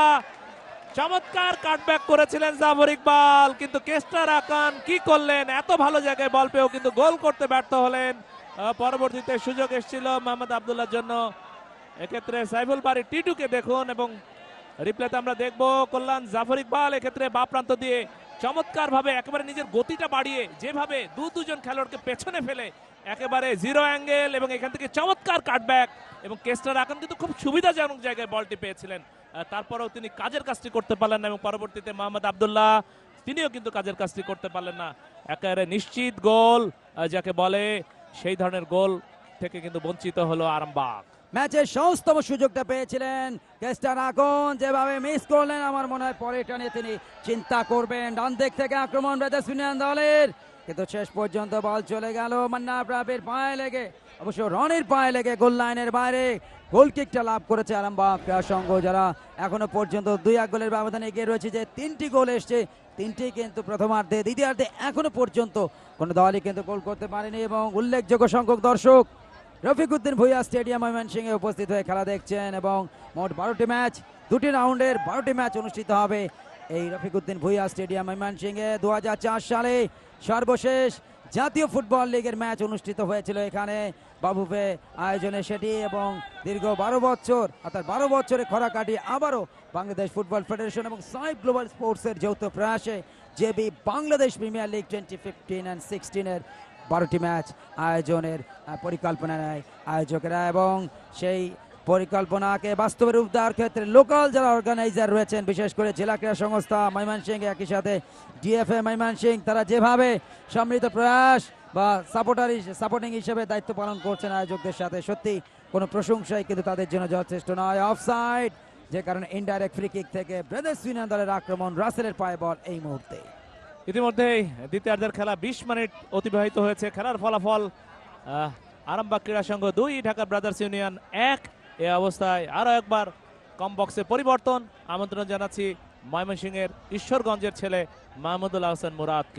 চমৎকার কাটব্যাক করেছিলেন জাফর ইকবাল, কিন্তু কেস্টার আকান কি করলেন, এত ভালো জায়গায় বল পেয়েও কিন্তু গোল করতে ব্যর্থ হলেন। আহ, পরবর্তীতে সুযোগ এসেছিল মোহাম্মদ আবদুল্লাহর জন্য, এক্ষেত্রে সাইফুল বারি টিটুকে দেখুন এবং রিপ্লেতে আমরা দেখব কল্যাণ জাফর ইকবাল এক্ষেত্রে বা প্রান্ত দিয়ে চমৎকার ভাবে একেবারে নিজের গতিটা বাড়িয়ে যেভাবে দু দুজন খেলোয়াড়কে পেছনে ফেলে একেবারে জিরো অ্যাঙ্গেল এবং এখান থেকে চমৎকার কাটব্যাক, এবং কেস্টার আকান কিন্তু খুব সুবিধাজনক জায়গায় বলটি পেয়েছিলেন, আহ, তারপরেও তিনি কাজের কাজটি করতে পারলেন না এবং পরবর্তীতে মোহাম্মদ আবদুল্লাহ তিনিও কিন্তু কাজের কাজটি করতে পারলেন না। একেবারে নিশ্চিত গোল আহ, যাকে বলে, সেই ধরনের গোল থেকে কিন্তু বঞ্চিত হলো আরামবাগ। ম্যাচের সহজতম সুযোগটা পেয়েছিলেন কেস্টার আকন, যেভাবে মিস করলেন আমার মনে হয় পরে এটা নিয়ে তিনি চিন্তা করবেন। ডান দিক থেকে আক্রমণ ব্রাদার্স ইউনিয়ন দলের, কিন্তু শেষ পর্যন্ত বল চলে গেল মান্না প্রাপের পায়ে লেগে, অবশ্য রনির পায়ে লেগে গোল লাইনের বাইরে। গোল কিকটা লাভ করেছে আরামবাগ ক্রীড়া সংঘ, যারা এখনো পর্যন্ত দুই এক গোলের ব্যবধানে এগিয়ে রয়েছে। যে তিনটি গোল এসছে তিনটি কিন্তু প্রথমার্ধে, দ্বিতীয়ার্ধে এখনো পর্যন্ত কোনো দলই কিন্তু গোল করতে পারেনি। এবং উল্লেখযোগ্য সংখ্যক দর্শক রফিকুদ্দিন ভুইয়া স্টেডিয়াম ময়মনসিংহে উপস্থিত হয়ে খেলা দেখছেন এবং মোট বারোটি ম্যাচ, দুটি রাউন্ডের বারোটি ম্যাচ অনুষ্ঠিত হবে এই রফিকুদ্দিন ভুইয়া স্টেডিয়াম ময়মনসিংহে। দু হাজার চার সালে সর্বশেষ জাতীয় ফুটবল লিগের ম্যাচ অনুষ্ঠিত হয়েছিল এখানে বাবুপে আয়োজনে সেটি, এবং দীর্ঘ বারো বছর অর্থাৎ বারো বছরে খরা কাটিয়ে আবারও বাংলাদেশ ফুটবল ফেডারেশন এবং সাইফ গ্লোবাল স্পোর্টসের যৌথ প্রয়াসে JB Bangladesh premier league twenty fifteen and সিক্সটিনের বারোটি ম্যাচ আয়োজনের আহ, পরিকল্পনা নেয় আয়োজকেরা, এবং সেই পরিকল্পনাকে বাস্তবে রূপ দেওয়ার ক্ষেত্রে লোকাল যারা অর্গানাইজার রয়েছেন, বিশেষ করে জেলা ক্রীড়া সংস্থা ময়মনসিংহ, একই সাথে ডিএফএ ময়মনসিংহ, তারা যেভাবে সম্মিলিত প্রয়াস বা সাপোর্টার সাপোর্টিং হিসেবে দায়িত্ব পালন করছেন আয়োজকদের সাথে, সত্যি কোনো প্রশংসাই কিন্তু তাদের জন্য যথেষ্ট নয়। অফসাইড, যে কারণে ইনডাইরেক্ট ফ্রি কিক থেকে ব্রাদার্স ইউনিয়ন দলের আক্রমণ, রাসেলের পায়ে বল এই মুহূর্তে। ইতিমধ্যেই দ্বিতীয়ার্ধের খেলা বিশ মিনিট অতিবাহিত হয়েছে। খেলার ফলাফল আহ, আরামবাগ ক্রীড়া সংঘ দুই, ঢাকা ব্রাদার্স ইউনিয়ন এক। এ অবস্থায় আরো একবার কম বক্সে পরিবর্তন, আমন্ত্রণ জানাচ্ছি ময়মনসিংহের ঈশ্বরগঞ্জের ছেলে মাহমুদুল হাসান মুরাদকে।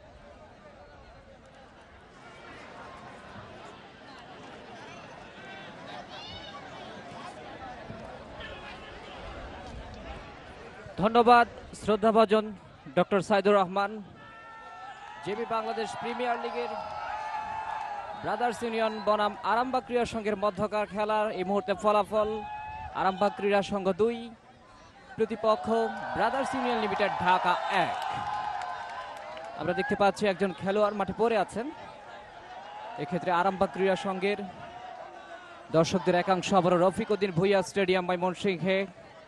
ধন্যবাদ শ্রদ্ধাভাজন doctor Saidur Rahman. JB Bangladesh premier লিগের ব্রাদার্স ইউনিয়ন বনাম আরামবাগ ক্রীড়া সংঘের মধ্যকার খেলার এই মুহূর্তে ফলাফল আরামবাগ ক্রীড়া সংঘ দুই, প্রতিপক্ষ ব্রাদার্স ইউনিয়ন লিমিটেড ঢাকা এক। আমরা দেখতে পাচ্ছি একজন খেলোয়াড় মাঠে পড়ে আছেন, এক্ষেত্রে আরামবাগ ক্রীড়া সংঘের দর্শকদের একাংশ আবারও রফিক উদ্দিন ভুইয়া স্টেডিয়াম ময়মনসিংহে।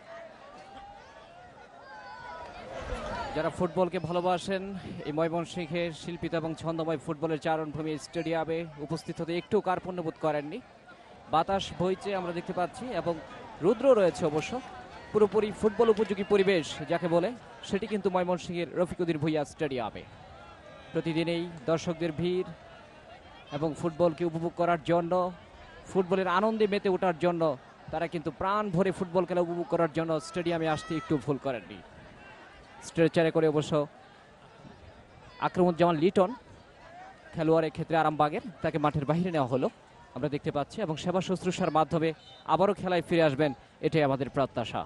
যারা ফুটবলকে ভালোবাসেন এই ময়মনসিংহের শিল্পিত এবং ছন্দময় ফুটবলের চারণভূমি স্টেডিয়ামে উপস্থিত হতে একটু কার্পণ্যবোধ করেননি। বাতাস বইছে আমরা দেখতে পাচ্ছি এবং রুদ্র রয়েছে অবশ্য। পুরোপুরি ফুটবল উপযোগী পরিবেশ যাকে বলে সেটি কিন্তু ময়মনসিংহের রফিক উদ্দিন ভুইয়া স্টেডিয়ামে। প্রতিদিনেই দর্শকদের ভিড় এবং ফুটবলকে উপভোগ করার জন্য, ফুটবলের আনন্দে মেতে ওঠার জন্য তারা কিন্তু প্রাণ ভরে ফুটবল খেলা উপভোগ করার জন্য স্টেডিয়ামে আসতে একটু ভুল করেননি। স্ট্রেচারে করে অবশ্য আকরামুজ্জামান লিটন খেলোয়াড়ের ক্ষেত্রে আরামবাগের, তাকে মাঠের বাইরে নেওয়া হলো আমরা দেখতে পাচ্ছি এবং সেবা শুশ্রূষার মাধ্যমে আবারও খেলায় ফিরে আসবেন, এটাই আমাদের প্রত্যাশা।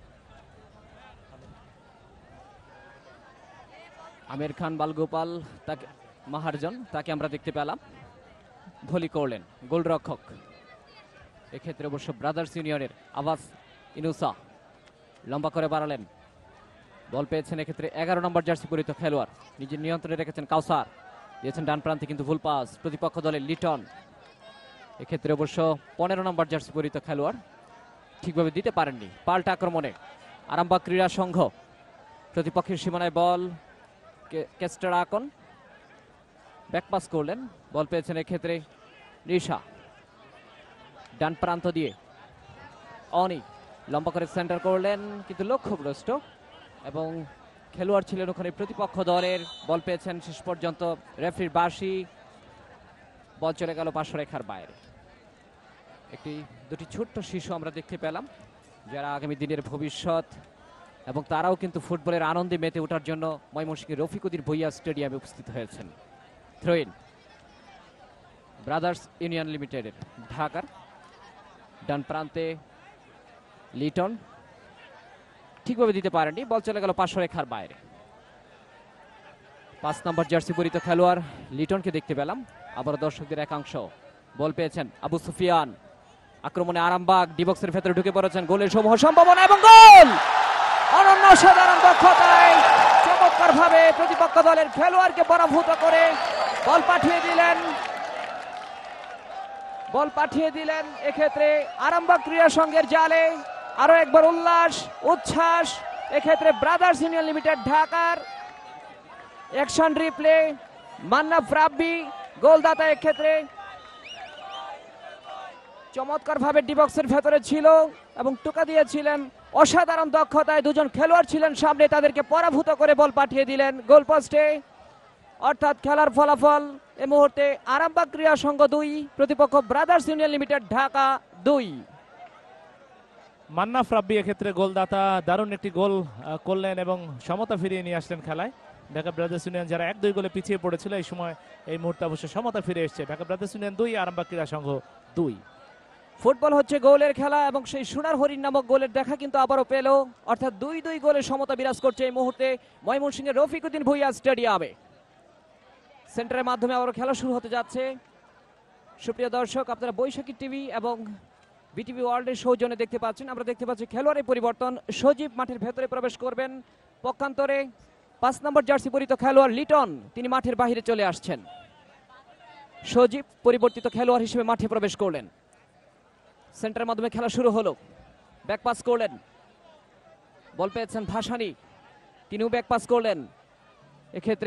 আমির খান বালগোপাল তাকে মাহারজন তাকে আমরা দেখতে পেলাম, ভলি করলেন গোলরক্ষক। এক্ষেত্রে অবশ্য ব্রাদার্স ইউনিয়নের আবাস ইনুসা লম্বা করে বাড়ালেন, বল পেয়েছেন এক্ষেত্রে এগারো নম্বর জার্সি পরিহিত খেলোয়াড়, নিজের নিয়ন্ত্রণে রেখেছেন কাউসার, দিয়েছেন ডান প্রান্তে কিন্তু ভুল পাস প্রতিপক্ষ দলের লিটন। এক্ষেত্রে অবশ্য পনেরো নম্বর জার্সি পরিহিত খেলোয়াড় ঠিকভাবে দিতে পারেননি। পাল্টা আক্রমণে আরামবাগ ক্রীড়া সংঘ প্রতিপক্ষের সীমানায় বল, কেস্টার আকন ব্যাকপাস করলেন, বল পেয়েছেন এক্ষেত্রে রিশা, ডান প্রান্ত দিয়ে অনি লম্বা করে সেন্টার করলেন কিন্তু লক্ষ্যভ্রষ্ট এবং খেলোয়াড় ছিলেন ওখানে প্রতিপক্ষ দলের। বল পেয়েছেন শেষ পর্যন্ত রেফারির বাঁশি, বল চলে গেল পার্শ্ব রেখার বাইরে। একটি দুটি ছোট্ট শিশু আমরা দেখতে পেলাম যারা আগামী দিনের ভবিষ্যৎ এবং তারাও কিন্তু ফুটবলের আনন্দে মেতে ওঠার জন্য ময়মনসিংহের রফিক উদ্দিন ভুইয়া স্টেডিয়ামে উপস্থিত হয়েছেন। থ্রোইন ব্রাদার্স ইউনিয়ন লিমিটেডের ঢাকার, ডান প্রান্তে লিটন ঠিকভাবে দিতে পারেননি, বল চলে গেল পার্শ্ব রেখার বাইরে। পাঁচ নম্বর জার্সি পরিহিত খেলোয়াড় লিটনকে দেখতে পেলাম, আবার দর্শকদের একাংশ। বল পেয়েছেন আবু সুফিয়ান, আক্রমণে আরামবাগ ডিবক্সের ভেতরে ঢুকে পড়েছেন, গোলের সমূহ সম্ভাবনা এবং গোল অনন্য সাধারণ দক্ষতায় চমৎকার ভাবে প্রতিপক্ষ দলের খেলোয়াড়কে পরাভূত করে বল পাঠিয়ে দিলেন বল পাঠিয়ে দিলেন এক্ষেত্রে আরামবাগ ক্রীড়া সংঘের জালে। আরো একবার উল্লাস উচ্ছ্বাস এক্ষেত্রে ব্রাদার্স ইউনিয়ন লিমিটেড ঢাকার। অ্যাকশন রিপ্লে মান্নাফ রাব্বি গোলদাতা, এক্ষেত্রে চমৎকার ভাবে ডিবক্সের ভেতরে ছিল এবং টোকা দিয়েছিলেন, অসাধারণ দক্ষতায় দুজন খেলোয়াড় ছিলেন সামনে, তাদেরকে পরাভূত করে বল পাঠিয়ে দিলেন গোলপোস্টে। অর্থাৎ খেলার ফলাফল এই মুহূর্তে আরামবাগ ক্রীড়া সংঘ দুই, প্রতিপক্ষ ব্রাদার্স ইউনিয়ন লিমিটেড ঢাকা দুই। মান্নাফ রাব্বি এক্ষেত্রে গোলদাতা দারুণ একটি গোল করলেন এবং সমতা ফিরিয়ে নিয়ে আসলেন খেলায়। ঢাকা ব্রাদার্স ইউনিয়ন যারা এক দুই গোলে পিছিয়ে পড়েছিল এই সময় এই মুহূর্তে অবশ্য সমতা ফিরে এসেছে। ঢাকা ব্রাদার্স ইউনিয়ন দুই, আরামবাগ ক্রীড়া সংঘ দুই। ফুটবল হচ্ছে গোলের খেলা এবং সেই সোনার হরিণ নামক গোলের দেখা কিন্তু আবারও পেল, অর্থাৎ দুই দুই গোলের সমতা বিরাজ করছে এই মুহূর্তে ময়মনসিংহের রফিক উদ্দিন ভুইয়া স্টেডিয়ামে। সেন্টারের মাধ্যমে আবারও খেলা শুরু হতে যাচ্ছে। সুপ্রিয় দর্শক, আপনারা বৈশাখী টিভি এবং বিটিভি ওয়ার্ল্ডের সৌজন্যে দেখতে পাচ্ছেন। আমরা দেখতে পাচ্ছি খেলোয়াড়ের পরিবর্তন, সজীব মাঠের ভেতরে প্রবেশ করবেন, পক্ষান্তরে পাঁচ নম্বর জার্সি পরিহিত খেলোয়াড় লিটন তিনি মাঠের বাহিরে চলে আসছেন। সজীব পরিবর্তিত খেলোয়াড় হিসেবে মাঠে প্রবেশ করলেন। সেন্টারের মাধ্যমে খেলা শুরু হলো, ব্যাকপাস করলেন, বল পেয়েছেন ভাসানী, তিনিও ব্যাকপাস করলেন। এক্ষেত্রে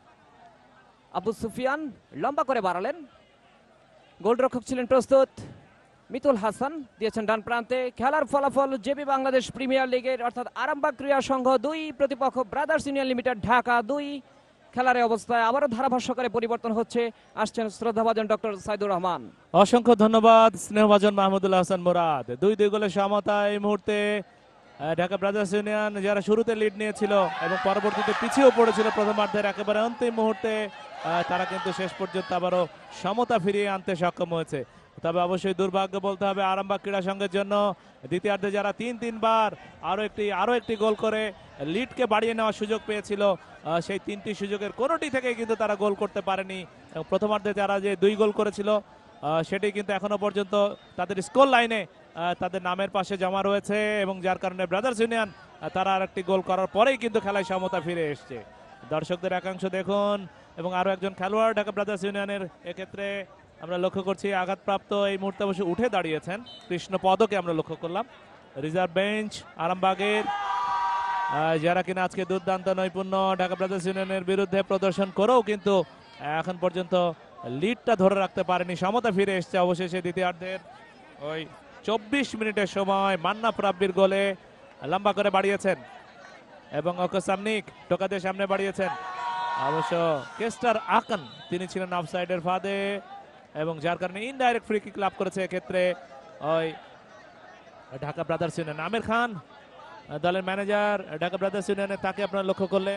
আবু সুফিয়ান লম্বা করে বাড়ালেন, গোলরক্ষক ছিলেন প্রস্তুত মিতুল হাসান, দিয়েছেন ডান প্রান্তে। খেলার ফলাফল জেবি বাংলাদেশ প্রিমিয়ার লিগের অর্থাৎ আরামবাগ ক্রীড়া সংঘ দুই, প্রতিপক্ষ ব্রাদার্স ইউনিয়ন লিমিটেড ঢাকা দুই। খেলার অবস্থায় আবারও ধারাভাষ্যকারে পরিবর্তন হচ্ছে, আসছেন শ্রদ্ধাভাজন ডক্টর সাইদুর রহমান। অসংখ্য ধন্যবাদ স্নেহভাজন মাহমুদুল্লাহ হাসান মুরাদ। দুই দুই গোলের সমতা এই মুহূর্তে ঢাকা ব্রাদার্স ইউনিয়ন যারা শুরুতে লিড নিয়েছিল এবং পরবর্তীতে পিছিয়েও পড়েছিল প্রথমার্ধের একেবারে অন্তিম মুহূর্তে, তারা কিন্তু শেষ পর্যন্ত আবারও সমতা ফিরিয়ে আনতে সক্ষম হয়েছে। তবে অবশ্যই দুর্ভাগ্য বলতে হবে আরামবাগ ক্রীড়া সংঘের জন্য, দ্বিতীয়ার্ধে যারা তিন তিনবার আরো একটি আরো একটি গোল করে লিডকে বাড়িয়ে নেওয়ার সুযোগ পেয়েছিল, সেই তিনটি সুযোগের কোনোটি থেকে কিন্তু তারা গোল করতে পারেনি। প্রথমার্ধে যারা যে দুই গোল করেছিল সেটি কিন্তু এখনো পর্যন্ত তাদের স্কোর লাইনে তাদের নামের পাশে জমা রয়েছে এবং যার কারণে ব্রাদার্স ইউনিয়ন তারা আর একটি গোল করার পরেই কিন্তু খেলায় সমতা ফিরে এসছে। দর্শকদের একাংশ দেখুন এবং আরো একজন খেলোয়াড় ঢাকা ব্রাদার্স ইউনিয়নের এক্ষেত্রে আমরা লক্ষ্য করছি আঘাতপ্রাপ্ত এই মুহূর্তে অবশ্য উঠে দাঁড়িয়েছেন কৃষ্ণ পদকে আমরা লক্ষ্য করলাম। রিজার্ভ বেঞ্চ আরামবাগের আহ, যারা কিনা আজকে দুর্দান্ত নৈপুণ্য ঢাকা ব্রাদার্স ইউনিয়নের বিরুদ্ধে প্রদর্শন করেও কিন্তু এখন পর্যন্ত লিডটা ধরে রাখতে পারেনি, সমতা ফিরে এসছে অবশেষে দ্বিতীয়ার্ধের ওই চব্বিশ মিনিটের সময় মান্নাফ রাব্বির গোলে লম্বা করে বাড়িয়েছেন এবং অকসামনিক টোকাদের সামনে বাড়িয়েছেন। অবশ্য কেস্টার আকান তিনি ছিলেন অফসাইডের ফাঁদে এবং যার কারণে ইনডাইরেক্ট ফ্রি কিক লাভ করেছে এক্ষেত্রে ওই ঢাকা ব্রাদার্স ইউনিয়ন। আমির খান দলের ম্যানেজার ঢাকা ব্রাদার্স ইউনিয়নের, তাকে আপনারা লক্ষ্য করলেন।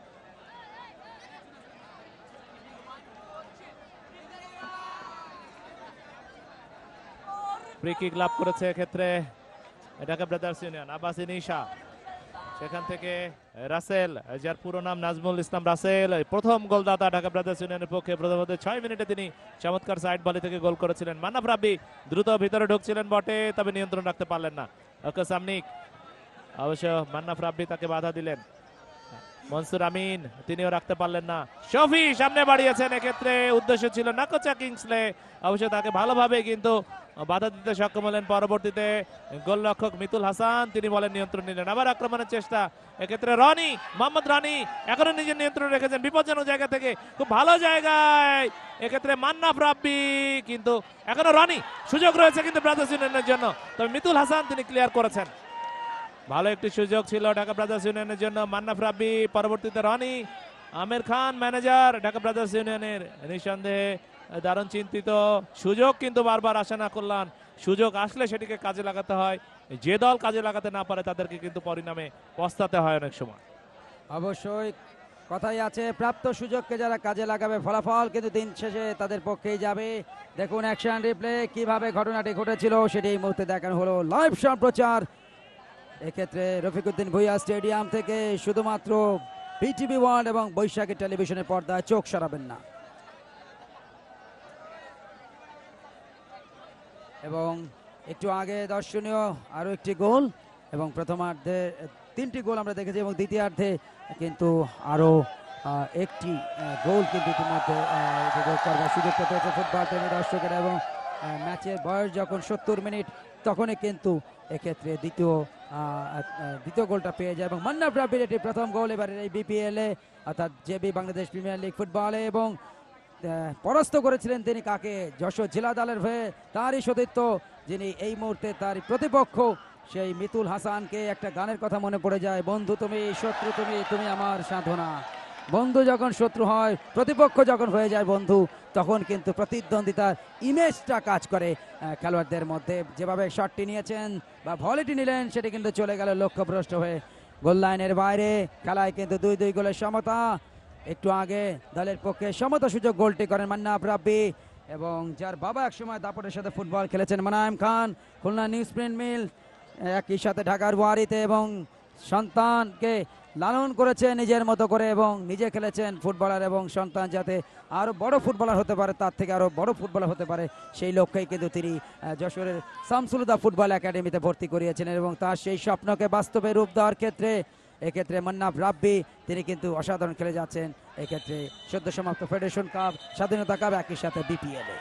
ফ্রি কিক লাভ করেছে এক্ষেত্রে ঢাকা ব্রাদার্স ইউনিয়ন। আব্বাসিন ঈশা, সেখান থেকে রাসেল, যার পুরো নাম নাজমুল ইসলাম রাসেল, প্রথম গোলদাতা ঢাকা ব্রাদার্স ইউনিয়নের পক্ষে। প্রথমত ছয় মিনিটে তিনি চমৎকার সাইড ভলি থেকে গোল করেছিলেন। মান্নাফ রাব্বি দ্রুত ভিতরে ঢুকছিলেন বটে, তবে নিয়ন্ত্রণ রাখতে পারলেন না অকসামনিক। অবশ্য মান্নাফ রাব্বি তাকে বাধা দিলেন। মনসুর আমিন তিনিও রাখতে পারলেন না। শফি সামনে বাড়িয়েছেন, এক্ষেত্রে উদ্দেশ্য ছিল নাকোচা কিংসলে, অবশ্য তাকে ভালোভাবে কিন্তু বাধা দিতে সক্ষম হলেন। পরবর্তীতে গোলরক্ষক মিতুল হাসান তিনি বলেন নিয়ন্ত্রণ নিলেন। আবার আক্রমণের চেষ্টা, এক্ষেত্রে রনি মোহাম্মদ রানি এখনো নিজের নিয়ন্ত্রণ রেখেছেন বিপজ্জনক জায়গা থেকে, খুব ভালো জায়গায় এক্ষেত্রে মান্নাফ রাব্বি, কিন্তু এখনো রনি সুযোগ রয়েছে কিন্তু ব্রাদার্স ইউনিয়নের জন্য, তবে মিতুল হাসান তিনি ক্লিয়ার করেছেন। ভালো একটি সুযোগ ছিল ঢাকা ব্রাদার্স ইউনিয়নের জন্য। মান্নাফ রাব্বি, পরবর্তীতে রনি। আমির খান ম্যানেজার ঢাকা ব্রাদার্স ইউনিয়নের, নিঃসন্দেহে দারুণ চিন্তিত। সুযোগ কিন্তু বারবার আসে না কল্যাণ, সুযোগ আসলে সেটিকে কাজে লাগাতে হয়। যে দল কাজে লাগাতে না পারে তাদেরকে কিন্তু পরিণামে পস্তাতে হয় অনেক সময়। অবশ্যই কথাই আছে, প্রাপ্ত সুযোগকে যারা কাজে লাগাবে ফলাফল কিন্তু দিন শেষে তাদের পক্ষেই যাবে। দেখুন অ্যাকশন রিপ্লে কিভাবে ঘটনাটি ঘটেছিল সেটি এই মুহূর্তে দেখানো হলো লাইভ সম্প্রচার এক্ষেত্রে রফিকুদ্দিন ভুঁইয়া স্টেডিয়াম থেকে। শুধুমাত্র বিটিভি ওয়ান এবং বৈশাখী টেলিভিশনের পর্দায় চোখ সরাবেন না। এবং একটু আগে দর্শনীয় আরও একটি গোল, এবং প্রথমার্ধে তিনটি গোল আমরা দেখেছি এবং দ্বিতীয়ার্ধে কিন্তু আরও একটি গোল কিন্তু ইতিমধ্যে উপভোগ করবার সুযোগ পেয়েছে ফুটবল প্রেমী দর্শকেরা। এবং ম্যাচের বয়স যখন সত্তর মিনিট তখনই কিন্তু এক্ষেত্রে দ্বিতীয় দ্বিতীয় গোলটা পেয়ে যায় এবং মান্নাফ রাব্বির এটি প্রথম গোল এবারের এই বিপিএলে, অর্থাৎ জেবি বাংলাদেশ প্রিমিয়ার লিগ ফুটবলে। এবং পরাস্ত করেছিলেন তিনি কাকে? যশোর জেলা দলের হয়ে তারই সতীর্থ, যিনি এই মুহূর্তে তার প্রতিপক্ষ সেই মিতুল হাসানকে। একটা গানের কথা মনে পড়ে যায়, বন্ধু তুমি শত্রু তুমি, তুমি আমার সাধনা। বন্ধু যখন শত্রু হয়, প্রতিপক্ষ যখন হয়ে যায় বন্ধু, তখন কিন্তু প্রতিদ্বন্দ্বিতার ইমেজটা কাজ করে খেলোয়াড়দের মধ্যে। যেভাবে শটটি নিয়েছেন বা ভলিটি নিলেন সেটি কিন্তু চলে গেল লক্ষ্যভ্রষ্ট হয়ে গোল লাইনের বাইরে। খেলায় কিন্তু দুই দুই গোলের সমতা। একটু আগে দলের পক্ষে সমতা সুযোগ গোলটি করেন মান্নাফ রাব্বি, এবং যার বাবা একসময় দাপটের সাথে ফুটবল খেলেছেন Manayem Khan, Khulna news print mill, একই সাথে ঢাকার ওয়ারিতে, এবং সন্তানকে লালন করেছে নিজের মতো করে এবং নিজে খেলেছেন ফুটবলার, এবং সন্তান যাতে আরও বড় ফুটবলার হতে পারে, তার থেকে আরও বড় ফুটবলার হতে পারে সেই লক্ষ্যেই কিন্তু তিনি যশোরের শামসুলহুদা ফুটবল একাডেমিতে ভর্তি করিয়েছিলেন। এবং তার সেই স্বপ্নকে বাস্তবে রূপ দেওয়ার ক্ষেত্রে এক্ষেত্রে মান্নাফ রাব্বি তিনি কিন্তু অসাধারণ খেলে যাচ্ছেন এক্ষেত্রে সদ্য সমাপ্ত ফেডারেশন কাপ, স্বাধীনতা কাপ, একই সাথে বিপিএলে।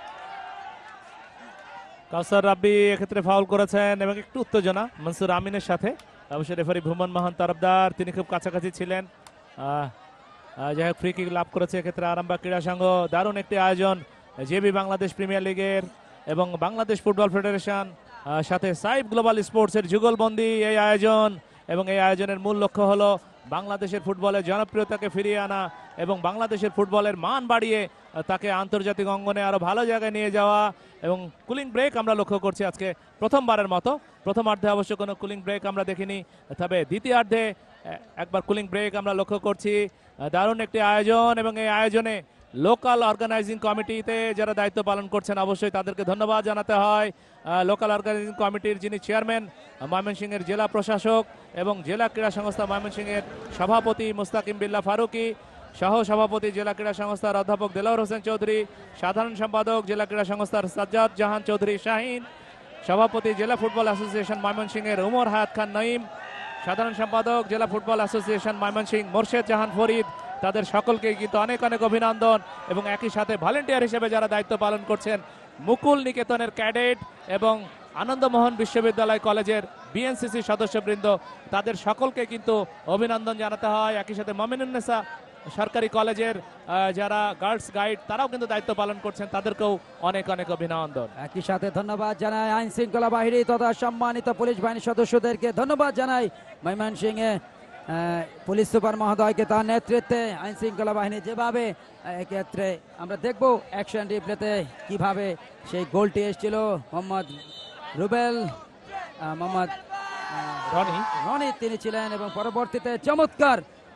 কাউসার রাব্বি এক্ষেত্রে ফাউল করেছেন এবং একটু উত্তেজনা মনসুর আমিনের সাথে। অবশ্যই রেফারি ভুমন মাহান তরফদার তিনি খুব কাছাকাছি ছিলেন। যাই হোক ফ্রি কিক লাভ করেছে এক্ষেত্রে আরামবাগ ক্রীড়া সংঘ। দারুণ একটি আয়োজন জেবি বাংলাদেশ প্রিমিয়ার লিগের এবং বাংলাদেশ ফুটবল ফেডারেশন সাথে সাইব গ্লোবাল স্পোর্টসের যুগলবন্দি এই আয়োজন, এবং এই আয়োজনের মূল লক্ষ্য হলো বাংলাদেশের ফুটবলের জনপ্রিয়তাকে ফিরিয়ে আনা এবং বাংলাদেশের ফুটবলের মান বাড়িয়ে তাকে আন্তর্জাতিক অঙ্গনে আরও ভালো জায়গায় নিয়ে যাওয়া। এবং কুলিং ব্রেক আমরা লক্ষ্য করছি আজকে প্রথমবারের মতো। প্রথমার্ধে অবশ্য কোনো কুলিং ব্রেক আমরা দেখিনি, তবে দ্বিতীয়ার্ধে একবার কুলিং ব্রেক আমরা লক্ষ্য করছি। দারুণ একটি আয়োজন, এবং এই আয়োজনে লোকাল অর্গানাইজিং কমিটিতে যারা দায়িত্ব পালন করছেন অবশ্যই তাদেরকে ধন্যবাদ জানাতে হয়। লোকাল অর্গানাইজিং কমিটির যিনি চেয়ারম্যান ময়মনসিংহের জেলা প্রশাসক এবং জেলা ক্রীড়া সংস্থা ময়মনসিংহের সভাপতি মুস্তাকিম বিল্লাহ ফারুকি, সহ সভাপতি জেলা ক্রীড়া সংস্থার অধ্যাপক দেলাওয়ার হোসেন চৌধুরী, সাধারণ সম্পাদক জেলা ক্রীড়া সংস্থার সাজ্জাদ জাহান চৌধুরী শাহিন, সভাপতি জেলা ফুটবল অ্যাসোসিয়েশন ময়মনসিংহের উমর হায়াত খান নঈম, সাধারণ সম্পাদক জেলা ফুটবল অ্যাসোসিয়েশন ময়মনসিংহ মোর্শেদ জাহান ফরিদ, তাদের সকলকেই কিন্তু অনেক অনেক অভিনন্দন এবং একই সাথে ভলেন্টিয়ার হিসেবে যারা দায়িত্ব পালন করছেন মুকুল নিকেতনের ক্যাডেট এবং আনন্দমোহন বিশ্ববিদ্যালয় কলেজের বিএনসিসি সদস্যবৃন্দ, তাদের সকলকে কিন্তু অভিনন্দন জানাতে হয়। একই সাথে মমিনুন্নেসা সরকারি কলেজের আহ, যারা গার্লস গাইড তারাও কিন্তু দায়িত্ব পালন করছেন, তাদেরকেও অনেক অনেক অভিনন্দন। একই সাথে ধন্যবাদ জানাই আইন শৃঙ্খলা বাহিনী তথা সম্মানিত পুলিশ বাহিনীর সদস্যদেরকে ধন্যবাদ জানাই। ময়মনসিংহে আহ, পুলিশ সুপার মহোদয়কে তার নেতৃত্বে আইন শৃঙ্খলা বাহিনী যেভাবে আহ, এক্ষেত্রে আমরা দেখব অ্যাকশন রিপ্লেতে কিভাবে সেই গোলটি এসেছিল মোহাম্মদ রুবেল আহ, মোহাম্মদ আহ, রনি রনি তিনি ছিলেন এবং পরবর্তীতে চমৎকার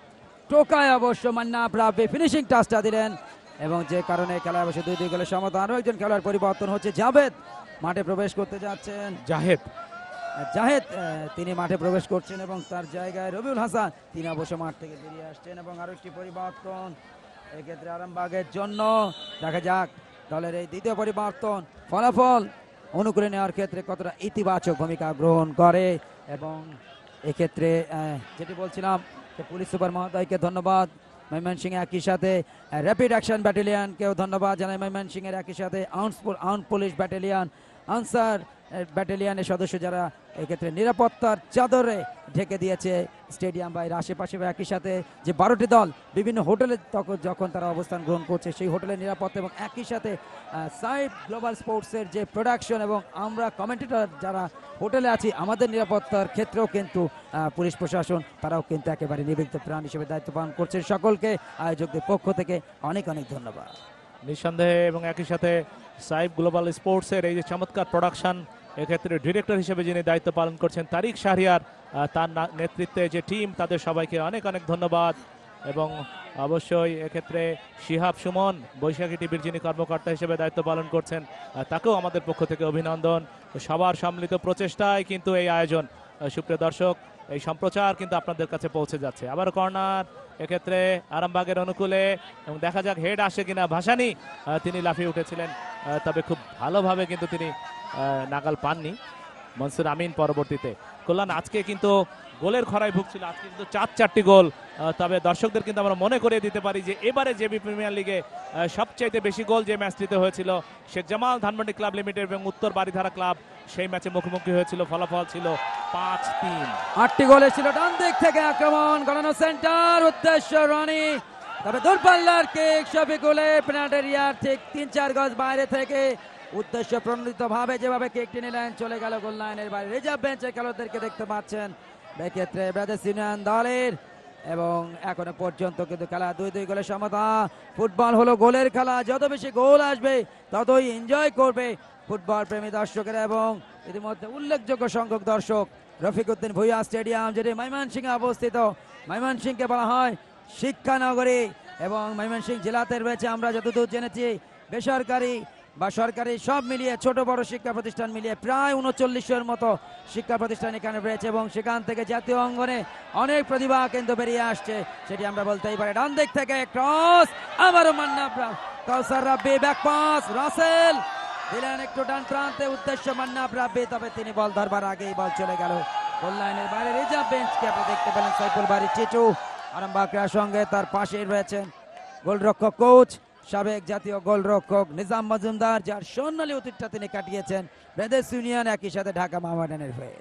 টোকায় অবশ্য মান্না প্রাপ্য ফিনিশিং টাচটা দিলেন এবং যে কারণে খেলা অবশ্য দুই দুই গোলের সমতা। আরও একজন খেলোয়াড় পরিবর্তন হচ্ছে, জাভেদ মাঠে প্রবেশ করতে যাচ্ছেন। জাহেদ জাহেদ আহ, তিনি মাঠে প্রবেশ করছেন এবং তার জায়গায় রবিউল হাসান তিনি অবশ্য মাঠ থেকে বেরিয়ে আসছেন এবং আরো একটি পরিবর্তন এক্ষেত্রে আরামবাগের জন্য। দেখা যাক দলের এই দ্বিতীয় পরিবর্তন ফলাফল অনুকূলে নেওয়ার ক্ষেত্রে কতটা ইতিবাচক ভূমিকা গ্রহণ করে। এবং এক্ষেত্রে আহ, যেটি বলছিলাম যে পুলিশ সুপার মহোদয়কে ধন্যবাদ, ময়মনসিংহ একই সাথে র্যাপিড অ্যাকশন ব্যাটালিয়নকেও ধন্যবাদ জানাই, ময়মনসিংহের একই সাথে আউন্ট পুলিশ ব্যাটালিয়ন, আনসার ব্যাটালিয়নের সদস্য যারা এক্ষেত্রে নিরাপত্তার চাদরে ঢেকে দিয়েছে স্টেডিয়াম বাইরে আশেপাশে। একই সাথে যে বারোটি দল বিভিন্ন হোটেলে তখন যখন তারা অবস্থান গ্রহণ করছে সেই হোটেলের নিরাপত্তা এবং একই সাথে সাইড গ্লোবাল স্পোর্টসের যে প্রোডাকশন এবং আমরা কমেন্টেটর যারা হোটেলে আছি আমাদের নিরাপত্তার ক্ষেত্রেও কিন্তু আহ, পুলিশ প্রশাসন তারাও কিন্তু একেবারে নিবেদিত প্রাণ হিসেবে দায়িত্ব পালন করছে। সকলকে আয়োজকদের পক্ষ থেকে অনেক অনেক ধন্যবাদ। নিঃসন্দেহে এবং একই সাথে সাইব গ্লোবাল স্পোর্টসের এই যে চমৎকার প্রোডাকশন এক্ষেত্রে ডিরেক্টর হিসেবে যিনি দায়িত্ব পালন করছেন তারিক শাহরিয়ার, আহ, তার না- নেতৃত্বে যে টিম তাদের সবাইকে অনেক অনেক ধন্যবাদ। এবং অবশ্যই এক্ষেত্রে শিহাব সুমন বৈশাখী টিভির যিনি কর্মকর্তা হিসেবে দায়িত্ব পালন করছেন আহ, তাকেও আমাদের পক্ষ থেকে অভিনন্দন। সবার সম্মিলিত প্রচেষ্টায় কিন্তু এই আয়োজন। আহ, সুপ্রিয় দর্শক, এই সম্প্রচার কিন্তু আপনাদের কাছে পৌঁছে যাচ্ছে। আবার কর্নার এক্ষেত্রে আরামবাগের অনুকূলে এবং দেখা যাক হেড আসে কিনা। ভাসানি আহ, তিনি লাফিয়ে উঠেছিলেন, আহ, তবে খুব ভালোভাবে কিন্তু তিনি আহ, নাগাল পাননি। মনসুর আমিন পরবর্তীতে কল্যাণ আজকে কিন্তু গোলের খরায় ভুগছিল, আজকে কিন্তু চার চারটি গোল। আহ, তবে দর্শকদের কিন্তু আমরা মনে করিয়ে দিতে পারি যে এবারে জেবি প্রিমিয়ার লিগে আহ, সবচাইতে বেশি গোল যে ম্যাচটিতে হয়েছিল শেখ জামাল ধানমন্ডি ক্লাব লিমিটেড এবং উত্তর বারিধারা ক্লাব, সেই ম্যাচে মুখোমুখি হয়েছিল। ফলাফল ছিল পাঁচ তিন। আটটি গোলে ছিল ডান দিক থেকে আক্রমণ গড়ানো সেন্টার উদ্দেশ্য রনি, তবে দূরপাল্লার কিক শফিকুলে পেনাল্টি এরিয়ার ঠিক তিন চার গজ বাইরে থেকে উদ্দেশ্য প্রণোদিত ভাবে যেভাবে কিকটি নিলেন চলে গেল গোল লাইনের বাইরে। রিজার্ভ বেঞ্চের খেলোয়াড়দেরকে দেখতে পাচ্ছেন এক্ষেত্রে ব্রাদার্স ইউনিয়ন দলের এবং এখনো পর্যন্ত কিন্তু খেলা দুই দুই গোলের সমতা। ফুটবল হলো গোলের খেলা, যত বেশি গোল আসবে ততই এনজয় করবে ফুটবল প্রেমী দর্শকেরা এবং ইতিমধ্যে উল্লেখযোগ্য সংখ্যক দর্শক রফিকুদ্দিন ভুইয়া স্টেডিয়াম যেটি ময়মনসিংহে অবস্থিত। ময়মনসিংহকে বলা হয় শিক্ষানগরী এবং ময়মনসিংহ জেলাতে রয়েছে আমরা যতদূর জেনেছি বেসরকারি বা সরকারি সব মিলিয়ে ছোট বড় শিক্ষা প্রতিষ্ঠান মিলিয়ে প্রায় উনচল্লিশের মতো শিক্ষা প্রতিষ্ঠান এখানে রয়েছে এবং সেখান থেকে জাতীয় অঙ্গনে অনেক প্রতিভা কিন্তু বেরিয়ে আসছে, সেটি আমরা বলতেই পারি। ডান দিক থেকে ক্রস, আবারও মান্না কাউসার রাব্বি ব্যাক পাস, রাসেল দিলেন একটু ডান প্রান্তে উদ্দেশ্য মান্না রাব্বি, তবে তিনি বল ধরবার আগেই বল চলে গেল গোল লাইনের বাইরে। রিজার্ভ বেঞ্চকে আপনি দেখতে পেলেন সাইফুল বাড়ি চিচু আরামবাগের সঙ্গে তার পাশেই রয়েছেন গোলরক্ষক কোচ সাবেক জাতীয় গোলরক্ষক নিজাম মজুমদার, যার স্বর্ণালী অতীতটা তিনি কাটিয়েছেন ব্রাদার্স ইউনিয়ন একই সাথে ঢাকা মোহামেডানের হয়ে।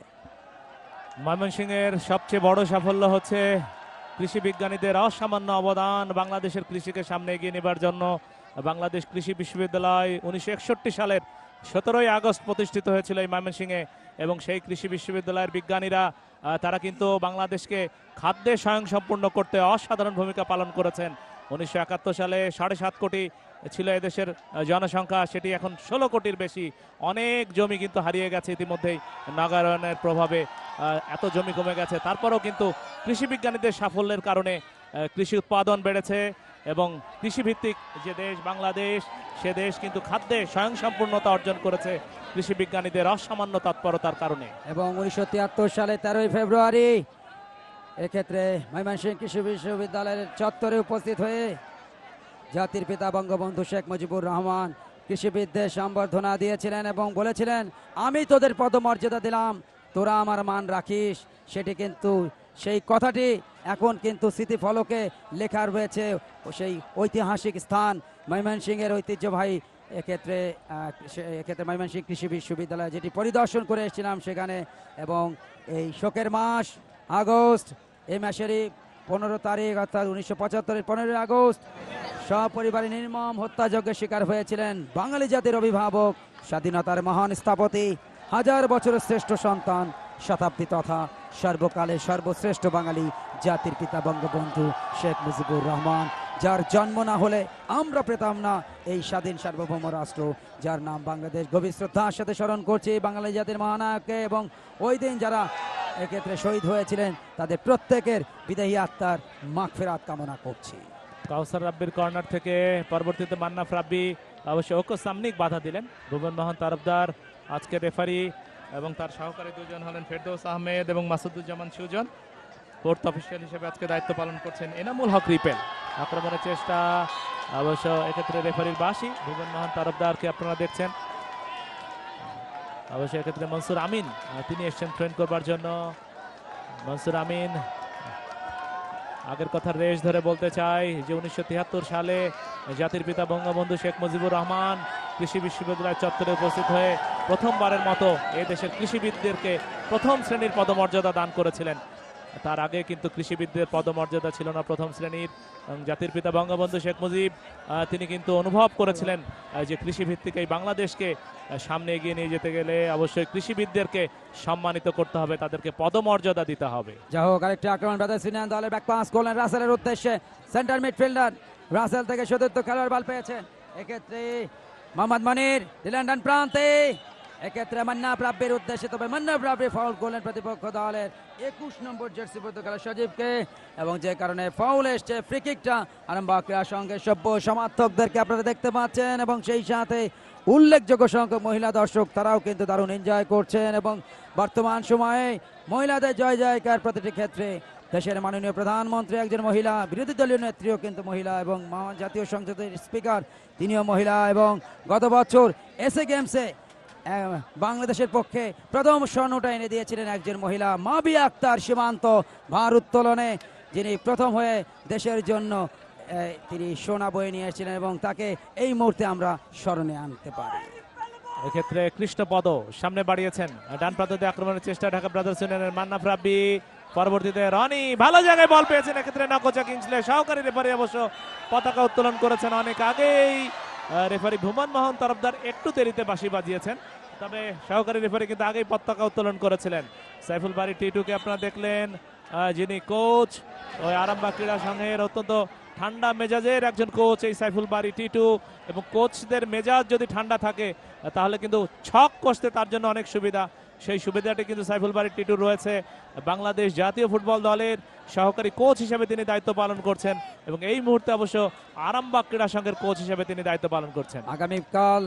ময়মনসিংহের সবচেয়ে বড় সাফল্য হচ্ছে কৃষি বিজ্ঞানীদের অসামান্য অবদান বাংলাদেশের কৃষিকে সামনে এগিয়ে নেবার জন্য। বাংলাদেশ কৃষি বিশ্ববিদ্যালয় উনিশশো একষট্টি সালের সতেরোই আগস্ট প্রতিষ্ঠিত হয়েছিল এই ময়মনসিংহে এবং সেই কৃষি বিশ্ববিদ্যালয়ের বিজ্ঞানীরা আহ, তারা কিন্তু বাংলাদেশকে খাদ্যে স্বয়ংসম্পূর্ণ করতে অসাধারণ ভূমিকা পালন করেছেন। উনিশশো একাত্তর সালে সাড়ে সাত কোটি ছিল এদেশের জনসংখ্যা, সেটি এখন ষোলো কোটির বেশি। অনেক জমি কিন্তু হারিয়ে গেছে ইতিমধ্যেই নগরায়নের প্রভাবে, আহ, এত জমি কমে গেছে। তারপরেও কিন্তু কৃষি বিজ্ঞানীদের সাফল্যের কারণে আহ, কৃষি উৎপাদন বেড়েছে এবং কৃষিভিত্তিক যে দেশ বাংলাদেশ, সে দেশ কিন্তু খাদ্যে স্বয়ংসম্পূর্ণতা অর্জন করেছে কৃষি বিজ্ঞানীদের অসামান্য তৎপরতার কারণে। এবং উনিশশো তিয়াত্তর সালে তেরোই ফেব্রুয়ারি এক্ষেত্রে ময়মনসিংহ কৃষি বিশ্ববিদ্যালয়ের চত্বরে উপস্থিত হয়ে জাতির পিতা বঙ্গবন্ধু শেখ মুজিবুর রহমান কৃষিবিদদের সম্বর্ধনা দিয়েছিলেন এবং বলেছিলেন আমি তোদের পদমর্যাদা দিলাম, তোরা আমার মান রাখিস। সেটি কিন্তু সেই কথাটি এখন কিন্তু স্মৃতিফলকে লেখা রয়েছে সেই ঐতিহাসিক স্থান ময়মনসিংহের ঐতিহ্যবাহী এক্ষেত্রে আহ, সে- এক্ষেত্রে ময়মনসিংহ কৃষি বিশ্ববিদ্যালয় যেটি পরিদর্শন করে এসেছিলাম সেখানে। এবং এই শোকের মাস আগস্ট, এই মাসেরই পনেরো তারিখ অর্থাৎ উনিশশো পঁচাত্তরের পনেরোই আগস্ট সপরিবারে নির্মম হত্যাযজ্ঞের শিকার হয়েছিলেন বাঙালি জাতির অভিভাবক, স্বাধীনতার মহান স্থপতি, হাজার বছরের শ্রেষ্ঠ সন্তান, শতাব্দী তথা সর্বকালের সর্বশ্রেষ্ঠ বাঙালি জাতির পিতা বঙ্গবন্ধু শেখ মুজিবুর রহমান, যার জন্ম না হলে আমরা পেতাম না এই স্বাধীন সার্বভৌম রাষ্ট্র, যার নাম বাংলাদেশ গভীর শ্রদ্ধার সাথে স্মরণ করছি বাঙালি জাতির মহানায়ককে। এবং ওই দিন যারা এক্ষেত্রে শহীদ হয়েছিলেন তাদের প্রত্যেকের বিদেহী আত্মার মাগফিরাত কামনা করছি। কাউসার রাব্বির কর্নার থেকে পরবর্তীতে মান্নাফ রাব্বি অবশ্য ওকো সামনিক বাধা দিলেন। ভুবন মোহন তরফদার আজকে রেফারি এবং তার সহকারী দুজন হলেন ফেরদৌস আহমেদ এবং মাসুদুজ্জামান সুজন। ফোর্থ অফিসিয়াল হিসেবে আজকে দায়িত্ব পালন করছেন এনামুল হক রিপেল। আক্রমণের চেষ্টা অবশ্য এক্ষেত্রে রেফারির বাসি ভুবন মোহন তরফদারকে আপনারা দেখছেন। অবশ্যই এক্ষেত্রে মনসুর আমিন আহ, তিনি এসছেন ট্রেন করবার জন্য। মনসুর আমিন আগের কথা রেশ ধরে বলতে চাই যে উনিশশো তিয়াত্তর সালে জাতির পিতা বঙ্গবন্ধু শেখ মুজিবুর রহমান কৃষি বিশ্ববিদ্যালয় চত্বরে উপস্থিত হয়ে প্রথমবারের মতো এই দেশের কৃষিবিদদেরকে প্রথম শ্রেণীর পদমর্যাদা দান করেছিলেন। তার আগে কিন্তু কৃষিবিদদের পদমর্যাদা ছিল না প্রথম শ্রেণীর। এবং জাতির পিতা বঙ্গবন্ধু শেখ মুজিব আহ, তিনি কিন্তু অনুভব করেছিলেন আহ, যে কৃষিভিত্তিক এই বাংলাদেশকে আহ, সামনে এগিয়ে নিয়ে যেতে গেলে অবশ্যই কৃষিবিদদেরকে সম্মানিত করতে হবে, তাদেরকে পদমর্যাদা দিতে হবে। যা হোক, আরেকটি আক্রমণ ব্রাদার্স ইউনিয়ন দলের ব্যাক পাস করলেন রাসেলের উদ্দেশ্যে। সেন্টার মিডফিল্ডার রাসেল থেকে সতীর্থ খেলোয়াড় বল পেয়েছেন। এক্ষেত্রে মোহাম্মদ মনির দিলেন ডান প্রান্তে, এক্ষেত্রে মান্নাফ রাব্বির উদ্দেশ্যে, তবে মান্নাফ রাব্বি ফাউল করলেন প্রতিপক্ষ দলের একুশ নম্বর জার্সি পরিহিত খেলোয়াড় সজীবকে, এবং যে কারণে ফাউল এসছে। ফ্রি কিকটা আরামবাগ ক্রীড়া সঙ্গে সভ্য সমর্থকদেরকে আপনারা দেখতে পাচ্ছেন, এবং সেই সাথে উল্লেখযোগ্য সংখ্যক মহিলা দর্শক তারাও কিন্তু দারুণ এনজয় করছেন। এবং বর্তমান সময়ে মহিলাদের জয় জয়কার প্রতিটি ক্ষেত্রে। দেশের মাননীয় প্রধানমন্ত্রী একজন মহিলা, বিরোধী দলীয় নেত্রীও কিন্তু মহিলা, এবং মহা- জাতীয় সংসদের স্পিকার তিনিও মহিলা। এবং গত বছর এসএ গেমসে আহ, বাংলাদেশের পক্ষে প্রথম স্বর্ণটা এনে দিয়েছিলেন একজন মহিলা, মাবিয়া আক্তার, সীমান্ত ভার উত্তোলনে যিনি প্রথম হয়ে দেশের জন্য আহ, তিনি সোনা বয়ে নিয়ে এসেছিলেন, এবং তাকে এই মুহূর্তে আমরা স্মরণে আনতে পারি। এক্ষেত্রে কৃষ্ণপদ সামনে বাড়িয়েছেন, ডান প্রান্তে আক্রমণের চেষ্টা ঢাকা ব্রাদার্স ইউনিয়নের মান্নাফ রাব্বি। পরবর্তীতে রনি ভালো জায়গায় বল পেয়েছেন, এক্ষেত্রে নকোচা কিংসলে সহকারী রেফারি অবশ্য পতাকা উত্তোলন করেছেন অনেক আগেই। আহ, রেফারি ভুবন মোহন তরফদার একটু দেরিতে বাঁশি বাজিয়েছেন, তবে সহকারী রেফারি কিন্তু আগেই পতাকা উত্তোলন করেছিলেন। সাইফুল বারী টিটুকে আপনারা দেখলেন, আহ, যিনি কোচ ওই আরামবাগ ক্রীড়া সংঘের অত্যন্ত ঠান্ডা মেজাজের একজন কোচ এই সাইফুল বারী টিটু। এবং কোচদের মেজাজ যদি ঠান্ডা থাকে তাহলে কিন্তু ছক কষতে তার জন্য অনেক সুবিধা, সেই সুবিধাটি কিন্তু সাইফুল বারী টিটুর রয়েছে। বাংলাদেশ জাতীয় ফুটবল দলের সহকারী কোচ হিসেবে তিনি দায়িত্ব পালন করছেন, এবং এই মুহূর্তে অবশ্য আরামবাগ ক্রীড়া সংঘের কোচ হিসেবে তিনি দায়িত্ব পালন করছেন। আগামীকাল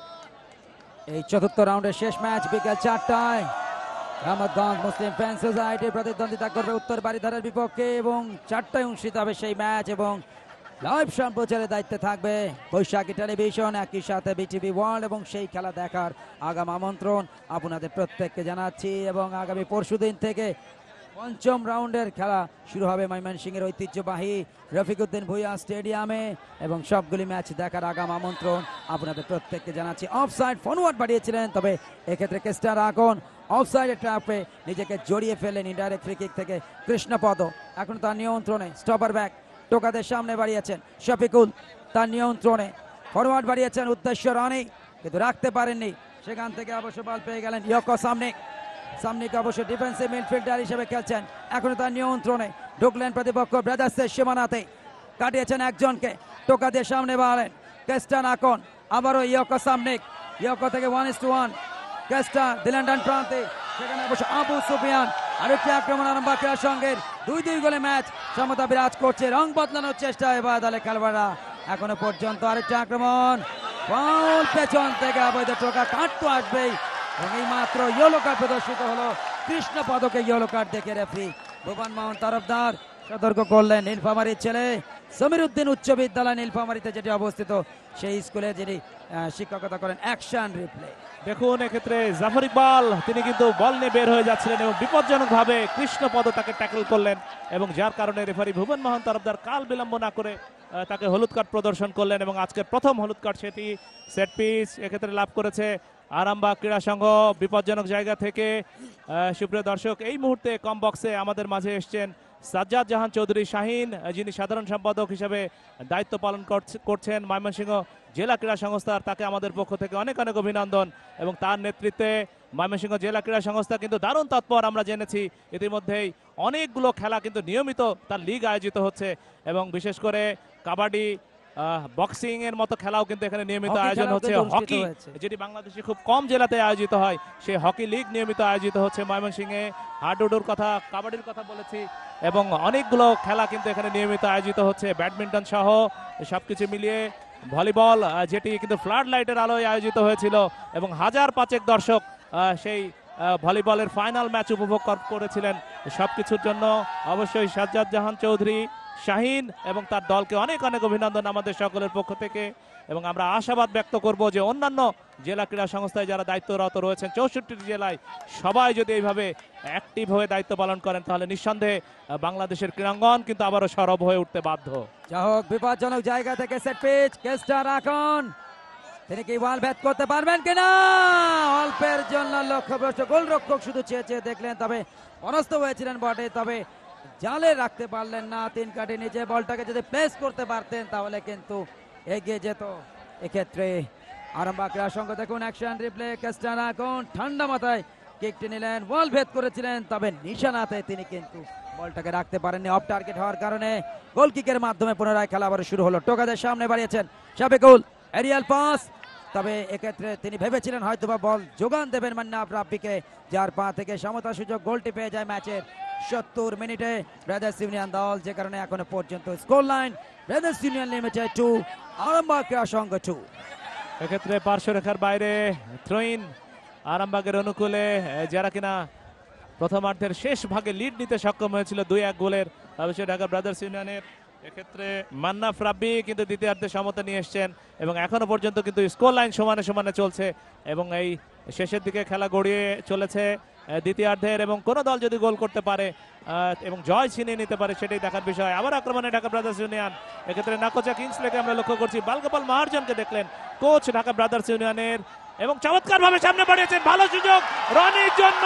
এই চতুর্থ রাউন্ডের শেষ ম্যাচ বিকেল চারটায় রহমতগঞ্জ মুসলিম ফ্যান সোসাইটি প্রতিদ্বন্দ্বিতা করবে উত্তর বারিধারার বিপক্ষে, এবং চারটায় অনুষ্ঠিত হবে সেই ম্যাচ। এবং লাইভ সম্প্রচারের দায়িত্বে থাকবে বৈশাখী টেলিভিশন, একই সাথে বিটিভি ওয়ার্ল্ড, এবং সেই খেলা দেখার আগাম আমন্ত্রণ আপনাদের প্রত্যেককে জানাচ্ছি। এবং আগামী পরশুদিন থেকে পঞ্চম রাউন্ডের খেলা শুরু হবে ময়মনসিংহের ঐতিহ্যবাহী রফিকুদ্দিন ভুঁইয়া স্টেডিয়ামে, এবং সবগুলি ম্যাচ দেখার আগাম আমন্ত্রণ আপনাদের প্রত্যেককে জানাচ্ছি। অফসাইড ফরওয়ার্ড বাড়িয়েছিলেন, তবে এক্ষেত্রে কেস্টার এখন অফসাইডের ট্র্যাপে নিজেকে জড়িয়ে ফেললেন ইনডাইরেক্ট ফ্রি কিক থেকে কৃষ্ণপদ। এখন তার নিয়ন্ত্রণে স্টপার ব্যাক টোকাদের সামনে বাড়িয়েছেন শফিকুল, তার নিয়ন্ত্রণে ফরওয়ার্ড বাড়িয়েছেন উদ্দেশ্য রানি, কিন্তু রাখতে পারেননি। সেখান থেকে অবশ্য বল পেয়ে গেলেন ইয়কো সামনে, সামনেকে অবশ্য ডিফেন্সিভ মিডফিল্ডার হিসেবে খেলছেন। এখনো তার নিয়ন্ত্রণে ঢুকলেন প্রতিপক্ষ ব্রাদার্সের সীমানাতে, কাটিয়েছেন একজনকে, টোকা দিয়ে সামনে বাড়ালেন কেস্টান। এখন আবারও ইয়কো সামনে, ইয়কো থেকে ওয়ান ইস টু ওয়ান কেস্টা দিলেন ডান প্রান্তে, সেখানে অবশ্য আবু সুফিয়ান। আরেকটি আক্রমণ আরামবাগ ক্রীড়া সংঘের, দুই দুই গোলে ম্যাচ সমতা বিরাজ করছে। রং বদলানোর চেষ্টা এবার দলে খেলোয়াড়রা, এখনো পর্যন্ত আরেকটি আক্রমণ, ফাউল পেছন থেকে অবৈধ টোকা, কাটতো আসবেই, এবং এই মাত্র ইয়েলো কার্ড প্রদর্শিত হলো কৃষ্ণপদকে ইয়েলো কার্ড দেখে রেফারি ভুবন মোহন তরফদার সতর্ক করলেন নীলফামারীর ছেলে সমীরউদ্দিন উচ্চ বিদ্যালয় নীলফামারীতে যেটি অবস্থিত, সেই স্কুলে যিনি আহ, শিক্ষকতা করেন। Action replay. দেখুন এক্ষেত্রে জাফর ইকবাল তিনি কিন্তু বল নিয়ে বের হয়ে যাচ্ছিলেন এবং বিপজ্জনকভাবে কৃষ্ণপদ তাকে ট্যাকল করলেন এবং যার কারণে রেফারি ভুবন মোহন তরফদার কাল বিলম্ব না করে আহ, তাকে হলুদ কার্ড প্রদর্শন করলেন এবং আজকের প্রথম হলুদ কার্ড সেটি সেট পিস এক্ষেত্রে লাভ করেছে আরামবাগ ক্রীড়া সংঘ। বিপজ্জনক জায়গা থেকে আহ, সুপ্রিয় দর্শক এই মুহূর্তে কম বক্সে আমাদের মাঝে এসছেন সাজ্জাদ জাহান চৌধুরী শাহিন, যিনি সাধারণ সম্পাদক হিসেবে দায়িত্ব পালন করছ- করছেন ময়মনসিংহ জেলা ক্রীড়া সংস্থার। তাকে আমাদের পক্ষ থেকে অনেক অনেক অভিনন্দন এবং তার নেতৃত্বে ময়মনসিংহ জেলা ক্রীড়া সংস্থা কিন্তু দারুণ তৎপর। আমরা জেনেছি ইতিমধ্যেই অনেকগুলো খেলা কিন্তু নিয়মিত তার লিগ আয়োজিত হচ্ছে এবং বিশেষ করে কাবাডি, বক্সিং এর মতো খেলাও কিন্তু এখানে নিয়মিত হকি আয়োজন খেলাও হচ্ছে। কিন্তু অনুষ্ঠিত হকি হয়েছে। যেটি বাংলাদেশে খুব কম জেলাতে আয়োজিত হয়, সেই হকি লিগ নিয়মিত আয়োজিত হচ্ছে ময়মনসিংহে। হাডুডুর কথা, কাবাডির কথা বলেছি এবং অনেকগুলো খেলা কিন্তু এখানে নিয়মিত আয়োজিত হচ্ছে, ব্যাডমিন্টন সহ সবকিছু মিলিয়ে। ভলিবল আহ, যেটি কিন্তু ফ্লাড লাইটের আলোয় আয়োজিত হয়েছিল এবং হাজার পাঁচেক দর্শক আহ, সেই আহ, ভলিবলের ফাইনাল ম্যাচ উপভোগ কর- করেছিলেন। সবকিছুর জন্য অবশ্যই সাজ্জাদ জাহান চৌধুরী শাহিন এবং তার দলকে অনেক অনেক অভিনন্দন আমাদের সকলের পক্ষ থেকে এবং আমরা আশাবাদ ব্যক্ত করব যে অন্যান্য জেলা ক্রীড়া সংস্থায় যারা দায়িত্বরত রয়েছেন চৌষট্টি জেলায় সবাই যদি এইভাবে অ্যাক্টিভ হয়ে দায়িত্ব পালন করেন তাহলে নিঃসন্দেহে আহ, বাংলাদেশের ক্রীড়াঙ্গন কিন্তু আবারও সরব হয়ে উঠতে বাধ্য। যা হোক, বিপজ্জনক জায়গা থেকে সেট পিচ, কেসটা রাখন, তিনি কি বল ভেদ করতে পারবেন কিনা? অল্পের জন্য লক্ষ্যভ্রষ্ট গোলরক্ষক শুধু চেয়ে চেয়ে দেখলেন, তবে পরাস্ত হয়েছিলেন বটে, তবে জালে রাখতে পারলেন না। তিন কাঠি নিচে বলটাকে যদি প্লেস করতে পারতেন তাহলে কিন্তু এগিয়ে যেত। এক্ষেত্রে আরামবাগ ক্রীড়া সংঘ দেখুন অ্যাকশন রিপ্লে, কেসটা রাখন ঠান্ডা মাথায় কিকটি নিলেন, বল ভেদ করেছিলেন, তবে নিশানাতে তিনি কিন্তু বলটাকে রাখতে পারেননি। অফ টার্গেট হওয়ার কারণে গোল কিকের মাধ্যমে পুনরায় খেলা আবার শুরু হলো। টোকাদের সামনে বাড়িয়েছেন সাবেকুল, এরিয়াল পাস, তবে এক্ষেত্রে তিনি ভেবেছিলেন হয়তোবা বল যোগান দেবেন মান্নাফ রাব্বিকে, যার পা থেকে সমতা সুযোগ গোলটি পেয়ে যায় ম্যাচের সত্তর মিনিটে ব্রাদার্স ইউনিয়ন দল, যে কারণে এখনো পর্যন্ত score line brothers union limited two, Arambagh ক্রীড়া সংঘ টু। এক্ষেত্রে পার্শ্বরেখার বাইরে থ্রোইন আরামবাগের অনুকূলে, আহ, যারা কিনা প্রথমার্ধের শেষ ভাগে লিড নিতে সক্ষম হয়েছিল দুই এক গোলের, অবশ্যই ঢাকা ব্রাদার্স ইউনিয়নের। এক্ষেত্রে মান্নাফ রাব্বি কিন্তু দ্বিতীয়ার্ধে সমতা নিয়ে এসছেন এবং এখনো পর্যন্ত কিন্তু স্কোর লাইন সমানে সমানে চলছে এবং এই শেষের দিকে খেলা গড়িয়ে চলেছে আহ, দ্বিতীয়ার্ধের এবং কোন দল যদি গোল করতে পারে আহ, এবং জয় ছিনিয়ে নিতে পারে সেটাই দেখার বিষয়। আবার আক্রমণে ঢাকা ব্রাদার্স ইউনিয়ন, এক্ষেত্রে নাকোচা কিংসলেকে আমরা লক্ষ্য করছি, বালগোপাল মাহারজনকে দেখলেন কোচ ঢাকা ব্রাদার্স ইউনিয়নের এবং চমৎকার ভাবে সামনে বাড়িয়েছেন, ভালো সুযোগ রনির জন্য,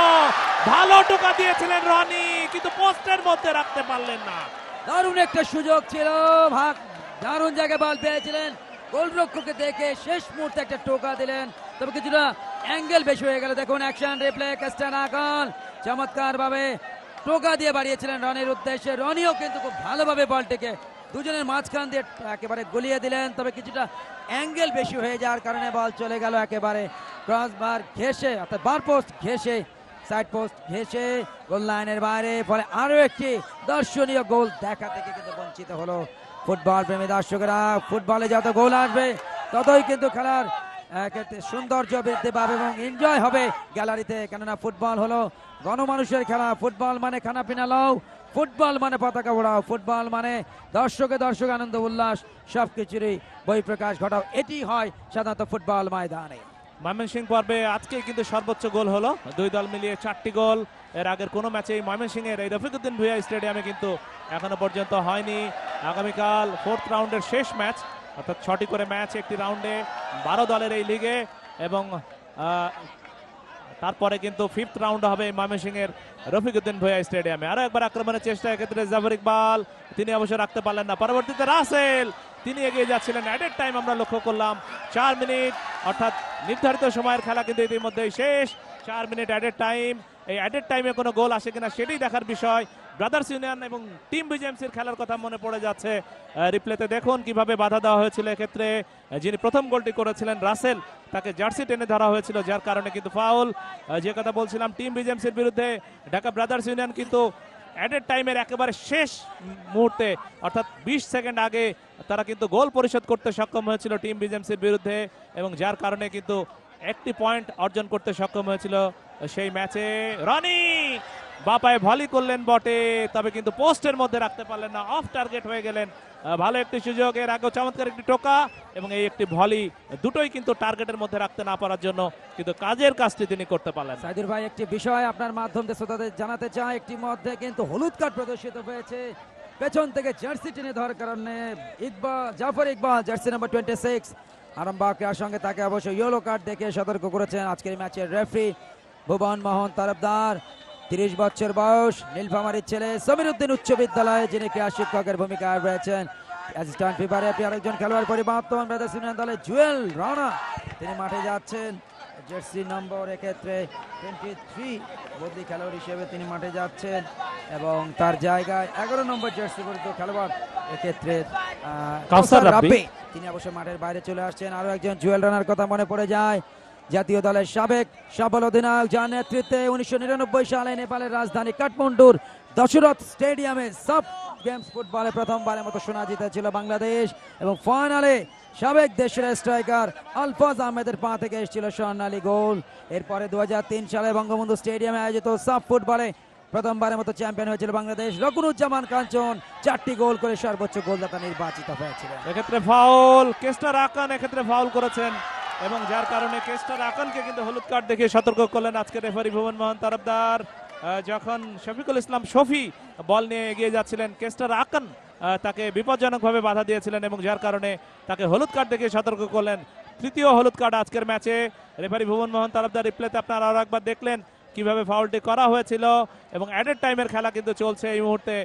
ভালো টোকা দিয়েছিলেন রনি কিন্তু পোস্টের মধ্যে রাখতে পারলেন না। দারুণ একটা সুযোগ ছিল, ভাগ দারুণ জায়গায় বল পেয়েছিলেন, গোলরক্ষককে দেখে শেষ মুহূর্তে একটা টোকা দিলেন, তবে কিছুটা অ্যাঙ্গেল বেশি হয়ে গেল। দেখুন অ্যাকশন রিপ্লে, ক্রিস্টিয়ান আকন চমৎকার ভাবে টোকা দিয়ে বাড়িয়েছিলেন রনির উদ্দেশ্যে, রনিও কিন্তু খুব ভালোভাবে বলটিকে দুজনের মাঝখান দিয়ে একেবারে গলিয়ে দিলেন, তবে কিছুটা অ্যাঙ্গেল বেশি হয়ে যাওয়ার কারণে বল চলে গেল একেবারে ক্রসবার ঘেঁষে, অর্থাৎ বার পোস্ট ঘেঁষে, সাইড পোস্ট ঘেঁষে গোল লাইনের বাইরে, ফলে আরো একটি দর্শনীয় গোল দেখা থেকে কিন্তু বঞ্চিত হলো ফুটবল প্রেমী দর্শকেরা। ফুটবলে যত গোল আসবে ততই কিন্তু খেলার এক্ষেত্রে সৌন্দর্য বৃদ্ধি পাবে এবং এনজয় হবে গ্যালারিতে, কেননা ফুটবল হলো গণমানুষের খেলা। ফুটবল মানে খানাপিনা লও, ফুটবল মানে পতাকা ওড়াও, ফুটবল মানে দর্শকে দর্শক আনন্দ উল্লাস সবকিছুরই বহিঃপ্রকাশ ঘটাও, এটি হয় সাধারণত ফুটবল ময়দানে। ময়মনসিংহ পর্বে আজকে কিন্তু সর্বোচ্চ গোল হলো, দুই দল মিলিয়ে চারটি গোল। এর আগের কোনো ম্যাচে ময়মনসিংহের এই রফিকুদ্দিন ভুঁইয়া স্টেডিয়ামে কিন্তু এখনো পর্যন্ত হয়নি। আগামীকাল ফোর্থ রাউন্ডের শেষ ম্যাচ, অর্থাৎ ছটি করে ম্যাচ একটি রাউন্ডে, বারো দলের এই লিগে এবং আহ, তারপরে কিন্তু ফিফথ রাউন্ড হবে ময়মনসিংহের রফিকুদ্দিন ভুঁইয়া স্টেডিয়ামে। আরো একবার আক্রমণের চেষ্টা, এক্ষেত্রে জাফর ইকবাল তিনি অবশ্য রাখতে পারলেন না, পরবর্তীতে রাসেল তিনি এগিয়ে যাচ্ছিলেন। অ্যাডেড টাইম আমরা লক্ষ্য করলাম চার মিনিট, অর্থাৎ নির্ধারিত সময়ের খেলা কিন্তু ইতিমধ্যেই শেষ, চার মিনিট অ্যাডেড টাইম। এই অ্যাডেড টাইমে কোনো গোল আসে কিনা সেটাই দেখার বিষয়। ব্রাদার্স ইউনিয়ন এবং টিম বিজেএমসির খেলার কথা মনে পড়ে যাচ্ছে, রিপ্লেতে দেখুন কিভাবে বাধা দেওয়া হয়েছিল। এক্ষেত্রে যিনি প্রথম গোলটি করেছিলেন রাসেল, তাকে জার্সি টেনে ধরা হয়েছিল, যার কারণে কিন্তু ফাউল। যে কথা বলছিলাম টিম বিজেএমসির বিরুদ্ধে ঢাকা ব্রাদার্স ইউনিয়ন কিন্তু অ্যাডেড টাইমের একেবারে শেষ মুহূর্তে, অর্থাৎ বিশ সেকেন্ড আগে তারা কিন্তু গোল পরিশোধ করতে সক্ষম হয়েছিল টিম বিজেএমসির বিরুদ্ধে এবং যার কারণে কিন্তু একটি পয়েন্ট অর্জন করতে সক্ষম হয়েছিল সেই ম্যাচে। রনি বা পায়ে ভলি করলেন বটে, তবে কিন্তু পোস্টের মধ্যে রাখতে পারলেন না, অফ টার্গেট হয়ে গেলেন। আহ, ভালো একটি সুযোগ, এর আগেও চমৎকার একটি টোকা এবং এই একটি ভলি, দুটোই কিন্তু টার্গেটের মধ্যে রাখতে না পারার জন্য কিন্তু কাজের কাজটি তিনি করতে পারলেন না। সাইদুর ভাই, একটি বিষয় আপনার মাধ্যম দিয়ে শ্রোতাদের জানাতে চাই, একটি মধ্যে কিন্তু হলুদ কার্ড প্রদর্শিত হয়েছে পেছন থেকে জার্সি টেনে ধরার কারণে Iqbal, Zafar Iqbal, jersey number twenty six Arambagh ক্রীড়ার সঙ্গে তাকে অবশ্যই ইয়েলো কার্ড দেখে সতর্ক করেছেন আজকের ম্যাচের রেফারি ভুবন মোহন তরফদার। তিরিশ বছর বয়স, নীলফামারীর ছেলে, সমীরউদ্দিন উচ্চ বিদ্যালয়ে যিনি ক্রীড়া শিক্ষকের ভূমিকায় রয়েছেন। অ্যাসিস্ট্যান্ট ফিফারে আরেকজন খেলোয়াড় পরিবর্তন, ব্রাদার্স ইউনিয়ন দলে জুয়েল রানা তিনি মাঠে যাচ্ছেন, জার্সি নম্বর এক্ষেত্রে টোয়েন্টি থ্রি বদলি খেলোয়াড় হিসেবে তিনি মাঠে যাচ্ছেন এবং তার জায়গায় এগারো নম্বর জার্সি পরিহিত খেলোয়াড় এক্ষেত্রে আহ, কাউসার কাউসার রাব্বি। রাব্বি তিনি অবশ্য মাঠের বাইরে চলে আসছেন। আরো একজন জুয়েল রানার কথা মনে পড়ে যায়, জাতীয় দলের সাবেক সফল অধিনায়ক, যার নেতৃত্বে উনিশশো নিরানব্বই সালে নেপালের রাজধানী কাঠমান্ডুর দশরথ স্টেডিয়ামে সাব গেমস ফুটবলে প্রথমবারের মতো সোনা জিতেছিল বাংলাদেশ এবং ফাইনালে সাবেক দেশের স্ট্রাইকার আলফাজ আহমেদের পা থেকে এসেছিল স্বর্ণালী গোল। এরপরে দু হাজার তিন সালে বঙ্গবন্ধু স্টেডিয়ামে আয়োজিত সাব ফুটবলে প্রথমবারের মতো চ্যাম্পিয়ন হয়েছিল বাংলাদেশ। রকুনুজ্জামান কাঞ্চন চারটি গোল করে সর্বোচ্চ গোলদাতা নির্বাচিত হয়েছিলেন। এক্ষেত্রে ফাউল, কেস্টার আকান এক্ষেত্রে ফাউল করেছেন এবং যার কারণে কেস্টার আকানকে কিন্তু হলুদ কার্ড দেখিয়ে সতর্ক করলেন আজকে রেফারি ভুবন মোহন তরফদার। আহ, যখন শফিকুল ইসলাম শফি বল নিয়ে এগিয়ে যাচ্ছিলেন, কেস্টার আকান আহ, তাকে বিপজ্জনকভাবে বাধা দিয়েছিলেন এবং যার কারণে তাকে হলুদ কার্ড দেখিয়ে সতর্ক করলেন। তৃতীয় হলুদ কার্ড আজকের ম্যাচে। রেফারি ভুবন মোহন তরফদার রিপ্লেতে আপনারা আরো একবার দেখলেন কিভাবে ফাউলটি করা হয়েছিল এবং অ্যাডেড টাইমের খেলা কিন্তু চলছে এই মুহূর্তে।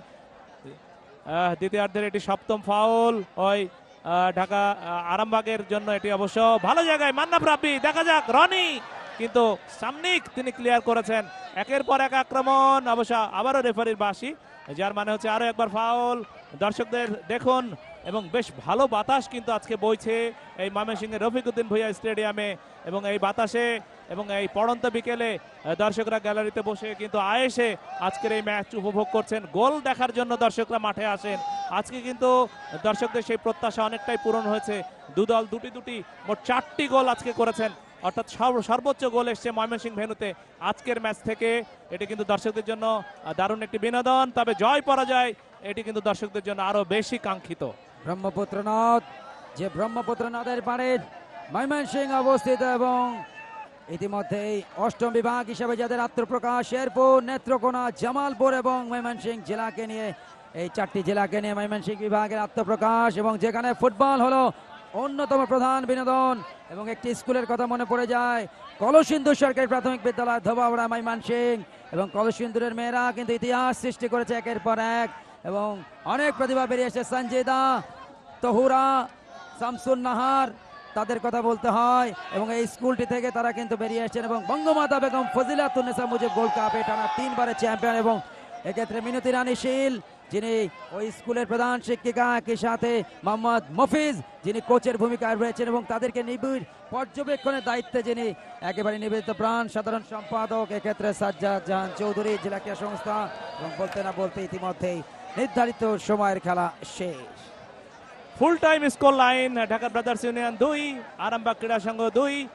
আহ, দ্বিতীয়ার্ধের এটি সপ্তম ফাউল ওই আহ, ঢাকা আহ, আরামবাগের জন্য। এটি অবশ্য ভালো জায়গায় মান্নাফ রাব্বি, দেখা যাক রনি, কিন্তু সামনিক তিনি ক্লিয়ার করেছেন। একের পর এক আক্রমণ, অবশ্য আবারও রেফারির বাঁশি, যার মানে হচ্ছে আরো একবার ফাউল। দর্শকদের দেখুন এবং বেশ ভালো বাতাস কিন্তু আজকে বইছে এই ময়মনসিংহের রফিকুদ্দিন ভুঁইয়া স্টেডিয়ামে এবং এই বাতাসে এবং এই পড়ন্ত বিকেলে আহ, দর্শকরা গ্যালারিতে বসে কিন্তু আয়েসে আজকের এই ম্যাচ উপভোগ করছেন। গোল দেখার জন্য দর্শকরা মাঠে আসেন। আজকে কিন্তু দর্শকদের সেই প্রত্যাশা অনেকটাই পূরণ হয়েছে। দুদল দুটি দুটি মোট চারটি গোল আজকে করেছেন, অর্থাৎ সর্ব- সর্বোচ্চ গোল এসছে ময়মনসিংহ ভেন্যুতে আজকের ম্যাচ থেকে। এটি কিন্তু দর্শকদের জন্য আহ, দারুণ একটি বিনোদন, তবে জয় পরাজয় এটি কিন্তু দর্শকদের জন্য আরো বেশি কাঙ্ক্ষিত। ব্রহ্মপুত্র নদ, যে ব্রহ্মপুত্র নদের পাড়ে ময়মনসিংহ অবস্থিত এবং ইতিমধ্যেই অষ্টম বিভাগ হিসেবে যাদের আত্মপ্রকাশ, শেরপুর, নেত্রকোনা, জামালপুর এবং ময়মনসিংহ জেলাকে নিয়ে, এই চারটি জেলাকে নিয়ে ময়মনসিংহ বিভাগের আত্মপ্রকাশ এবং যেখানে ফুটবল হলো অন্যতম প্রধান বিনোদন। এবং একটি স্কুলের কথা মনে পড়ে যায়, কলসিন্দুর সরকারি প্রাথমিক বিদ্যালয় ধোবাউড়া ময়মনসিংহ, এবং কলসিন্দুরের মেয়েরা কিন্তু ইতিহাস সৃষ্টি করেছে একের পর এক এবং অনেক প্রতিভা বেরিয়ে এসেছে। সঞ্জিদা, তহুরা, শামসুন নাহার, তাদের কথা বলতে হয় এবং এই স্কুলটি থেকে তারা কিন্তু বেরিয়ে এসেছেন এবং বঙ্গমাতা বেগম ফজিলাতুন্নেসা মুজিব গোল্ড কাপে টানা তিনবারের চ্যাম্পিয়ন এবং এক্ষেত্রে মিনতি রানী শীল যিনি ওই স্কুলের প্রধান শিক্ষিকা, একই সাথে মোহাম্মদ মফিজ যিনি কোচের ভূমিকায় রয়েছেন এবং তাদেরকে নিবিড় পর্যবেক্ষণের দায়িত্বে যিনি একেবারে নিবেদিত প্রাণ সাধারণ সম্পাদক এক্ষেত্রে সাজ্জাদ জাহান চৌধুরী, জেলা ক্রীড়া সংস্থা। এবং বলতে না বলতে ইতিমধ্যেই নির্ধারিত সময়ের খেলা শেষ। Full time score line Dhaka Brothers Union দুই, আরামবাগ ক্রীড়া সংঘ দুই।